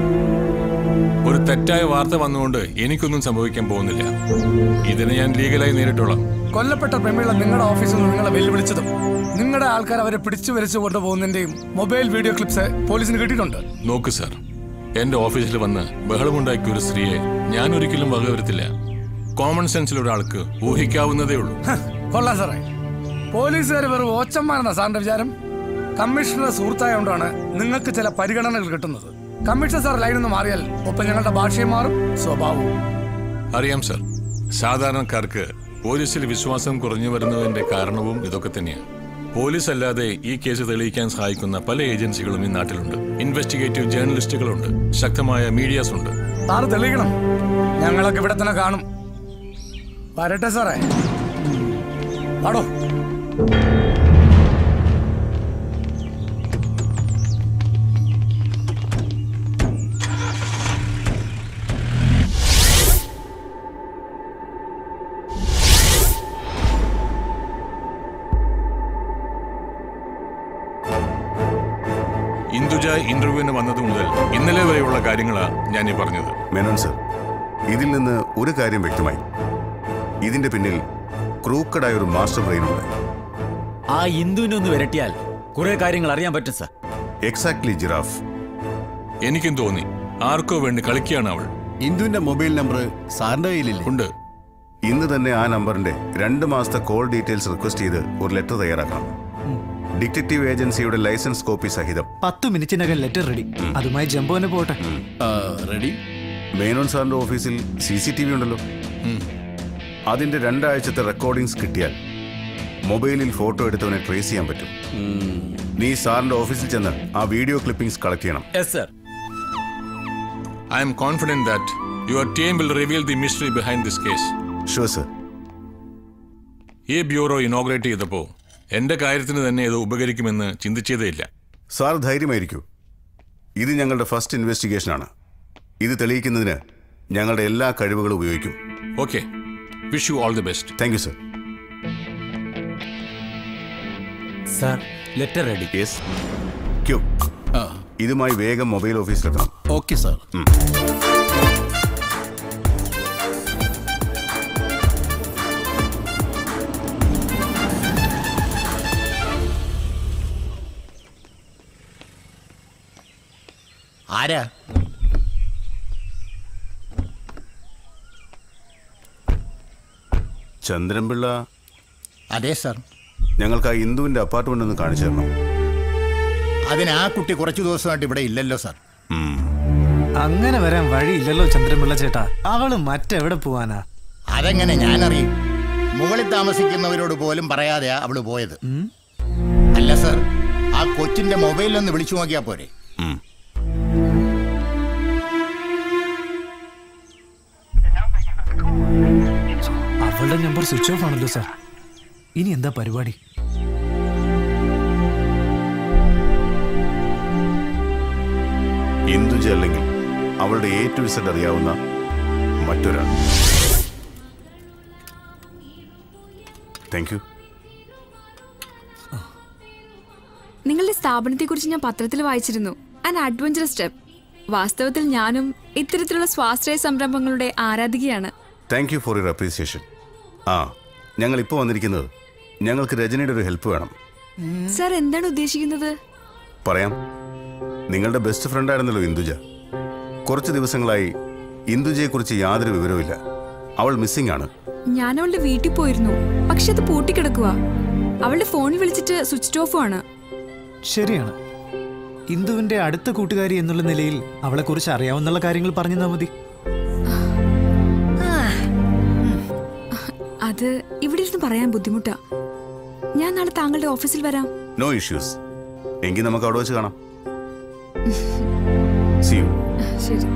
ഒരു തെറ്റായ വാർത്ത വന്നുകൊണ്ട് എനിക്കൊന്നും സംഭവിക്കാൻ പോകുന്നില്ല. ഇതിനെ ഞാൻ ലീഗലായി നേരിട്ടോളാം. കൊല്ലപ്പെട്ട പ്രമീള നിങ്ങളുടെ ഓഫീസിൽ നിന്ന് നിങ്ങളെ വെല്ലുവിളിച്ചതും നിങ്ങളുടെ ആൾക്കാർ അവരെ പിടിച്ചു വരച്ചു കൊണ്ടുപോകുന്നതിന്റെയും മൊബൈൽ വീഡിയോ ക്ലിപ്സ് പോലീസിന് കിട്ടിയിട്ടുണ്ട്. നോക്ക് സാർ, എന്റെ ഓഫീസിൽ വന്ന് ബഹളമുണ്ടാക്കിയ ഒരു സ്ത്രീയെ ഞാൻ ഒരിക്കലും വകവരുത്തില്ല. കോമൺ സെൻസിൽ ഒരാൾക്ക് ഊഹിക്കാവുന്നതേ ഉള്ളൂ. കൊള്ളാം സാറേ. പോലീസുകാർ വെറും ഓച്ചന്മാരെന്ന സാറിന്റെ വിചാരം? കമ്മീഷണറുടെ സുഹൃത്തായോണ്ടാണ് നിങ്ങൾക്ക് ചില പരിഗണനകൾ കിട്ടുന്നത്. കമ്മീഷണർ സാർ ലൈനിൽ നിന്ന് മാറിയാൽ ഒപ്പം ഞങ്ങളുടെ ഭാഷയും മാറും, സ്വഭാവവും. അറിയാം സർ, സാധാരണക്കാർക്ക് പോലീസിൽ വിശ്വാസം കുറഞ്ഞു വരുന്നതിന്റെ കാരണവും ഇതൊക്കെ തന്നെയാണ്. പോലീസ് അല്ലാതെ ഈ കേസ് തെളിയിക്കാൻ സഹായിക്കുന്ന പല ഏജൻസികളും ഈ നാട്ടിലുണ്ട്. ഇൻവെസ്റ്റിഗേറ്റീവ് ജേർണലിസ്റ്റുകളുണ്ട്, ശക്തമായ മീഡിയാസ് ഉണ്ട്. സാറ് തെളിയിക്കണം, ഞങ്ങളൊക്കെ ഇവിടെ തന്നെ കാണും. വരട്ടെ സാറേ. ആടോ. ഇന്ദുജ ഇന്റർവ്യൂവിന് വന്നത് മുതൽ ഇന്നലെ വരെയുള്ള കാര്യങ്ങളാണ് ഞാൻ ഈ പറഞ്ഞത്. മേനോൻ സർ, ഇതിൽ നിന്ന് ഒരു കാര്യം വ്യക്തമായി, ഇതിന്റെ പിന്നിൽ ക്രൂക്കഡായ ഒരു മാസ്റ്റർ ബ്രെയിൻ ഉണ്ട്. ആ ഇന്ദുവിനെ ഒന്ന് വരട്ടിയാൽ കുറെ കാര്യങ്ങൾ അറിയാൻ പറ്റും സർ. Exactly giraffe. എനിക്കും തോന്നി ആർക്കോ വേണ്ടി കളിക്കുകയാണ് അവൾ. ഇന്ദുവിന്റെ മൊബൈൽ നമ്പർ സാറിന്റെ കയ്യിലില്ലേ? ഉണ്ട്. ഇന്ന് തന്നെ ആ നമ്പറിന്റെ രണ്ട് മാസത്തെ കോൾ ഡീറ്റെയിൽസ് റിക്വസ്റ്റ് ചെയ്ത് ഒരു ലെറ്റർ തയ്യാറാക്കണം. ഡിറ്റക്റ്റീവ് ഏജൻസിയുടെ ലൈസൻസ് കോപ്പി സഹിതം. പത്ത് മിനിറ്റിനകം ലെറ്റർ റെഡി. അതുമായി ജംബോനെ പോട്ടെ. റെഡി. മേനോൻ സാറിന്റെ ഓഫീസിൽ സി സി ടി വി ഉണ്ടല്ലോ. അതിന്റെ രണ്ടാഴ്ചത്തെ റെക്കോർഡിംഗ്സ് കിട്ടിയാൽ മൊബൈലിൽ ഫോട്ടോ എടുത്തവനെ ട്രേസ് ചെയ്യാൻ പറ്റും. നീ സാറിന്റെ ഓഫീസിൽ ചെന്ന് ആ വീഡിയോ ക്ലിപ്പിംഗ്സ് കളക്ട് ചെയ്യണം. Yes sir. I am confident that your team will reveal the mystery behind this case. Sure, sir. ഈ ബ്യൂറോ ഇനോഗ്രേറ്റ് ചെയ്തപ്പോൾ എന്റെ കാര്യത്തിന് തന്നെ ഇത് ഉപകരിക്കുമെന്ന് ചിന്തിച്ചതേയില്ല. സാർ ധൈര്യമായിരിക്കൂ. ഇത് ഞങ്ങളുടെ ഫസ്റ്റ് ഇൻവെസ്റ്റിഗേഷൻ ആണ്. ഇത് തെളിയിക്കുന്നതിന് ഞങ്ങളുടെ എല്ലാ കഴിവുകളും ഉപയോഗിക്കും. Okay, wish you all the best. Thank you sir. Sir letter ready. Yes. ക്യൂ. ഇതുമായി വേഗം മൊബൈൽ ഓഫീസിലെത്തണം. Okay sir. ആരാ? ചന്ദ്രൻപിള്ള. അതെ സാർ. ഞങ്ങൾക്ക് ആ ഇന്ദുവിന്റെ അപ്പാർട്ട്മെന്റ് ഒന്ന് കാണിച്ചു തരണം. അതിന് ആ കുട്ടി കുറച്ചു ദിവസമായിട്ട് ഇവിടെ ഇല്ലല്ലോ സാർ. അങ്ങനെ വരാൻ വഴിയില്ലല്ലോ ചന്ദ്രൻപിള്ള ചേട്ടാ. അവള് മറ്റെവിടെ പോവാനാ? അതെങ്ങനെ ഞാനറിയും? മുകളിൽ താമസിക്കുന്നവരോട് പോലും പറയാതെയാ അവള് പോയത്. അല്ല സാർ, ആ കൊച്ചിന്റെ മൊബൈലൊന്ന് വിളിച്ചു നോക്കിയാ പോരെ? അവളുടെ നമ്പർ സ്വിച്ച് ഓഫ് ആണല്ലോ സാർ. ഇനി എന്താ പരിപാടി? ഇന്ദുജ അല്ലെങ്കിൽ അവളുടെ എ ടു ഇസഡ് അറിയാവുന്ന മറ്റൊരാൾ. Thank you. നിങ്ങളുടെ സ്ഥാപനത്തെക്കുറിച്ച് ഞാൻ പത്രത്തിൽ വായിച്ചിരുന്നു. An adventurous step. വാസ്തവത്തിൽ ഞാനും ഇത്തരത്തിലുള്ള സ്വാശ്രയ സംരംഭങ്ങളുടെ ആരാധികയാണ്. Thank you for your appreciation. ആ, ഞങ്ങൾ ഇപ്പോൾ വന്നിരിക്കുന്നത് ഞങ്ങൾക്ക് രജനിയുടെ ഒരു ഹെൽപ്പ് വേണം. സർ, എന്താണ് ഉദ്ദേശിക്കുന്നത്? പറയാം. നിങ്ങളുടെ ബെസ്റ്റ് ഫ്രണ്ട് ആയിരുന്നല്ലോ ഇന്ദുജ. കുറച്ച് ദിവസങ്ങളായി ഇന്ദുജയെക്കുറിച്ച് യാതൊരു വിവരവുമില്ല. അവൾ മിസ്സിംഗ് ആണ്. ഞാൻ അവളുടെ വീട്ടിൽ പോയിരുന്നു, പക്ഷെ അത് പൂട്ടിക്കിടക്കുക. അവളുടെ ഫോണിൽ വിളിച്ചിട്ട് സ്വിച്ച് ഓഫ് ആണ്. ശരിയാണ്. ഇന്ദുവിന്റെ അടുത്ത കൂട്ടുകാരി എന്നുള്ള നിലയിൽ അവളെ കുറിച്ച് അറിയാവുന്ന കാര്യങ്ങൾ പറഞ്ഞു തന്നാ മതി. അത് ഇവിടെ ഇരുന്ന് പറയാൻ ബുദ്ധിമുട്ടാ. ഞാൻ നാളെ താങ്കളുടെ ഓഫീസിൽ വരാം. No issues. എങ്കിൽ നമുക്ക് അവിടെ വെച്ച് കാണാം. See you. ശരി.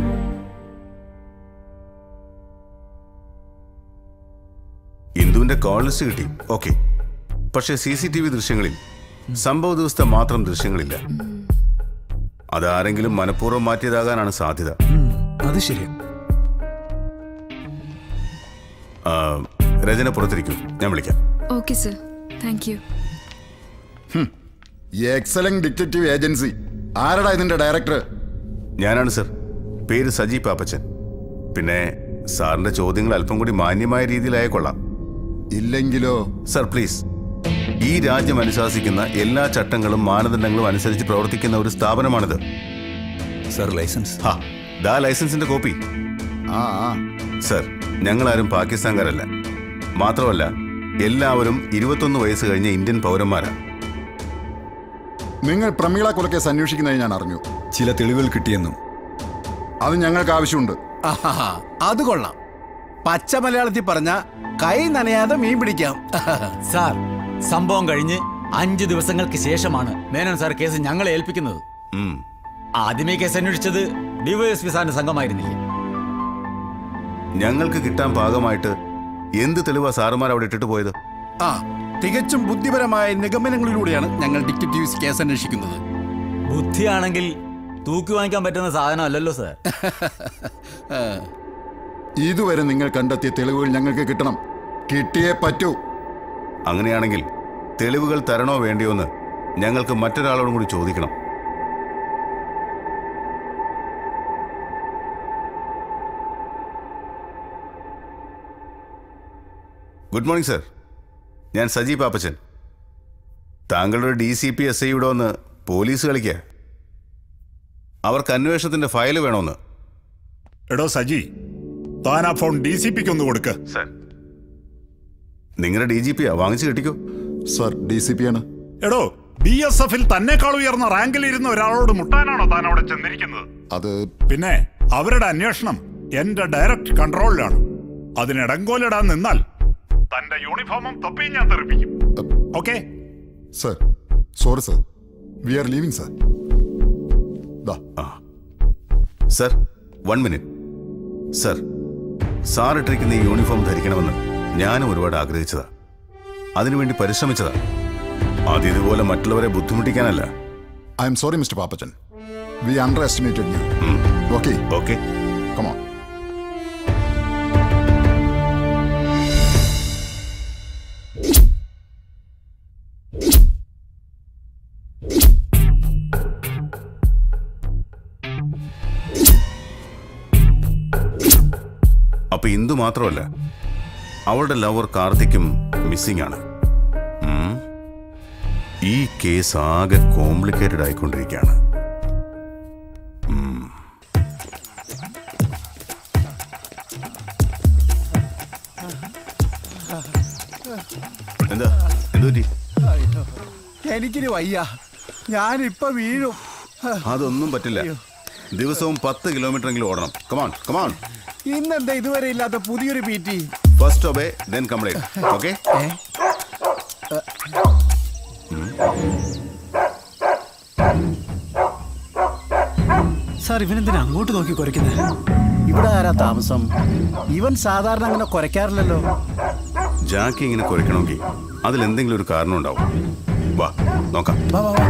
ഇന്ദുവിന്റെ കോൾ ലിസ്റ്റ് കിട്ടി. ഓക്കെ. പക്ഷേ സി സി ടി വി ദൃശ്യങ്ങളിൽ സംഭവ ദിവസത്തെ മാത്രം ദൃശ്യങ്ങളില്ല. അതാരെങ്കിലും മനഃപൂർവ്വം മാറ്റിയതാകാനാണ് സാധ്യത. അത് ശരിയാ. രചന പുറത്തിരിക്കും, ഞാൻ വിളിക്കാം. Okay sir, thank you. Excellent detective agency. ആരടാ ഇതിന്റെ ഡയറക്ടർ? ഞാനാണ് സർ. പേര് സജി പാപ്പച്ചൻ. പിന്നെ സാറിന്റെ ചോദ്യങ്ങൾ അല്പം കൂടി മാന്യമായ രീതിയിലായ കൊള്ളാം. ഇല്ലെങ്കിലോ? Sir please. ഈ രാജ്യം അനുശാസിക്കുന്ന എല്ലാ ചട്ടങ്ങളും മാനദണ്ഡങ്ങളും അനുസരിച്ച് പ്രവർത്തിക്കുന്ന ഒരു സ്ഥാപനമാണിത്. Sir licence? ഹാ, ദാ ലൈസൻസിന്റെ കോപ്പി. ആ സർ, ഞങ്ങളാരും പാകിസ്ഥാൻകാരല്ല. മാത്രമല്ല എല്ലാവരും ഇരുപത്തൊന്ന് വയസ്സ് കഴിഞ്ഞ ഇന്ത്യൻ പൗരന്മാരാണ്. നിങ്ങൾ പ്രമീള കൊലക്കേസ് അന്വേഷിക്കുന്നതായി ഞാൻ അറിഞ്ഞു. ചില തെളിവുകൾ കിട്ടിയെന്നും. അത് ഞങ്ങൾക്ക് ആവശ്യമുണ്ട്. അത് കൊള്ളാം. പച്ച മലയാളത്തിൽ പറഞ്ഞ കൈ നനയാതെ മീൻ പിടിക്കാം. സാർ, സംഭവം കഴിഞ്ഞ് അഞ്ചു ദിവസങ്ങൾക്ക് ശേഷമാണ് മേനോൻ സാർ കേസ് ഞങ്ങളെ ഏൽപ്പിക്കുന്നത്. ആദ്യമേ കേസ് അന്വേഷിച്ചത് ഡിവൈഎസ്പി സാറിന്റെ സംഘമായിരുന്നില്ലേ? ഞങ്ങൾക്ക് കിട്ടാൻ പാകമായിട്ട് എന്ത് തെളിവാ സാറുമാർ അവിടെ ഇട്ടിട്ട് പോയത്? ആ, തികച്ചും ബുദ്ധിപരമായ നിഗമനങ്ങളിലൂടെയാണ് ഞങ്ങൾ ഡിറ്റക്റ്റീവ്സ് കേസ് അന്വേഷിക്കുന്നത്. ബുദ്ധിയാണെങ്കിൽ തൂക്കി വാങ്ങിക്കാൻ പറ്റുന്ന സാധനമല്ലല്ലോ സാർ. ഇതുവരെ നിങ്ങൾ കണ്ടെത്തിയ തെളിവുകൾ ഞങ്ങൾക്ക് കിട്ടണം. കിട്ടിയേ പറ്റൂ. അങ്ങനെയാണെങ്കിൽ തെളിവുകൾ തരണോ വേണ്ടിയോ എന്ന് ഞങ്ങൾക്ക് മറ്റൊരാളോടും കൂടി ചോദിക്കണം. Good morning sir. ഞാൻ സജി പാപ്പച്ചൻ. താങ്കളുടെ D C P S I ഇവിടെ വന്ന് പോലീസ് കളിക്കുക. അവർക്ക് അന്വേഷണത്തിന്റെ ഫയൽ വേണമെന്ന്. എടോ സജി, താൻ ആ ഫോൺ ഡി സി പിക്ക് ഒന്ന് കൊടുക്ക. സർ, നിങ്ങളുടെ ഡി ജി പിയാ, വാങ്ങിച്ചു കിട്ടിക്കോ. സർ, ഡി സി പി ആണ്. എടോ, ബി എസ് എഫിൽ തന്നെക്കാൾ ഉയർന്ന റാങ്കിൽ ഇരുന്ന ഒരാളോട് മുട്ടാനാണോ താൻ അവിടെ ചെന്നിരിക്കുന്നത്? അത് പിന്നെ അവരുടെ അന്വേഷണം എന്റെ ഡയറക്റ്റ് കൺട്രോളിലാണ്. അതിനിടങ്കോലിടാൻ നിന്നാൽ തന്റെ യൂണിഫോമും തൊപ്പിയും ഞാൻ തെറിപ്പിക്കും. Okay sir? Sorry sir, we are leaving sir. Sir, one minute. Sir, sir ഇട്ടിരിക്കുന്ന ഈ യൂണിഫോം ധരിക്കണമെന്ന് ഞാനും ഒരുപാട് ആഗ്രഹിച്ചതാ. അതിനുവേണ്ടി പരിശ്രമിച്ചതാ. അത് ഇതുപോലെ മറ്റുള്ളവരെ ബുദ്ധിമുട്ടിക്കാനല്ല. I'm sorry mister Pappachan, we underestimated you. Okay okay, come on. അപ്പൊ ഇന്ദു മാത്രമല്ല, അവളുടെ ലവർ കാർത്തിക്കും മിസ്സിംഗ് ആണ്. ഈ കേസ് ആകെ കോംപ്ലിക്കേറ്റഡ് ആയിക്കൊണ്ടിരിക്കുകയാണ്. എന്താ എന്തുപറ്റി? എനിക്കിനി വയ്യ, ഞാനിപ്പൊ വീഴും. അതൊന്നും പറ്റില്ല. ദിവസവും പത്ത് കിലോമീറ്റർ എങ്കിലും ഓടണം. Come on come on. ഇന്നെന്താ ഇതുവരെ ഇല്ലാത്ത പുതിയൊരു P T? First obey then complaint. Okay? Sir, ഇവനെന്തിനാ അങ്ങോട്ട് നോക്കി കുറയ്ക്കുന്നത്? ഇവിടെ ആരാ താമസം? ഇവൻ സാധാരണ അങ്ങനെ കുറയ്ക്കാറില്ലല്ലോ. ജാക്കി ഇങ്ങനെ കുറയ്ക്കണമെങ്കിൽ അതിലെന്തെങ്കിലും ഒരു കാരണം ഉണ്ടാവും. വാ നോക്കാം. വാ വാ വാ.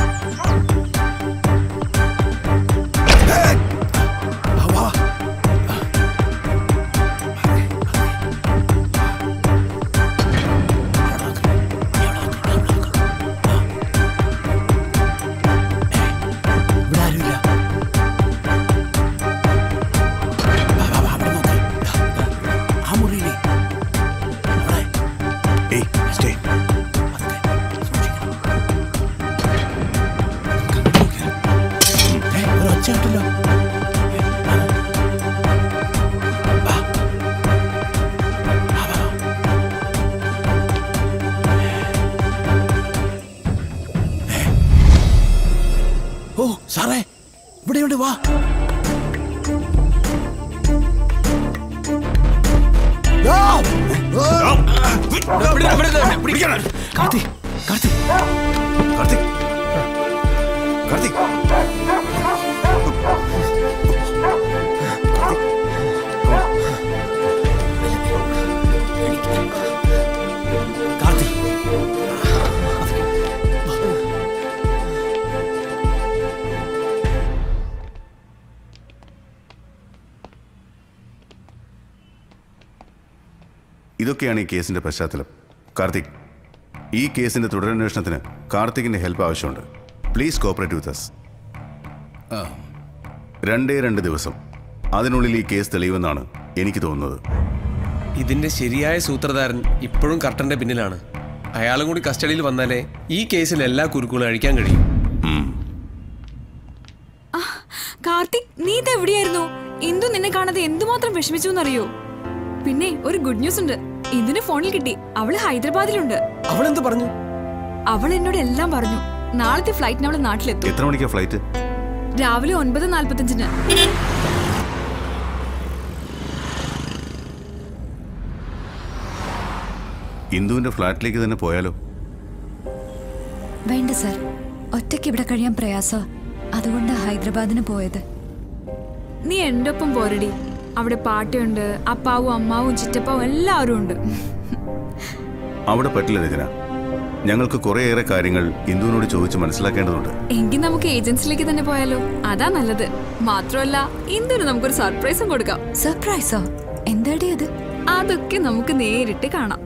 ഓ സാറേ, ഇവിടെയുണ്ട്, വാ. കാർത്തിക്, കാർത്തിക്, കാർത്തിക്, കാർത്തിക്. ഇതൊക്കെയാണ് ഈ കേസിന്റെ പശ്ചാത്തലം. കാർത്തിക്, ഈ കേസിന്റെ തുടരന്വേഷണത്തിന് കാർത്തികിന്റെ ഹെൽപ്പ് ആവശ്യമുണ്ട്. Please cooperate with us. രണ്ടേ രണ്ട് ദിവസം അതിനുള്ളിൽ ഈ കേസ് തെളിയുമെന്നാണ് എനിക്ക് തോന്നുന്നത്. ഇതിന്റെ ശരിയായ സൂത്രധാരൻ ഇപ്പോഴും കർട്ടന്റെ പിന്നിലാണ്. അയാളും കൂടി കസ്റ്റഡിയിൽ വന്നാലേ ഈ കേസിൽ എല്ലാ കുരുക്കുകളും അഴിക്കാൻ കഴിയും. കാർത്തിക്, നീ ഇത് എവിടെയായിരുന്നു? ഇന്ദു നിന്നെ കാണാതെ എന്തുമാത്രം വിഷമിച്ചു എന്നറിയോ? പിന്നെ ഒരു ഗുഡ് ന്യൂസ് ഉണ്ട്. ഇന്ദുനെ ഫോണിൽ കിട്ടി. അവള് ഹൈദരാബാദിലുണ്ട്. അവൾ എന്ത് പറഞ്ഞു? അവൾ എന്നോട് എല്ലാം പറഞ്ഞു. നാളത്തെ ഫ്ലൈറ്റിന് അവള് നാട്ടിലെത്തും. എത്ര മണിക്കാ ഫ്ലൈറ്റ്? രാവിലെ ഒൻപത് നാല്പത്തഞ്ചിന്. ഇന്ദുവിന്റെ ഫ്ലാറ്റിലേക്ക് തന്നെ പോയാലോ? വേണ്ട സർ, ഒറ്റയ്ക്ക് ഇവിടെ കഴിയാൻ പ്രയാസോ, അതുകൊണ്ട് ഹൈദരാബാദിന് പോയത്. നീ എന്റെ ഒപ്പം പോരടി. അവിടെ പാട്ടുണ്ട്. അപ്പാവും അമ്മാവും ചിറ്റപ്പാവും എല്ലാവരും ഉണ്ട്. അവിടെ പറ്റില്ല രചന. ഞങ്ങൾക്ക് കുറേയേറെ കാര്യങ്ങൾ ഇന്ദുവിനോട് ചോദിച്ച് മനസ്സിലാക്കേണ്ടതുണ്ട്. എങ്കിൽ നമുക്ക് ഏജൻസിലേക്ക് തന്നെ പോയാലോ? അതാ നല്ലത്. മാത്രമല്ല, ഇന്ദുവിന് നമുക്കൊരു സർപ്രൈസും കൊടുക്കാം. സർപ്രൈസോ? എന്താടി അത്? അതൊക്കെ നമുക്ക് നേരിട്ട് കാണാം.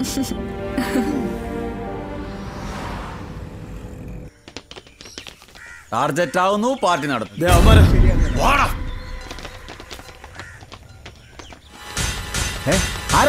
ടാർജറ്റ് ആവുന്നു, പാർട്ടി നടത്തുന്നു. ആരാ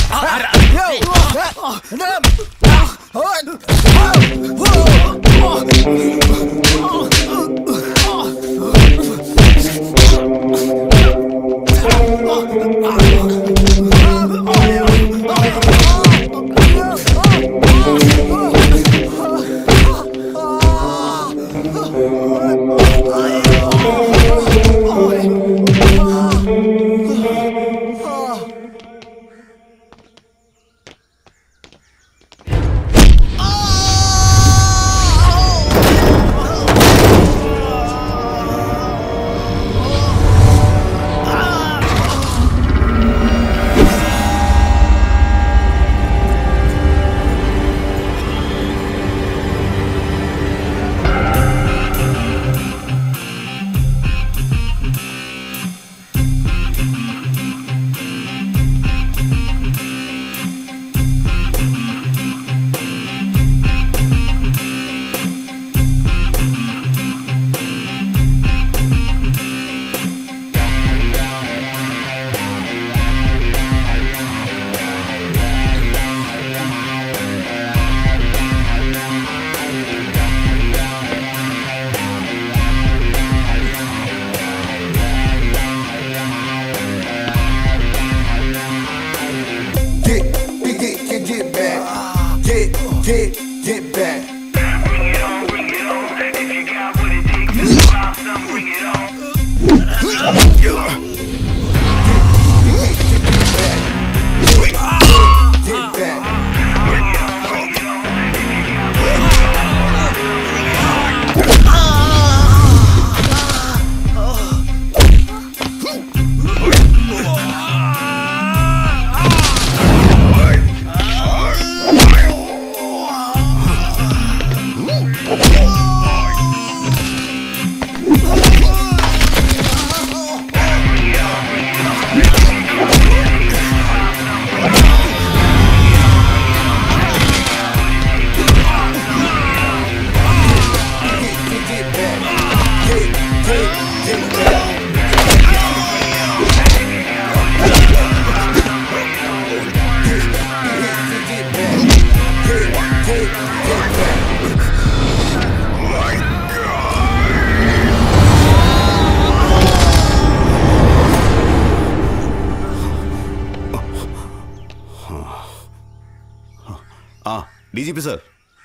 ഡി ജി പി സർ.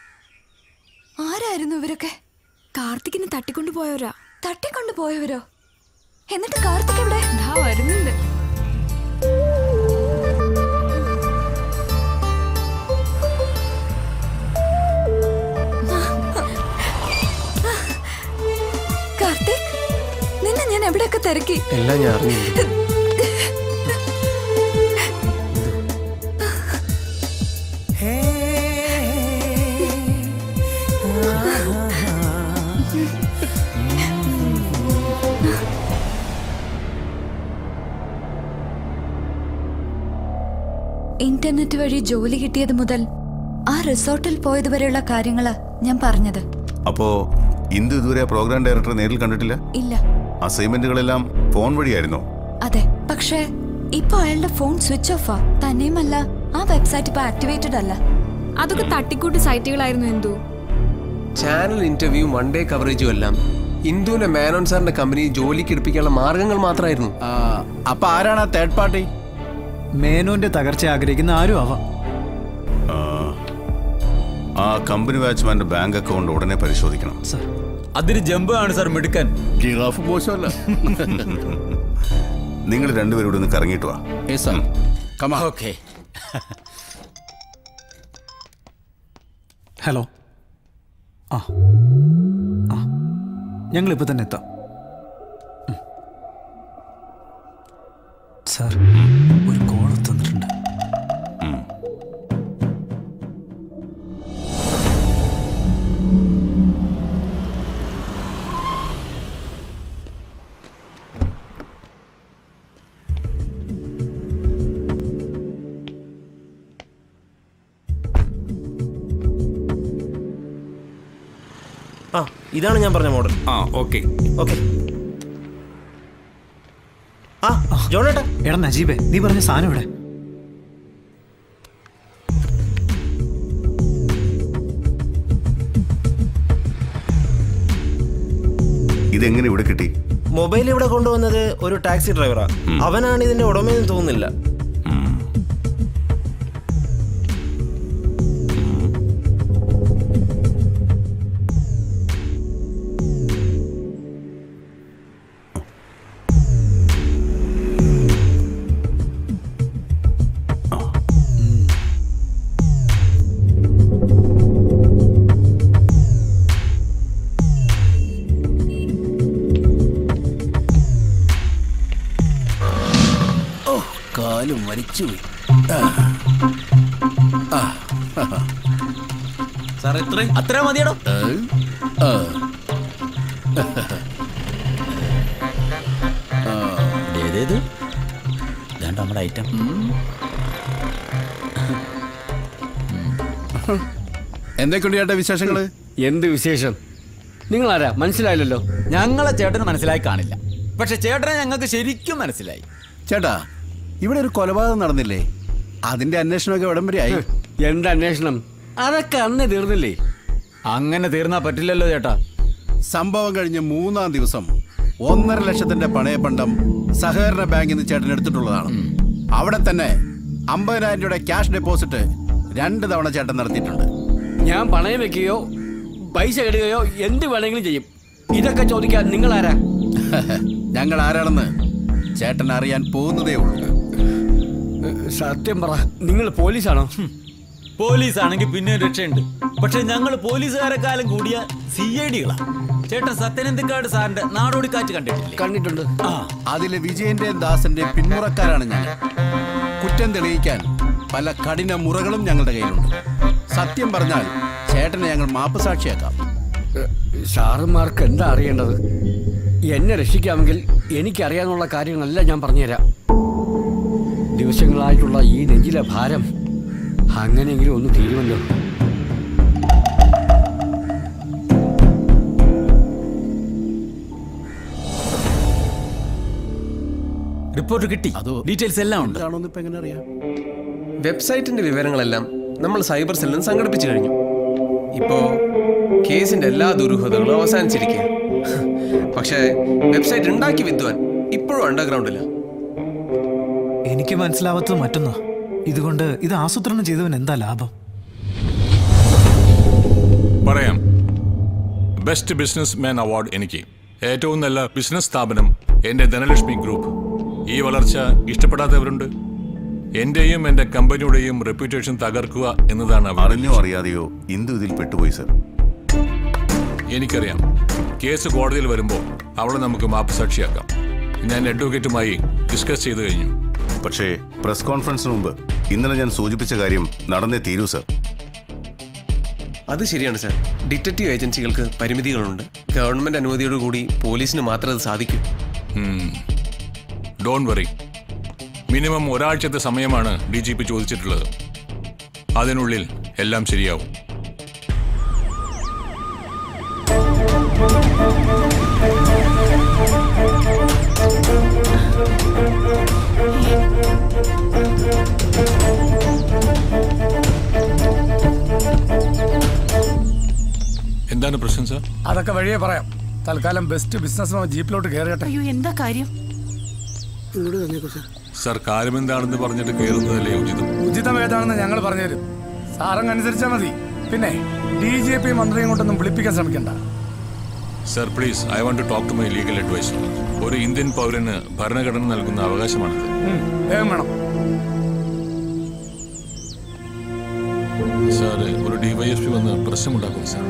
ആരായിരുന്നു ഇവരൊക്കെ? കാർത്തികിനെ തട്ടിക്കൊണ്ടുപോയവരാ. തട്ടിക്കൊണ്ടുപോയവരോ? എന്നിട്ട് കാർത്തിക് എവിടെ? വരുന്നുണ്ട്. കാർത്തിക്, നിന്നെ ഞാൻ എവിടെയൊക്കെ തിരക്കി. എല്ലാം ഞാൻ അറിഞ്ഞില്ല. ഇന്റർനെറ്റ് വഴി ജോലി കിട്ടിയത് മുതൽ ആ റിസോർട്ടിൽ പോയത് വരെയുള്ള കാര്യങ്ങളാ ഞാൻ പറഞ്ഞത്. അപ്പോ ഇന്ദു ഇതുവരെ പ്രോഗ്രാം ഡയറക്ടറെ നേരിൽ കണ്ടിട്ടില്ല? ഇല്ല. അസൈൻമെന്റുകളെല്ലാം ഫോൺ വഴിയായിരുന്നോ? അതെ, പക്ഷേ ഇപ്പൊ അയാളുടെ ഫോൺ സ്വിച്ച് ഓഫാ. തന്നെയുമല്ല, ആ വെബ്സൈറ്റ് ഇപ്പൊ ആക്ടിവേറ്റഡ് അല്ല. അതൊക്കെ തട്ടിക്കൂട്ട് സൈറ്റുകളായിരുന്നു ഇന്ദു. ചാനൽ ഇന്റർവ്യൂവും വൺ ഡേ കവറേജും എല്ലാം ഇന്ദുവിനെ മേനോൻ സാറിന്റെ കമ്പനി ജോലിക്ക് എടുപ്പിക്കാനുള്ള മാർഗങ്ങൾ മാത്രമായിരുന്നു. അപ്പൊ ആരാണ് തേർഡ് പാർട്ടി? മേനോന്റെ തകർച്ച ആഗ്രഹിക്കുന്ന ആരും ആവാം. ആ കമ്പനി വാച്ച്മാന്റെ ബാങ്ക് അക്കൗണ്ട് ഉടനെ പരിശോധിക്കണം. അതിന് ജമ്പ് ആണ് സാർ മിടുക്കൻ. ജിറാഫ് മോശമല്ല. നിങ്ങൾ രണ്ടുപേരും ഇവിടെ നിന്ന് കറങ്ങിയിട്ട് വാ. ഓക്കെ. ഹലോ. ആ ആ ഞങ്ങളിപ്പോൾ തന്നെ എത്താം. സാർ, ഒരു കോൾ തന്നിട്ടുണ്ട്. ആ, ഇതാണ് ഞാൻ പറഞ്ഞ മോഡൽ. ആ, ഓക്കെ ഓക്കെ. ആ, ജോണേട്ടാ. എടാ നജീബേ, നീ പറഞ്ഞ സാധനം ഇവിടെ. ഇതെങ്ങനെ ഇവിടെ കിട്ടി? മൊബൈൽ ഇവിടെ കൊണ്ടുവന്നത് ഒരു ടാക്സി ഡ്രൈവറാ. അവനാണ് ഇതിന്റെ ഉടമയെന്ന് തോന്നുന്നില്ല. മരിച്ചുപോയി. സാർ എത്ര അത്ര മതിയടോ? ഏതേത് ഇതാണ്ട് നമ്മുടെ ഐറ്റം. എന്തൊക്കെയുണ്ട് ചേട്ടാ വിശേഷങ്ങള്? എന്ത് വിശേഷം? നിങ്ങൾ ആരാ മനസ്സിലായില്ലല്ലോ. ഞങ്ങളെ ചേട്ടന് മനസ്സിലായി കാണില്ല, പക്ഷെ ചേട്ടനെ ഞങ്ങൾക്ക് ശരിക്കും മനസ്സിലായി. ചേട്ടാ ഇവിടെ ഒരു കൊലപാതകം നടന്നില്ലേ? അതിന്റെ അന്വേഷണമൊക്കെ എവിടം വരെ ആയി? എന്താ അന്വേഷണം? അതൊക്കെ അന്ന് തീർന്നില്ലേ? അങ്ങനെ തീർന്നാ പറ്റില്ലല്ലോ ചേട്ടാ. സംഭവം കഴിഞ്ഞ് മൂന്നാം ദിവസം ഒന്നര ലക്ഷത്തിന്റെ പണയപ്പണ്ടം സഹകരണ ബാങ്കിൽ നിന്ന് ചേട്ടൻ എടുത്തിട്ടുള്ളതാണ്. അവിടെ തന്നെ അമ്പതിനായിരം രൂപയുടെ ക്യാഷ് ഡെപ്പോസിറ്റ് രണ്ട് തവണ ചേട്ടൻ നടത്തിയിട്ടുണ്ട്. ഞാൻ പണയം വെക്കുകയോ പൈസ ഇടുകയോ എന്ത് വേണമെങ്കിലും ചെയ്യും. ഇതൊക്കെ ചോദിക്കാൻ നിങ്ങൾ ആരാ? ഞങ്ങൾ ആരാണെന്ന് ചേട്ടൻ അറിയാൻ പോകുന്നതേ ഉള്ളൂ. സത്യം പറ, നിങ്ങൾ പോലീസാണോ? പോലീസ് ആണെങ്കിൽ പിന്നെ രക്ഷയുണ്ട്, പക്ഷെ ഞങ്ങൾ പോലീസുകാരെക്കാലം കൂടിയ സി ഐ ഡികളാ. ചേട്ടൻ സത്യനന്ദിക്കാട് സാറിന്റെ നാടോടിക്കാറ്റ് കണ്ടിട്ടില്ലേ? കണ്ടിട്ടുണ്ട്. അതിലെ വിജയന്റെയും ദാസന്റെയും പിന്മുറക്കാരാണ് ഞങ്ങൾ. കുറ്റം തെളിയിക്കാൻ പല കഠിന മുറകളും ഞങ്ങളുടെ കയ്യിലുണ്ട്. സത്യം പറഞ്ഞാൽ ചേട്ടനെ ഞങ്ങൾ മാപ്പ് സാക്ഷിയാക്കാം. സാറുമാർക്ക് എന്താ അറിയേണ്ടത്? എന്നെ രക്ഷിക്കാമെങ്കിൽ എനിക്കറിയാനുള്ള കാര്യങ്ങളെല്ലാം ഞാൻ പറഞ്ഞുതരാം. ദിവസങ്ങളായിട്ടുള്ള ഈ നെഞ്ചിലെ ഭാരം അങ്ങനെയെങ്കിലും ഒന്ന് തീരുമല്ലോ. റിപ്പോർട്ട് കിട്ടി, ഡീറ്റെയിൽസ് എല്ലാം ഉണ്ട്. വെബ്സൈറ്റിന്റെ വിവരങ്ങളെല്ലാം നമ്മൾ സൈബർ സെല്ലിൽ നിന്ന് സംഘടിപ്പിച്ചു കഴിഞ്ഞു. ഇപ്പോ കേസിന്റെ എല്ലാ ദുരൂഹതകളും അവസാനിച്ചിരിക്കുക. പക്ഷേ വെബ്സൈറ്റ് ഉണ്ടാക്കി വിദ്വാൻ ഇപ്പോഴും അണ്ടർഗ്രൗണ്ടില്ല. എനിക്ക് മനസ്സിലാവാത്തത് മറ്റൊന്നാ. ഇതുകൊണ്ട് ഇത് ആസൂത്രണം ചെയ്തവൻ എന്താ ലാഭം? പറയാം. ബെസ്റ്റ് ബിസിനസ് മാൻ അവാർഡ് എനിക്ക്. ഏറ്റവും നല്ല ബിസിനസ് സ്ഥാപനം എൻ്റെ ധനലക്ഷ്മി ഗ്രൂപ്പ്. ഈ വളർച്ച ഇഷ്ടപ്പെടാത്തവരുണ്ട്. എന്റെയും എന്റെ കമ്പനിയുടെയും റെപ്യൂട്ടേഷൻ തകർക്കുക എന്നതാണ്. അറിഞ്ഞോ അറിയാതെയോ ഇന്ദു ഇതിൽ പെട്ടുപോയി സർ. എനിക്കറിയാം. കേസ് കോടതിയിൽ വരുമ്പോൾ അവളെ നമുക്ക് മാപ്പ് സാക്ഷിയാക്കാം. ഞാൻ അഡ്വക്കേറ്റുമായി ഡിസ്കസ് ചെയ്തു കഴിഞ്ഞു. പക്ഷേ പ്രസ് കോൺഫറൻസിന് മുമ്പ് ഇന്നലെ ഞാൻ സൂചിപ്പിച്ച കാര്യം നടന്നേ തീരൂ സർ. അത് ശരിയാണ് സർ. ഡിറ്റക്റ്റീവ് ഏജൻസികൾക്ക് പരിമിതികളുണ്ട്. ഗവൺമെന്റ് അനുമതിയോടുകൂടി പോലീസിന് മാത്രമേ അത് സാധിക്കൂ. Don't worry. മിനിമം ഒരാഴ്ചത്തെ സമയമാണ് ഡി ജി പി ചോദിച്ചിട്ടുള്ളത്. അതിനുള്ളിൽ എല്ലാം ശരിയാവും. എന്താണ് പ്രശ്നം സാർ? അതൊക്കെ വഴിയേ പറയാം. തൽക്കാലം ബെസ്റ്റ് ബിസിനസ് ജീപ്പിലോട്ട് കയറിയട്ടെ. അയ്യോ എന്താ കാര്യം? സാർ കാര്യം എന്താണെന്ന് പറഞ്ഞിട്ട് കയറുന്നതല്ലേ ഉചിതം? ഉചിതം ഏതാണെന്ന് ഞങ്ങൾ പറഞ്ഞുതരും. സാറങ്ങ് അനുസരിച്ചാൽ മതി. പിന്നെ ഡി ജി പി മന്ത്രിയും കൊണ്ടൊന്നും വിളിപ്പിക്കാൻ ശ്രമിക്കണ്ട. Sir please, I want to talk to my legal adviser. ഒരു ഇന്ത്യൻ പൗരന് ഭരണഘടന നൽകുന്ന അവകാശമാണത്. വേഗം വേണം. സാർ ഒരു ഡിവൈഎസ്പി വന്ന് പ്രശ്നമുണ്ടാക്കും സാർ.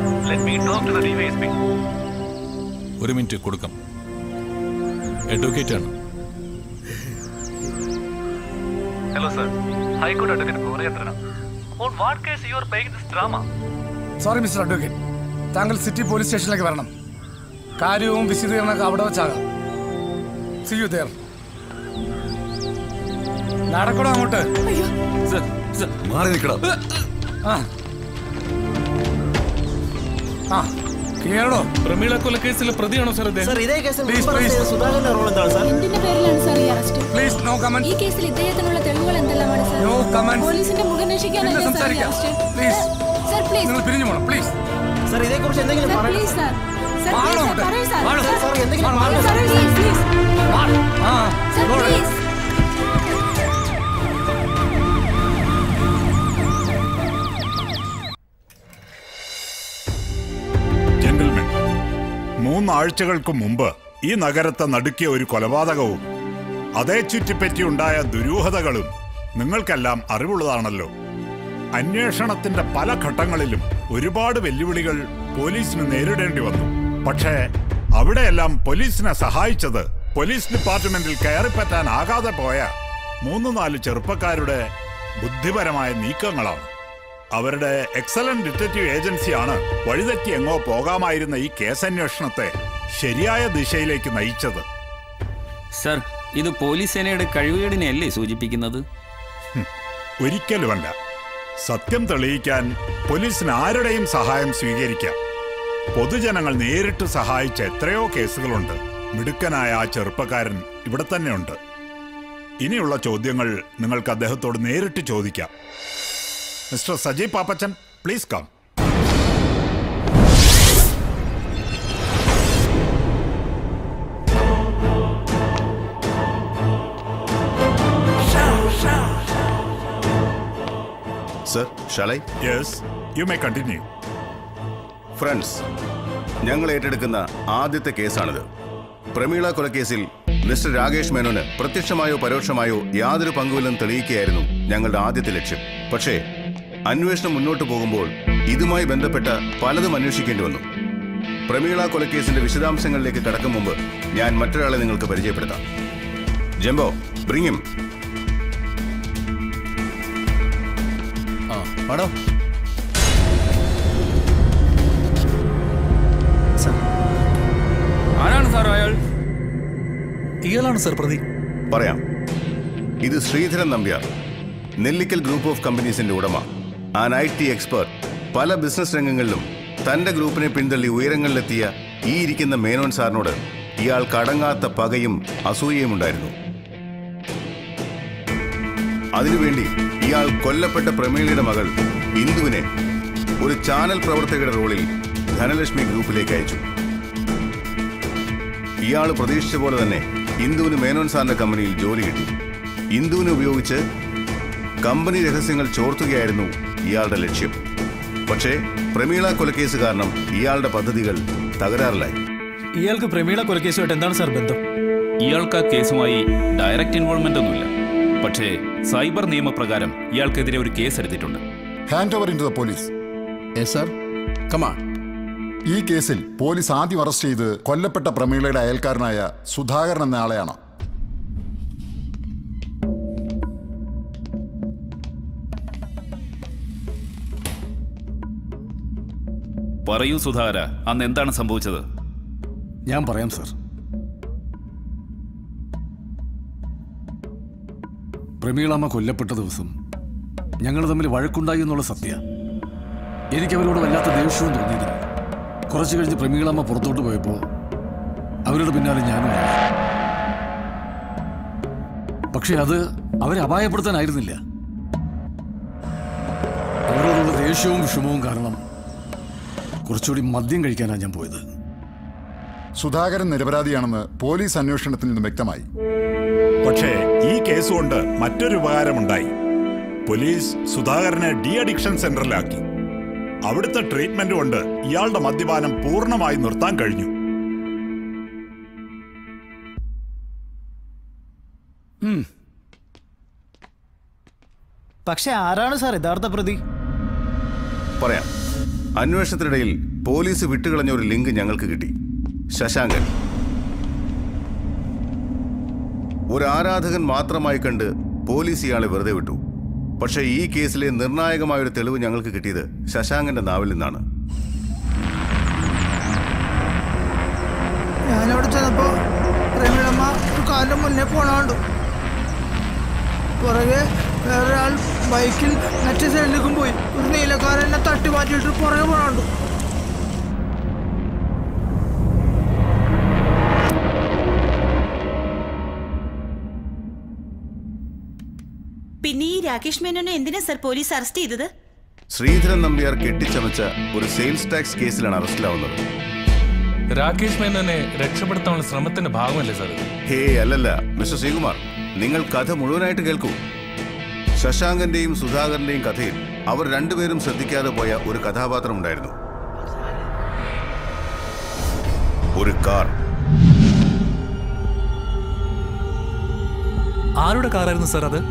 ഒരു മിനിറ്റ് കൊടുക്കാം. അഡ്വക്കേറ്റ് ആണ്. Hello sir, High Court Advocate Gorayandrana. On what case you are playing this drama? Sorry mister advocate, താങ്കൾ സിറ്റി പോലീസ് സ്റ്റേഷനിലേക്ക് വരണം. കാര്യവും വിശദീകരണമൊക്കെ അവിടെ വെച്ചാകാം. See you there. നടക്കണോ അങ്ങോട്ട്? മാറി നിൽക്കണം. ആ ആ കേറോ. പ്രമീള കൊലക്കേസിലെ പ്രതിയാണോ സാർ അദ്ദേഹം? സർ ഇതേ കേസിൽ സുധാകരന്റെ റോൾ എന്താണ് സാർ? എന്തിന്റെ പേരിലാണ് സാർ ഈ അറസ്റ്റ്? Please no comment. ഈ കേസിൽ ഇദ്ദേഹത്തിനുള്ള തെളിവുകൾ എന്തെല്ലാമാണ് സാർ? No comment. പോലീസിന്റെ മുഖം രക്ഷിക്കാനല്ലേ സാർ ഈ അറസ്റ്റ്? Please sir please. നിങ്ങൾ പിരിഞ്ഞു പോണം പ്ലീസ്. സർ ഇതേക്കുറിച്ച് എന്തെങ്കിലും സർ പറയണം. Please sir. ജെന്റിൽമെൻ, മൂന്നാഴ്ചകൾക്ക് മുമ്പ് ഈ നഗരത്തെ നടുക്കിയ ഒരു കൊലപാതകവും അതേ ചുറ്റിപ്പറ്റി ഉണ്ടായ ദുരൂഹതകളും നിങ്ങൾക്കെല്ലാം അറിവുള്ളതാണല്ലോ. അന്വേഷണത്തിന്റെ പല ഘട്ടങ്ങളിലും ഒരുപാട് വെല്ലുവിളികൾ പോലീസിന് നേരിടേണ്ടി വന്നു. പക്ഷേ അവിടെയെല്ലാം പോലീസിനെ സഹായിച്ചത് പോലീസ് ഡിപ്പാർട്ട്മെന്റിൽ കയറിപ്പറ്റാനാകാതെ പോയ മൂന്ന് നാല് ചെറുപ്പക്കാരുടെ ബുദ്ധിപരമായ നീക്കങ്ങളാണ്. അവരുടെ എക്സലന്റ് ഡിറ്റക്റ്റീവ് ഏജൻസിയാണ് വഴിതെറ്റി എങ്ങോ പോകാമായിരുന്ന ഈ കേസന്വേഷണത്തെ ശരിയായ ദിശയിലേക്ക് നയിച്ചത്. സർ, ഇത് പോലീസ് സേനയുടെ കഴിവുകേടിനെയല്ലേ സൂചിപ്പിക്കുന്നത്? ഒരിക്കലുമല്ല. സത്യം തെളിയിക്കാൻ പോലീസിന് ആരുടെയും സഹായം സ്വീകരിക്കാം. പൊതുജനങ്ങൾ നേരിട്ട് സഹായിച്ച എത്രയോ കേസുകളുണ്ട്. മിടുക്കനായ ആ ചെറുപ്പക്കാരൻ ഇവിടെ തന്നെയുണ്ട്. ഇനിയുള്ള ചോദ്യങ്ങൾ നിങ്ങൾക്ക് അദ്ദേഹത്തോട് നേരിട്ട് ചോദിക്കാം. Mister Saji Pappachan, please come. Sir, shall I? Yes, you may continue. Friends, ഞങ്ങൾ ഏറ്റെടുക്കുന്ന ആദ്യത്തെ കേസാണിത്. പ്രമീള കൊലക്കേസിൽ മിസ്റ്റർ രാകേഷ് മേനോന് പ്രത്യക്ഷമായോ പരോക്ഷമായോ യാതൊരു പങ്കുമില്ലെന്ന് തെളിയിക്കുകയായിരുന്നു ഞങ്ങളുടെ ആദ്യത്തെ ലക്ഷ്യം. പക്ഷേ അന്വേഷണം മുന്നോട്ട് പോകുമ്പോൾ ഇതുമായി ബന്ധപ്പെട്ട പലതും അന്വേഷിക്കേണ്ടി വന്നു. പ്രമീള കൊലക്കേസിന്റെ വിശദാംശങ്ങളിലേക്ക് കടക്കും മുമ്പ് ഞാൻ മറ്റൊരാളെ നിങ്ങൾക്ക് പരിചയപ്പെടുത്താം. Jumbo, bring him. ആരാണ് സാർ അയാൾ? ഇയാളാണ് സർ പ്രതി. പറയാം. ഇത് ശ്രീധരൻ നമ്പ്യാർ, നെല്ലിക്കൽ ഗ്രൂപ്പ് ഓഫ് കമ്പനീസിന്റെ ഉടമ, ആൻ ഐ ടി എക്സ്പെർട്ട്. പല ബിസിനസ് രംഗങ്ങളിലും തന്റെ ഗ്രൂപ്പിനെ പിന്തള്ളി ഉയരങ്ങളിലെത്തിയ ഈ ഇരിക്കുന്ന മേനോൻ സാറിനോട് ഇയാൾ കടങ്ങാത്ത പകയും അസൂയയും ഉണ്ടായിരുന്നു. അതിനുവേണ്ടി ഇയാൾ കൊല്ലപ്പെട്ട പ്രമീളയുടെ മകൾ ഇന്ദുവിനെ ഒരു ചാനൽ പ്രവർത്തകരുടെ റോളിൽ ധനലക്ഷ്മി ഗ്രൂപ്പിലേക്ക് അയച്ചു. ഇയാൾ പ്രതീക്ഷിച്ച പോലെ തന്നെ ഇന്ദുവിന് മേനോൻ സാറിന്റെ കമ്പനിയിൽ ജോലി കിട്ടി. ഇന്ദുവിനെ ഉപയോഗിച്ച് കമ്പനി രഹസ്യങ്ങൾ ചോർത്തുകയായിരുന്നു ഇയാളുടെ ലക്ഷ്യം. പക്ഷേ പ്രമീള കൊലക്കേസ് കാരണം ഇയാളുടെ പദ്ധതികൾ തകരാറിലായി. ഇയാൾക്ക് പ്രമീള കൊലക്കേസുമായിട്ട് എന്താണ് സാർ ബന്ധം? ഇയാൾക്ക് ആ കേസുമായി ഡയറക്റ്റ് ഇൻവോൾവ്മെന്റ് ഒന്നുമില്ല. പക്ഷേ സൈബർ നിയമപ്രകാരം ഇയാൾക്കെതിരെ ഒരു കേസ് എടുത്തിട്ടുണ്ട്. Hand over into the police. Yes sir, come on. ഈ കേസിൽ പോലീസ് ആദ്യം അറസ്റ്റ് ചെയ്ത് കൊല്ലപ്പെട്ട പ്രമീളയുടെ അയൽക്കാരനായ സുധാകരൻ എന്ന ആളെയാണ്. പറയൂ സുധാകര, അന്ന് എന്താണ് സംഭവിച്ചത്? ഞാൻ പറയാം സർ. പ്രമീളമ്മ കൊല്ലപ്പെട്ട ദിവസം ഞങ്ങൾ തമ്മിൽ വഴക്കുണ്ടായി എന്നുള്ള സത്യ. എനിക്ക് അവരോട് വല്ലാത്ത ദേഷ്യവും തോന്നിയിരുന്നു. കുറച്ചു കഴിഞ്ഞ് പ്രമീളമ്മ പുറത്തോട്ട് പോയപ്പോൾ അവരുടെ പിന്നാലെ ഞാനും ഇറങ്ങി. പക്ഷെ അത് അവരെ അപായപ്പെടുത്താനായിരുന്നില്ല. അവരോടുള്ള ദേഷ്യവും വിഷമവും കാരണം കുറച്ചുകൂടി മദ്യം കഴിക്കാനാണ് ഞാൻ പോയത്. സുധാകരൻ നിരപരാധിയാണെന്ന് പോലീസ് അന്വേഷണത്തിൽ നിന്നും വ്യക്തമായി. പക്ഷേ ഈ കേസ് കൊണ്ട് മറ്റൊരു ഉപകാരമുണ്ടായി. പോലീസ് സുധാകരനെ ഡി അഡിക്ഷൻ സെന്ററിലാക്കി. അവിടുത്തെ ട്രീറ്റ്മെന്റ് കൊണ്ട് ഇയാളുടെ മദ്യപാനം പൂർണ്ണമായി നിർത്താൻ കഴിഞ്ഞു. പക്ഷെ ആരാണ് സാർ യഥാർത്ഥ പ്രതി? പറയാം. അന്വേഷണത്തിനിടയിൽ പോലീസ് വിട്ടുകളഞ്ഞ ഒരു ലിങ്ക് ഞങ്ങൾക്ക് കിട്ടി. ശശാങ്കൻ ഒരു ആരാധകൻ മാത്രമായി കണ്ട് പോലീസ് ഇയാളെ വെറുതെ വിട്ടു. പക്ഷേ ഈ കേസിലെ നിർണായകമായൊരു തെളിവ് ഞങ്ങൾക്ക് കിട്ടിയത് ശശാങ്കന്റെ നാവിൽ നിന്നാണ്. ഞാനവിടെ ചെന്നപ്പോ പ്രമീളമ്മ ഒരു കാലം മുന്നേ പോണാണ്ടു. പുറകെ വേറൊരാൾ ബൈക്കിൽ മറ്റേ സൈഡിലേക്കും പോയി. ഒരു നീലക്കാരൻ എന്നെ തട്ടി മാറ്റിയിട്ട് പുറകെ പോണാണ്ടു. പിന്നെ ഈ രാകേഷ് മേനോനെ എന്തിനാ സർ പോലീസ് അറസ്റ്റ് ചെയ്തത്? ശ്രീധരൻ നമ്പ്യാർ കെട്ടിച്ചമച്ച ഒരു സെയിൽസ് ടാക്സ് കേസിലാണ് അറസ്റ്റിലാവുന്നത്. രാകേഷ് മേനോനെ രക്ഷപ്പെടുത്താനുള്ള ശ്രമത്തിന്റെ ഭാഗമല്ലേ സാർ? ഹേ അല്ലല്ല മിസ്റ്റർ ശ്രീകുമാർ, നിങ്ങൾ കഥ മുഴുവനായിട്ട് കേൾക്കൂ. ശശാങ്കന്റെയും സുധാകരന്റെയും കഥയിൽ അവർ രണ്ടുപേരും ശ്രദ്ധിക്കാതെ പോയ ഒരു കഥാപാത്രം ഉണ്ടായിരുന്നു. ഒരു കാർ. ആരുടെ കാറായിരുന്നു സാർ അത്?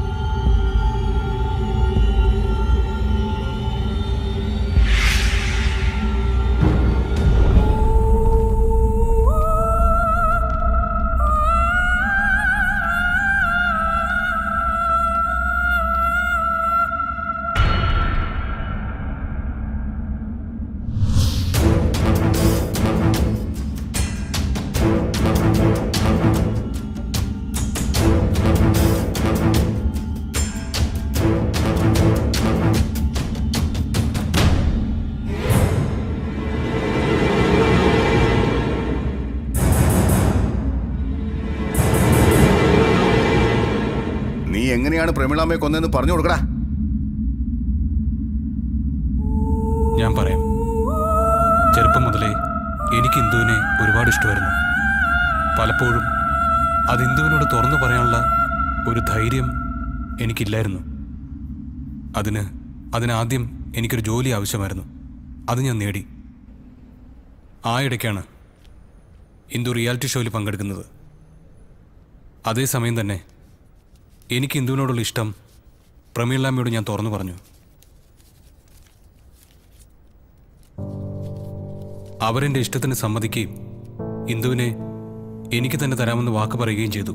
എങ്ങനെയാണ് പ്രമീളാമ്മയെ കൊന്നതെന്ന് പറഞ്ഞു കൊടുക്കടാ. ഞാൻ പറയാം. ചെറുപ്പം മുതലേ എനിക്ക് ഇന്ദുവിനെ ഒരുപാട് ഇഷ്ടമായിരുന്നു. പലപ്പോഴും അത് ഇന്ദുവിനോട് തുറന്നു പറയാനുള്ള ഒരു ധൈര്യം എനിക്കില്ലായിരുന്നു. അതിന് അതിനാദ്യം എനിക്കൊരു ജോലി ആവശ്യമായിരുന്നു. അത് ഞാൻ നേടി. ആ ഇടയ്ക്കാണ് ഇന്ദു റിയാലിറ്റി ഷോയിൽ പങ്കെടുക്കുന്നത്. അതേസമയം തന്നെ എനിക്ക് ഇന്ദുവിനോടുള്ള ഇഷ്ടം പ്രമീളാമ്മയോട് ഞാൻ തുറന്നു പറഞ്ഞു. അവരെൻ്റെ ഇഷ്ടത്തിന് സമ്മതിക്കുകയും ഇന്ദുവിനെ എനിക്ക് തന്നെ തരാമെന്ന് വാക്ക് പറയുകയും ചെയ്തു.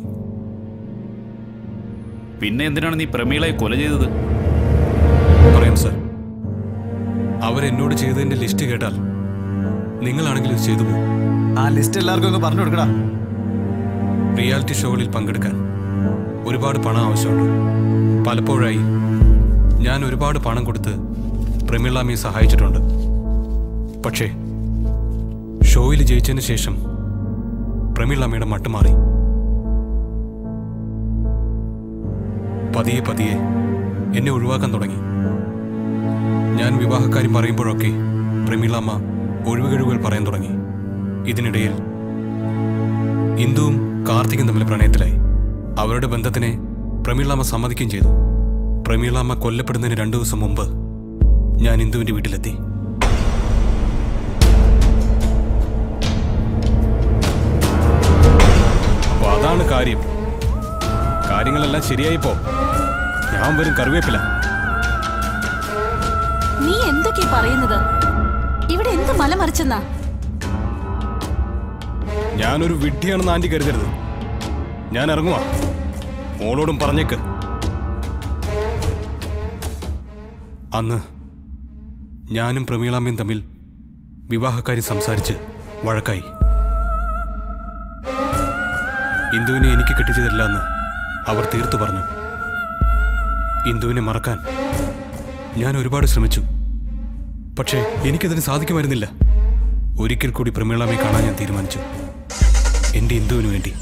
പിന്നെ എന്തിനാണ് നീ പ്രമീളയെ കൊല ചെയ്തത്? പറയാം സർ. അവരെന്നോട് ചെയ്തതിൻ്റെ ലിസ്റ്റ് കേട്ടാൽ നിങ്ങളാണെങ്കിലും ഇത് ചെയ്തു പോകും. ആ ലിസ്റ്റ് എല്ലാവർക്കും ഒന്ന് പറഞ്ഞു കൊടുക്കടാ. റിയാലിറ്റി ഷോകളിൽ പങ്കെടുക്കാൻ ഒരുപാട് പണം ആവശ്യമുണ്ട്. പലപ്പോഴായി ഞാൻ ഒരുപാട് പണം കൊടുത്ത് പ്രമീളാമ്മയെ സഹായിച്ചിട്ടുണ്ട്. പക്ഷേ ഷോയിൽ ജയിച്ചതിന് ശേഷം പ്രമീളാമ്മയുടെ മട്ട് മാറി. പതിയെ പതിയെ എന്നെ ഒഴിവാക്കാൻ തുടങ്ങി. ഞാൻ വിവാഹക്കാര്യം പറയുമ്പോഴൊക്കെ പ്രമീളാമ്മ ഒഴിവുകഴിവുകൾ പറയാൻ തുടങ്ങി. ഇതിനിടയിൽ ഇന്ദുവും കാർത്തികും തമ്മിൽ പ്രണയത്തിലായി. അവരുടെ ബന്ധത്തിനെ പ്രമീളാമ്മ സമ്മതിക്കുകയും ചെയ്തു. പ്രമീളാമ്മ കൊല്ലപ്പെടുന്നതിന് രണ്ടു ദിവസം മുമ്പ് ഞാൻ ഇന്ദുവിന്റെ വീട്ടിലെത്തി. അപ്പൊ അതാണ് കാര്യം. കാര്യങ്ങളെല്ലാം ശരിയായിപ്പോ ഞാൻ വരും കറിവേപ്പില. നീ എന്തൊക്കെയാ പറയുന്നത്? ഇവിടെ എന്ത് മലമറിച്ചെന്നാ? ഞാനൊരു വിഡ്ഢിയാണെന്ന് ആന്റി കരുതരുത്. ഞാൻ ഇറങ്ങുവാ. മോളോടും പറഞ്ഞേക്ക്. അന്ന് ഞാനും പ്രമീളാമ്മയും തമ്മിൽ വിവാഹക്കാരി സംസാരിച്ച് വഴക്കായി. ഇന്ദുവിനെ എനിക്ക് കെട്ടിച്ചു തരില്ല എന്ന് അവർ തീർത്തു പറഞ്ഞു. ഇന്ദുവിനെ മറക്കാൻ ഞാൻ ഒരുപാട് ശ്രമിച്ചു. പക്ഷേ എനിക്കതിന് സാധിക്കുമായിരുന്നില്ല. ഒരിക്കൽ കൂടി പ്രമീളാമ്മയെ കാണാൻ ഞാൻ തീരുമാനിച്ചു. എൻ്റെ ഇന്ദുവിന് വേണ്ടി.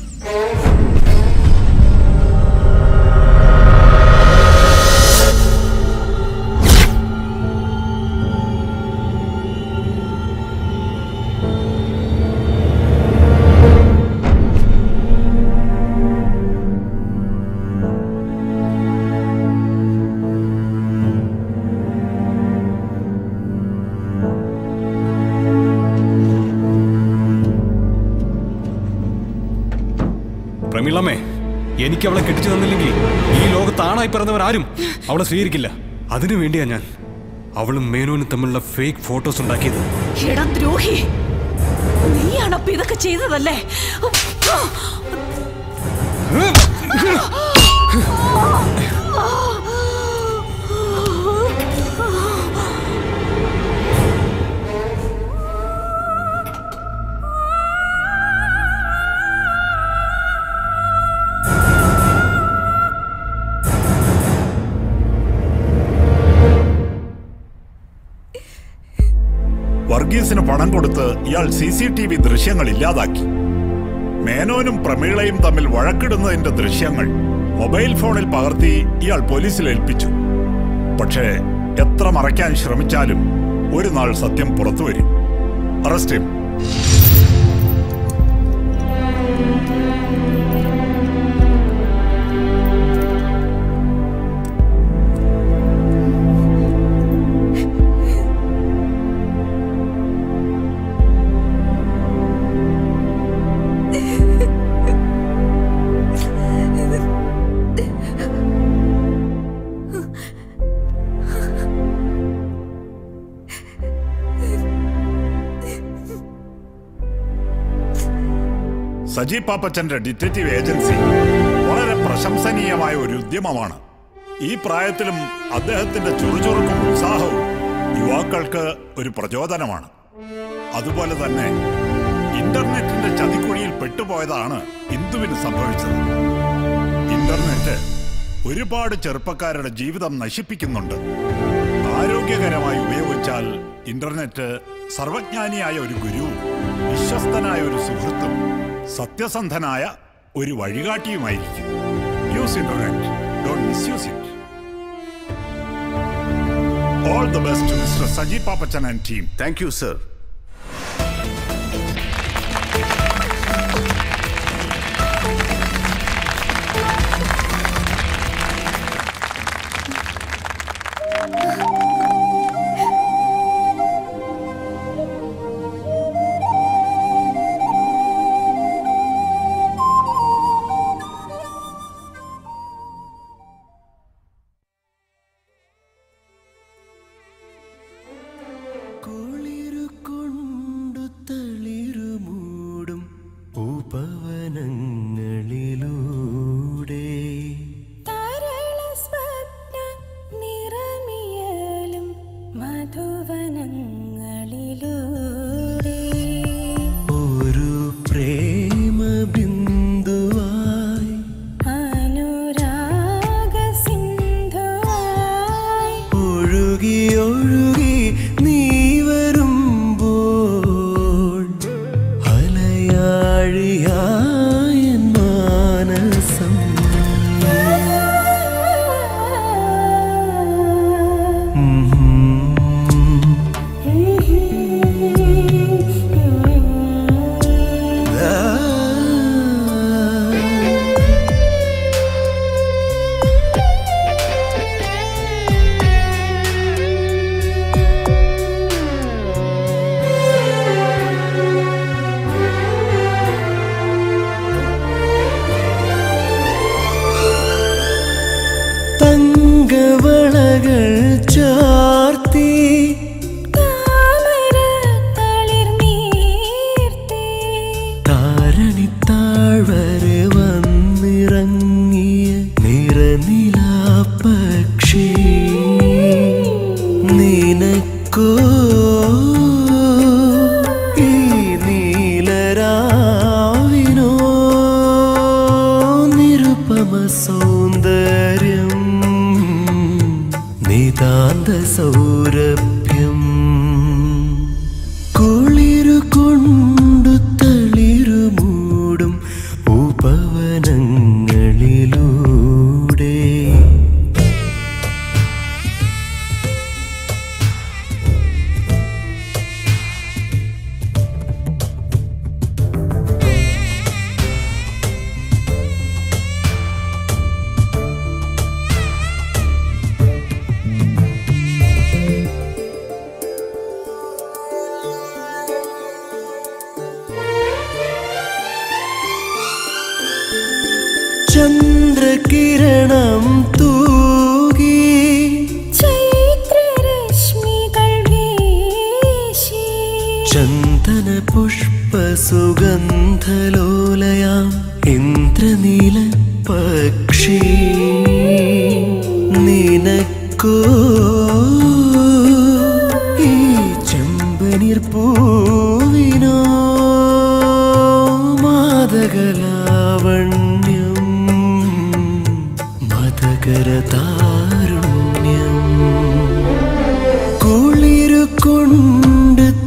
പ്രമീളാമ്മേ, എനിക്ക് അവളെ കെട്ടിച്ചു തന്നില്ലെങ്കിൽ ഈ ലോകത്ത് ആണായി പിറന്നവരാരും അവളെ സ്വീകരിക്കില്ല. അതിനു വേണ്ടിയാ ഞാൻ അവളും മേനോനും തമ്മിലുള്ള ഫേക്ക് ഫോട്ടോസ് ഉണ്ടാക്കിയത്. എടാ ദ്രോഹി, നീയാണപ്പോ ഇതൊക്കെ ചെയ്തതല്ലേ? വർഗീസിന് പണം കൊടുത്ത് ഇയാൾ സി സി ടി വി ദൃശ്യങ്ങൾ ഇല്ലാതാക്കി. മേനോനും പ്രമീളയും തമ്മിൽ വഴക്കിടുന്നതിന്റെ ദൃശ്യങ്ങൾ മൊബൈൽ ഫോണിൽ പകർത്തി ഇയാൾ പോലീസിൽ ഏൽപ്പിച്ചു. പക്ഷേ എത്ര മറയ്ക്കാൻ ശ്രമിച്ചാലും ഒരു നാൾ സത്യം പുറത്തു വരും. അറസ്റ്റ് ചെയ്യും. സജി പാപ്പച്ചന്റെ ഡിറ്റക്റ്റീവ് ഏജൻസി വളരെ പ്രശംസനീയമായ ഒരു ഉദ്യമമാണ്. ഈ പ്രായത്തിലും അദ്ദേഹത്തിന്റെ ചുറുചുറുക്കും ഉത്സാഹവും യുവാക്കൾക്ക് ഒരു പ്രചോദനമാണ്. അതുപോലെ തന്നെ ഇന്റർനെറ്റിന്റെ ചതിക്കുഴിയിൽ പെട്ടുപോയതാണ് ഇന്ദുവിന് സംഭവിച്ചത്. ഇന്റർനെറ്റ് ഒരുപാട് ചെറുപ്പക്കാരുടെ ജീവിതം നശിപ്പിക്കുന്നുണ്ട്. ആരോഗ്യകരമായി ഉപയോഗിച്ചാൽ ഇന്റർനെറ്റ് സർവജ്ഞാനിയായ ഒരു ഗുരുവും വിശ്വസ്തനായ ഒരു സുഹൃത്തും സത്യസന്ധനായ ഒരു വഴികാട്ടിയുമായിരിക്കും. Use internet, don't misuse it. All the best to Mister Saji Papachan and team. Thank you, sir. ചന്ദ്രകിരണം തൂകി ചൈത്രരശ്മികൾ വീശി ചന്ദന പുഷ്പ സുഗന്ധലോലയാം ഇന്ദ്രനീല പക്ഷി നിനക്കോ ഈ ചെമ്പനീർ പൂവിനോ മാതകലാവണ്യം മതകരതാരുണ്യം കുളിരു കൊണ്ട്